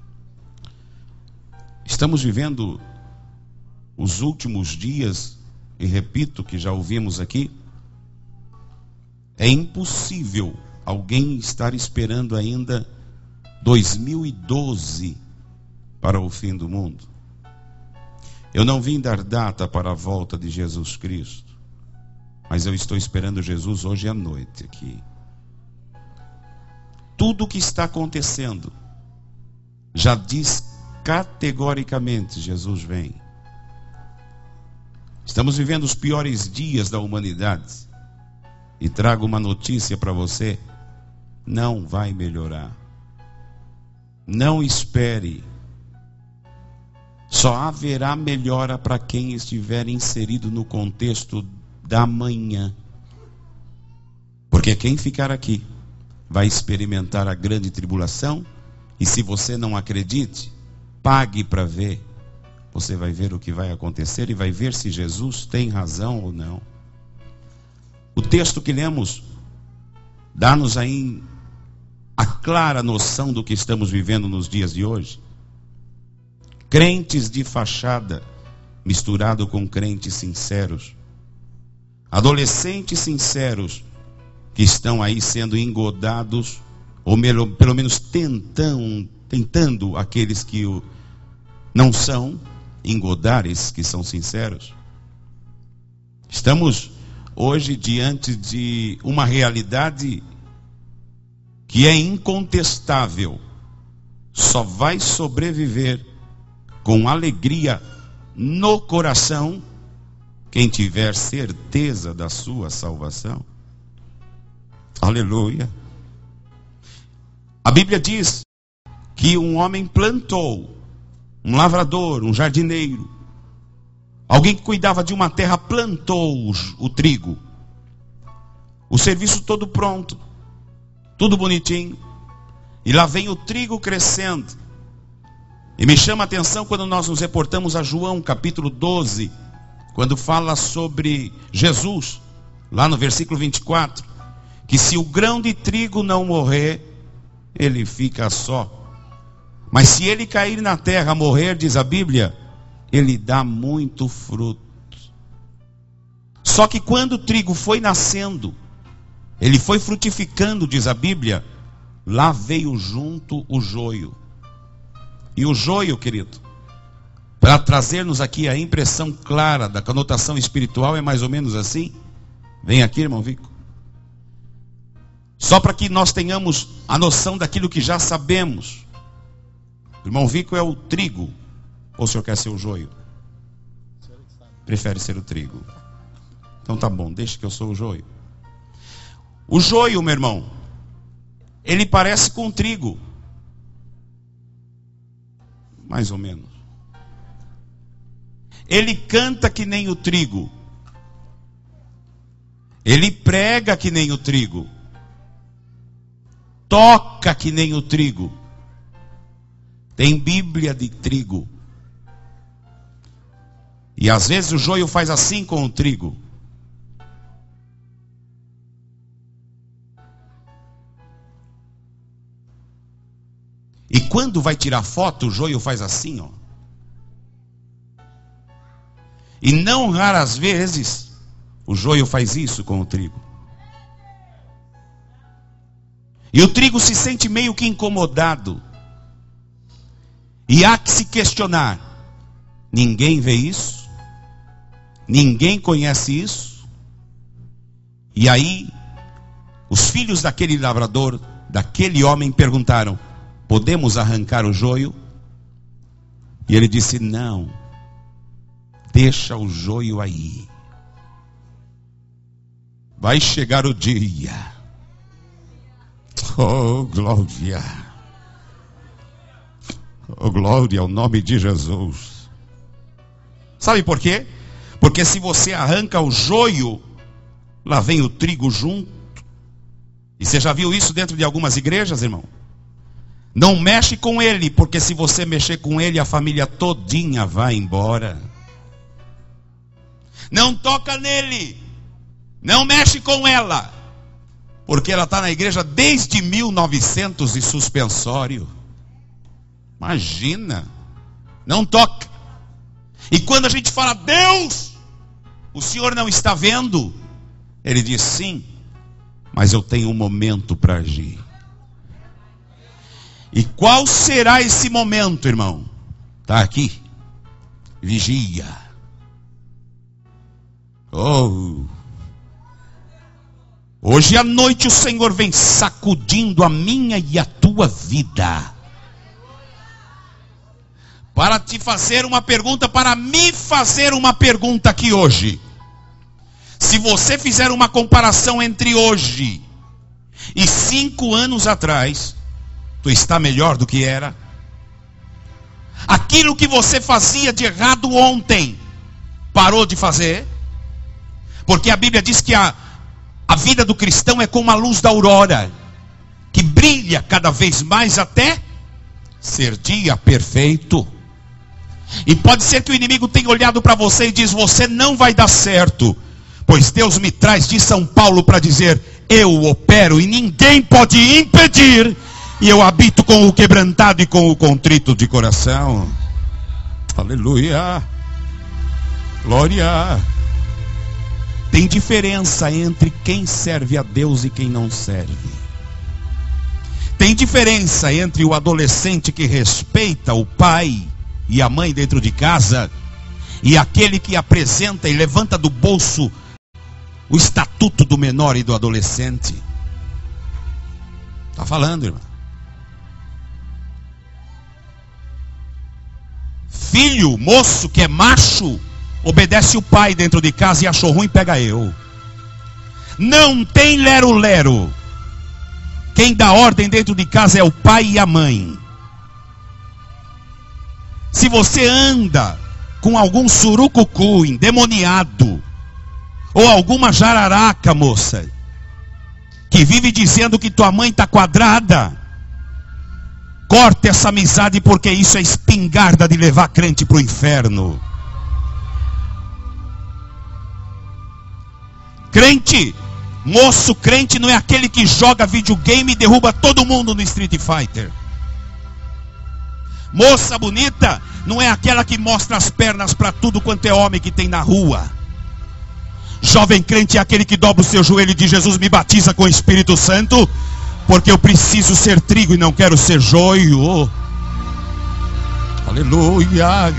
Speaker 5: Estamos vivendo os últimos dias, e repito que já ouvimos aqui, é impossível alguém estar esperando ainda dois mil e doze para o fim do mundo. Eu não vim dar data para a volta de Jesus Cristo, mas eu estou esperando Jesus hoje à noite aqui. Tudo o que está acontecendo já diz categoricamente: Jesus vem. Estamos vivendo os piores dias da humanidade. E trago uma notícia para você: não vai melhorar. Não espere. Só haverá melhora para quem estiver inserido no contexto da manhã. Porque quem ficar aqui vai experimentar a grande tribulação. E se você não acredite, pague para ver. Você vai ver o que vai acontecer e vai ver se Jesus tem razão ou não. O texto que lemos dá-nos aí a clara noção do que estamos vivendo nos dias de hoje. Crentes de fachada misturado com crentes sinceros. Adolescentes sinceros que estão aí sendo engodados, ou pelo menos tentam, tentando aqueles que o não são, engodar esses que são sinceros. Estamos hoje diante de uma realidade que é incontestável. Só vai sobreviver com alegria no coração quem tiver certeza da sua salvação. Aleluia. A Bíblia diz que um homem plantou, um lavrador, um jardineiro, alguém que cuidava de uma terra, plantou o, o trigo. O serviço todo pronto, tudo bonitinho. E lá vem o trigo crescendo. E me chama a atenção quando nós nos reportamos a João capítulo doze, quando fala sobre Jesus, lá no versículo vinte e quatro, que se o grão de trigo não morrer, ele fica só. Mas se ele cair na terra, morrer, diz a Bíblia, ele dá muito fruto. Só que quando o trigo foi nascendo, ele foi frutificando, diz a Bíblia, lá veio junto o joio. E o joio, querido, para trazer-nos aqui a impressão clara da conotação espiritual, é mais ou menos assim. Vem aqui, irmão Vico. Só para que nós tenhamos a noção daquilo que já sabemos. O irmão Vico é o trigo. Ou o senhor quer ser o joio? Prefere ser o trigo. Então tá bom, deixa que eu sou o joio. O joio, meu irmão, ele parece com o trigo. Mais ou menos. Ele canta que nem o trigo. Ele prega que nem o trigo. Toca que nem o trigo. Tem Bíblia de trigo. E às vezes o joio faz assim com o trigo. E quando vai tirar foto, o joio faz assim, ó. E não raras vezes, o joio faz isso com o trigo. E o trigo se sente meio que incomodado. E há que se questionar. Ninguém vê isso? Ninguém conhece isso? E aí, os filhos daquele lavrador, daquele homem, perguntaram: podemos arrancar o joio? E ele disse: não, deixa o joio aí. Vai chegar o dia. Oh, glória. Oh, glória ao nome de Jesus. Sabe por quê? Porque se você arranca o joio, lá vem o trigo junto. E você já viu isso dentro de algumas igrejas, irmão? Não mexe com ele, porque se você mexer com ele, a família todinha vai embora. Não toca nele. Não mexe com ela. Porque ela está na igreja desde mil e novecentos e suspensório. Imagina. Não toca. E quando a gente fala, Deus, o Senhor não está vendo? Ele diz, sim, mas eu tenho um momento para agir. E qual será esse momento, irmão? Está aqui. Vigia. Oh. Hoje à noite o Senhor vem sacudindo a minha e a tua vida. Para te fazer uma pergunta, para me fazer uma pergunta aqui hoje. Se você fizer uma comparação entre hoje e cinco anos atrás, tu está melhor do que era? Aquilo que você fazia de errado ontem, parou de fazer? Porque a Bíblia diz que a, a vida do cristão é como a luz da aurora, que brilha cada vez mais até ser dia perfeito. E pode ser que o inimigo tenha olhado para você e diz, você não vai dar certo. Pois Deus me traz de São Paulo para dizer, eu opero e ninguém pode impedir. E eu habito com o quebrantado e com o contrito de coração. Aleluia. Glória. Tem diferença entre quem serve a Deus e quem não serve. Tem diferença entre o adolescente que respeita o pai e a mãe dentro de casa e aquele que apresenta e levanta do bolso o estatuto do menor e do adolescente. Está falando, irmão? Filho, moço que é macho, obedece o pai dentro de casa e achou ruim, pega eu. Não tem lero-lero. Quem dá ordem dentro de casa é o pai e a mãe. Se você anda com algum surucucu endemoniado, ou alguma jararaca, moça, que vive dizendo que tua mãe está quadrada, corta essa amizade, porque isso é espingarda de levar crente para o inferno. Crente, moço crente não é aquele que joga videogame e derruba todo mundo no Street Fighter. Moça bonita não é aquela que mostra as pernas para tudo quanto é homem que tem na rua. Jovem crente é aquele que dobra o seu joelho e diz, Jesus, me batiza com o Espírito Santo, porque eu preciso ser trigo e não quero ser joio. Aleluia.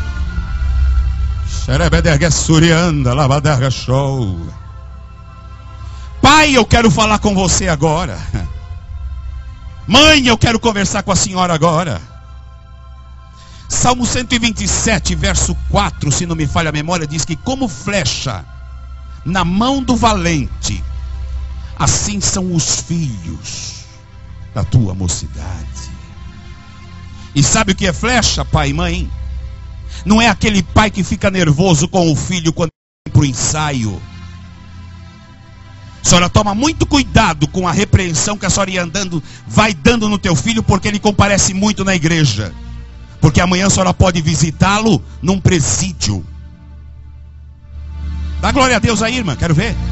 Speaker 5: Pai, eu quero falar com você agora. Mãe, eu quero conversar com a senhora agora. Salmo cento e vinte e sete, verso quatro, se não me falha a memória, diz que como flecha na mão do valente, assim são os filhos da tua mocidade. E sabe o que é flecha, pai e mãe? Não é aquele pai que fica nervoso com o filho quando vai para o ensaio. A senhora toma muito cuidado com a repreensão que a senhora ia andando, vai dando no teu filho, porque ele comparece muito na igreja. Porque amanhã a senhora pode visitá-lo num presídio. Dá glória a Deus aí, irmã, quero ver.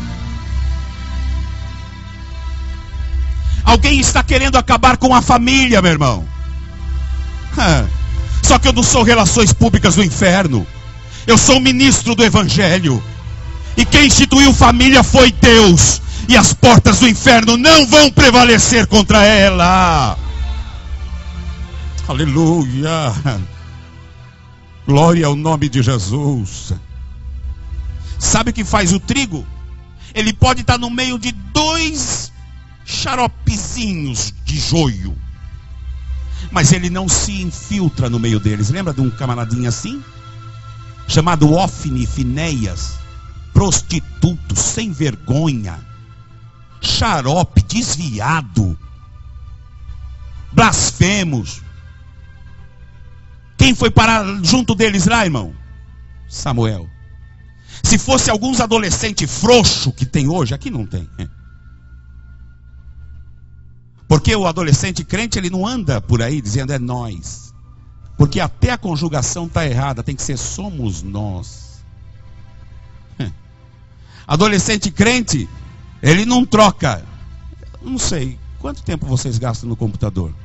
Speaker 5: Alguém está querendo acabar com a família, meu irmão. Só que eu não sou relações públicas do inferno. Eu sou ministro do evangelho. E quem instituiu família foi Deus. E as portas do inferno não vão prevalecer contra ela. Aleluia. Glória ao nome de Jesus. Sabe o que faz o trigo? Ele pode estar no meio de dois xaropezinhos de joio, mas ele não se infiltra no meio deles. Lembra de um camaradinho assim? Chamado Ofni e Finéias. Prostituto, sem vergonha, xarope, desviado, blasfemos. Quem foi parar junto deles lá, irmão? Samuel. Se fosse alguns adolescentes frouxo que tem hoje, aqui não tem. Porque o adolescente crente, ele não anda por aí dizendo é nós. Porque até a conjugação está errada, tem que ser somos nós. Adolescente crente Ele não troca. Não sei, quanto tempo vocês gastam no computador?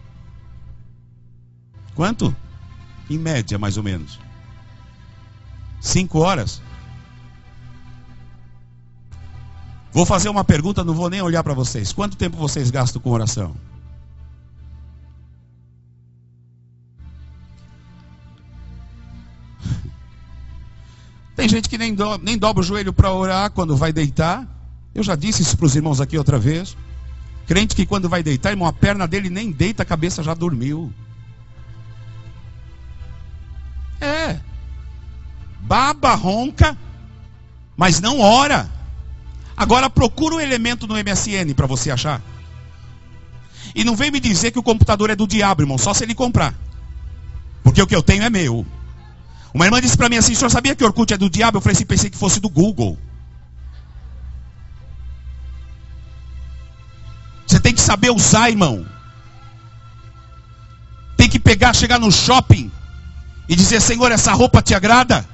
Speaker 5: Quanto? Em média, mais ou menos. Cinco horas? Vou fazer uma pergunta, não vou nem olhar para vocês. Quanto tempo vocês gastam com oração? Tem gente que nem, do, nem dobra o joelho para orar quando vai deitar. Eu já disse isso para os irmãos aqui outra vez. Crente que quando vai deitar, irmão, a perna dele nem deita, a cabeça já dormiu. É. Baba, ronca, mas não ora. Agora procura um elemento no M S N para você achar. E não vem me dizer que o computador é do diabo, irmão, só se ele comprar. Porque o que eu tenho é meu. Uma irmã disse para mim assim: o senhor sabia que o Orkut é do diabo? Eu falei assim, pensei que fosse do Google. Você tem que saber usar, irmão. Tem que pegar, chegar no shopping e dizer: Senhor, essa roupa te agrada?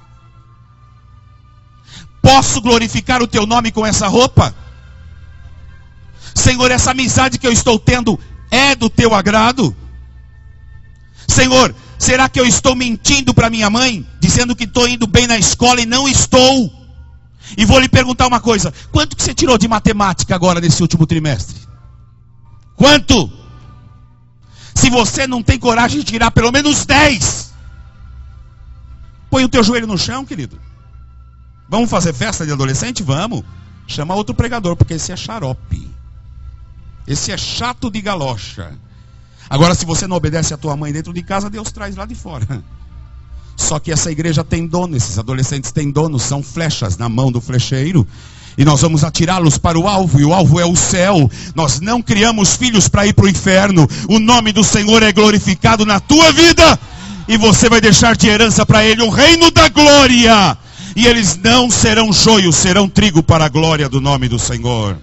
Speaker 5: Posso glorificar o teu nome com essa roupa? Senhor, essa amizade que eu estou tendo é do teu agrado? Senhor, será que eu estou mentindo para minha mãe, dizendo que estou indo bem na escola e não estou? E vou lhe perguntar uma coisa: quanto que você tirou de matemática agora nesse último trimestre? Quanto? Se você não tem coragem de tirar pelo menos dez, põe o teu joelho no chão, querido. Vamos fazer festa de adolescente? Vamos. Chama outro pregador, porque esse é xarope. Esse é chato de galocha. Agora, se você não obedece a tua mãe dentro de casa, Deus traz lá de fora. Só que essa igreja tem dono, esses adolescentes têm dono, são flechas na mão do flecheiro. E nós vamos atirá-los para o alvo, e o alvo é o céu. Nós não criamos filhos para ir para o inferno. O nome do Senhor é glorificado na tua vida. E você vai deixar de herança para Ele o reino da glória. E eles não serão joio, serão trigo para a glória do nome do Senhor.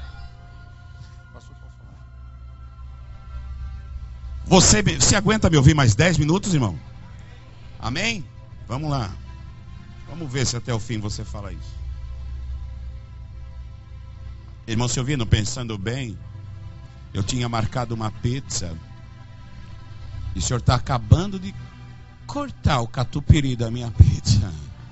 Speaker 5: Você, você aguenta me ouvir mais dez minutos, irmão? Amém? Vamos lá. Vamos ver se até o fim você fala isso. Irmão Silvino, pensando bem, eu tinha marcado uma pizza. E o senhor está acabando de cortar o catupiry da minha pizza.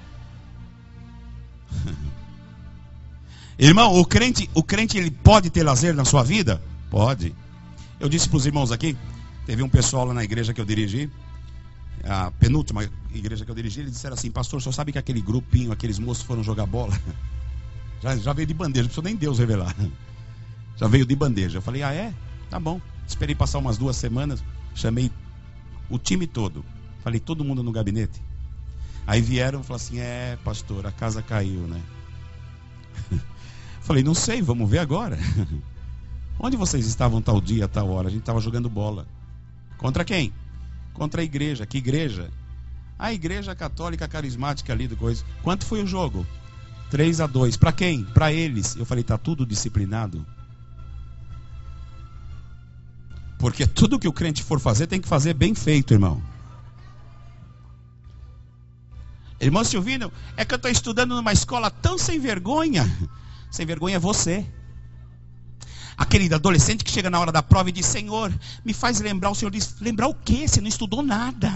Speaker 5: Irmão, o crente, o crente ele pode ter lazer na sua vida? Pode. Eu disse para os irmãos aqui, teve um pessoal lá na igreja que eu dirigi, a penúltima igreja que eu dirigi, eles disseram assim: pastor, o senhor sabe que aquele grupinho, aqueles moços foram jogar bola? Já, já veio de bandeja, não precisa nem Deus revelar. Já veio de bandeja. Eu falei: ah é? Tá bom. Esperei passar umas duas semanas, chamei o time todo. Falei: todo mundo no gabinete. Aí vieram e falaram assim: é, pastor, a casa caiu, né? Falei: não sei, vamos ver agora. Onde vocês estavam tal dia, tal hora? A gente estava jogando bola. Contra quem? Contra a igreja. Que igreja? A igreja católica carismática ali do coisa. Quanto foi o jogo? três a dois. Para quem? Para eles. Eu falei: tá tudo disciplinado? Porque tudo que o crente for fazer tem que fazer bem feito, irmão. Irmão Silvino, é que eu estou estudando numa escola tão sem vergonha. Sem vergonha é você. Aquele adolescente que chega na hora da prova e diz: Senhor, me faz lembrar. O Senhor diz: lembrar o quê? Você não estudou nada.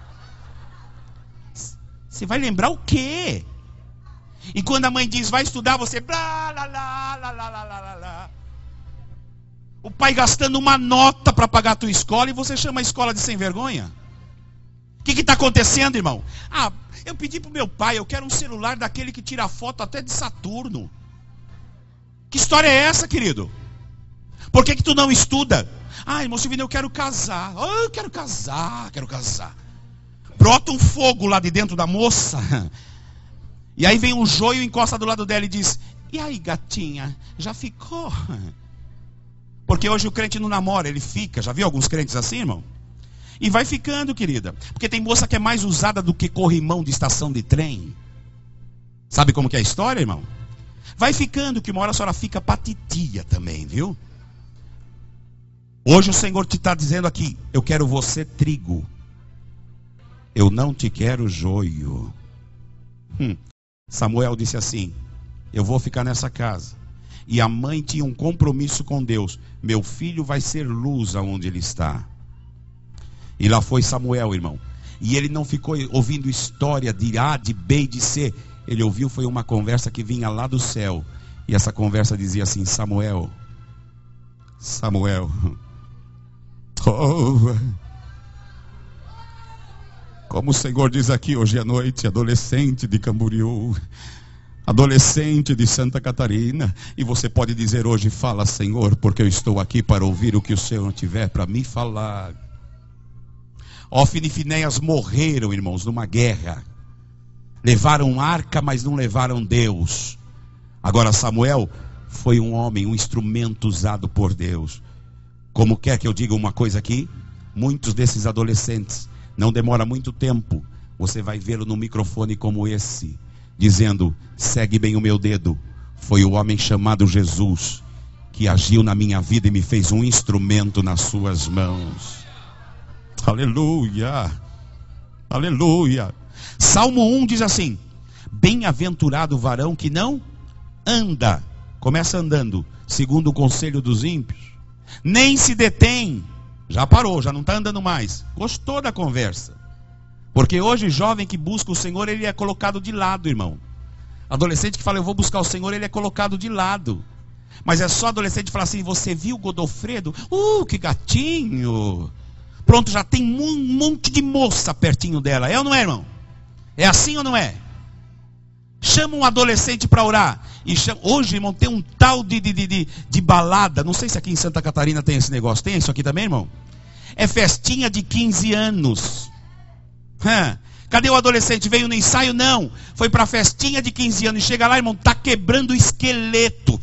Speaker 5: Você vai lembrar o quê? E quando a mãe diz: vai estudar, você blá, lá, lá, lá, lá, lá, lá, lá. O pai gastando uma nota para pagar a tua escola e você chama a escola de sem vergonha? O que está acontecendo, irmão? Ah, eu pedi para o meu pai, eu quero um celular daquele que tira foto até de Saturno. Que história é essa, querido? Por que que tu não estuda? Ah, irmão Silvino, eu quero casar. Oh, eu quero casar, quero casar. Brota um fogo lá de dentro da moça. E aí vem um joio, encosta do lado dela e diz: e aí, gatinha, já ficou? Porque hoje o crente não namora, ele fica. Já viu alguns crentes assim, irmão? E vai ficando, querida. Porque tem moça que é mais usada do que corrimão de estação de trem. Sabe como que é a história, irmão? Vai ficando, que uma hora a senhora fica patitia também, viu? Hoje o Senhor te está dizendo aqui: eu quero você trigo. Eu não te quero joio. Hum. Samuel disse assim: eu vou ficar nessa casa. E a mãe tinha um compromisso com Deus: meu filho vai ser luz aonde ele está. E lá foi Samuel, irmão. E ele não ficou ouvindo história de A, de B e de C. Ele ouviu, foi uma conversa que vinha lá do céu. E essa conversa dizia assim: Samuel, Samuel, oh, como o Senhor diz aqui hoje à noite, adolescente de Camboriú, adolescente de Santa Catarina, e você pode dizer hoje: fala, Senhor, porque eu estou aqui para ouvir o que o Senhor tiver para me falar. Ofni e Finéias morreram, irmãos, numa guerra. Levaram arca, mas não levaram Deus. Agora Samuel foi um homem, um instrumento usado por Deus. Como quer que eu diga uma coisa aqui, muitos desses adolescentes, não demora muito tempo, você vai vê-lo num microfone como esse, dizendo: segue bem o meu dedo. Foi o homem chamado Jesus que agiu na minha vida e me fez um instrumento nas suas mãos. Aleluia, aleluia. Salmo um diz assim: bem-aventurado o varão que não anda, começa andando, segundo o conselho dos ímpios, nem se detém, já parou, já não está andando mais, gostou da conversa. Porque hoje, jovem que busca o Senhor, ele é colocado de lado, irmão. Adolescente que fala: eu vou buscar o Senhor, ele é colocado de lado. Mas é só adolescente falar assim: você viu Godofredo? Uh, que gatinho. Pronto, já tem um monte de moça pertinho dela. É ou não é, irmão? É assim ou não é? Chama um adolescente para orar. E chama... Hoje, irmão, tem um tal de, de, de, de balada. Não sei se aqui em Santa Catarina tem esse negócio. Tem isso aqui também, irmão? É festinha de quinze anos. Hã? Cadê o adolescente? Veio no ensaio? Não. Foi para festinha de quinze anos. E chega lá, irmão, tá quebrando o esqueleto.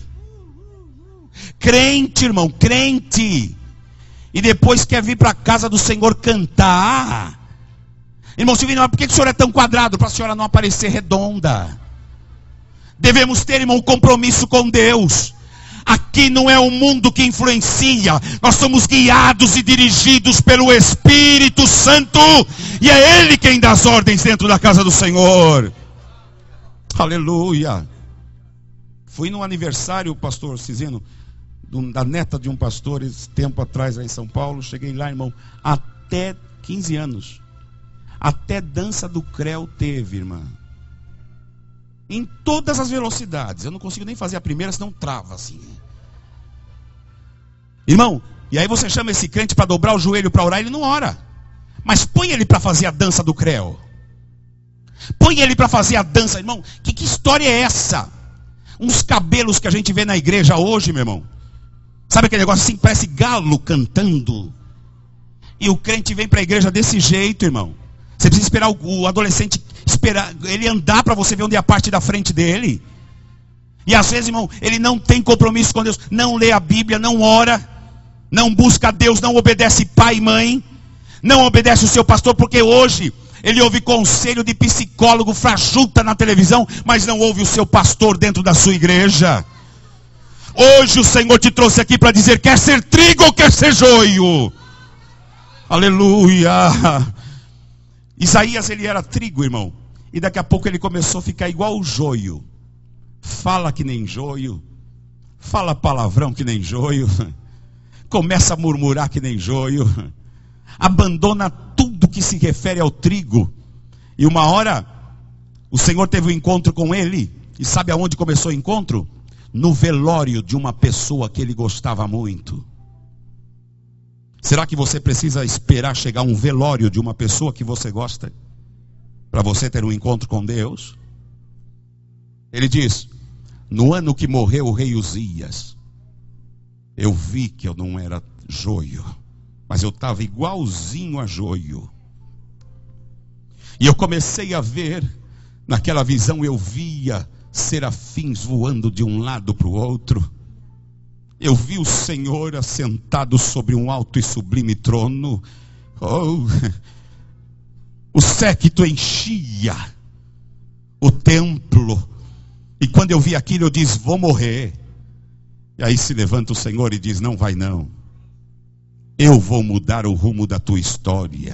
Speaker 5: Crente, irmão, crente. E depois quer vir para a casa do Senhor cantar. Irmão Silvino, mas por que o senhor é tão quadrado? Para a senhora não aparecer redonda. Devemos ter, irmão, um compromisso com Deus. Aqui não é o mundo que influencia. Nós somos guiados e dirigidos pelo Espírito Santo. E é Ele quem dá as ordens dentro da casa do Senhor. Aleluia. Fui no aniversário, pastor Cisino, da neta de um pastor, esse tempo atrás lá em São Paulo. Cheguei lá, irmão, até quinze anos. Até dança do creu teve, irmã. Em todas as velocidades. Eu não consigo nem fazer a primeira, senão trava assim. Irmão, e aí você chama esse crente para dobrar o joelho para orar, ele não ora. Mas põe ele para fazer a dança do creu. Põe ele para fazer a dança, irmão. Que, que história é essa? Uns cabelos que a gente vê na igreja hoje, meu irmão. Sabe aquele negócio assim, parece galo cantando. E o crente vem para a igreja desse jeito, irmão. Você precisa esperar o, o adolescente esperar ele andar para você ver onde é a parte da frente dele. E às vezes, irmão, ele não tem compromisso com Deus, não lê a Bíblia, não ora, não busca Deus, não obedece pai e mãe, não obedece o seu pastor, porque hoje ele ouve conselho de psicólogo fajuta na televisão, mas não ouve o seu pastor dentro da sua igreja. Hoje o Senhor te trouxe aqui para dizer: quer ser trigo ou quer ser joio? Aleluia. Isaías, ele era trigo, irmão. E daqui a pouco ele começou a ficar igual o joio. Fala que nem joio. Fala palavrão que nem joio. Começa a murmurar que nem joio. Abandona tudo que se refere ao trigo. E uma hora, o Senhor teve um encontro com ele. E sabe aonde começou o encontro? No velório de uma pessoa que ele gostava muito. Será que você precisa esperar chegar um velório de uma pessoa que você gosta para você ter um encontro com Deus? Ele diz: no ano que morreu o rei Uzias, eu vi que eu não era joio, mas eu estava igualzinho a joio. E eu comecei a ver, naquela visão eu via serafins voando de um lado para o outro. Eu vi o Senhor assentado sobre um alto e sublime trono. Oh, o séquito enchia o templo. E quando eu vi aquilo, eu disse: vou morrer. E aí se levanta o Senhor e diz: não vai não. Eu vou mudar o rumo da tua história.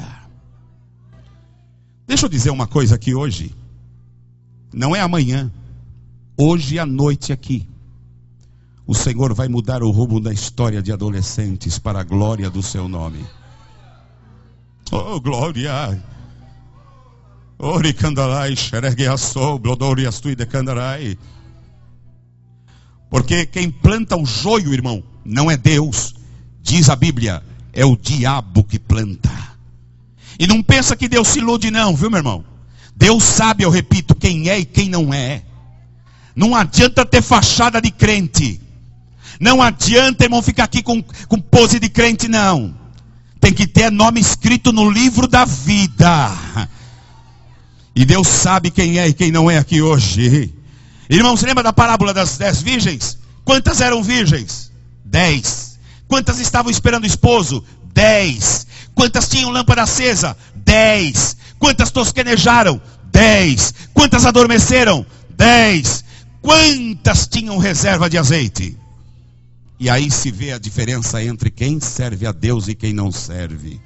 Speaker 5: Deixa eu dizer uma coisa aqui hoje. Não é amanhã. Hoje à noite aqui. o Senhor vai mudar o rumo da história de adolescentes para a glória do seu nome. Oh, glória! Ori candarai, xeregue assou, blodorias tui de candarai. Porque quem planta o joio, irmão, não é Deus. Diz a Bíblia, é o diabo que planta. E não pensa que Deus se ilude não, viu, meu irmão? Deus sabe, eu repito, quem é e quem não é. Não adianta ter fachada de crente. Não adianta, irmão, ficar aqui com, com pose de crente, não. Tem que ter nome escrito no livro da vida. E Deus sabe quem é e quem não é aqui hoje. Irmãos, lembra da parábola das dez virgens? Quantas eram virgens? Dez. Quantas estavam esperando o esposo? Dez. Quantas tinham lâmpada acesa? Dez. Quantas tosquenejaram? Dez. Quantas adormeceram? Dez. Quantas tinham reserva de azeite? E aí se vê a diferença entre quem serve a Deus e quem não serve.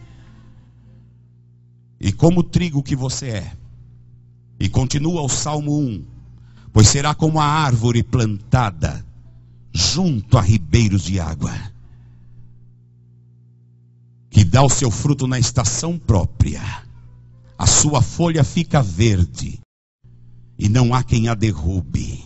Speaker 5: E como trigo que você é. E continua o Salmo um. Pois será como a árvore plantada junto a ribeiros de água, que dá o seu fruto na estação própria. A sua folha fica verde e não há quem a derrube.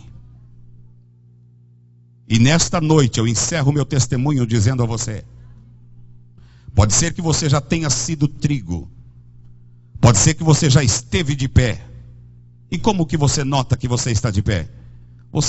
Speaker 5: E nesta noite eu encerro meu testemunho dizendo a você: pode ser que você já tenha sido trigo, pode ser que você já esteve de pé. E como que você nota que você está de pé?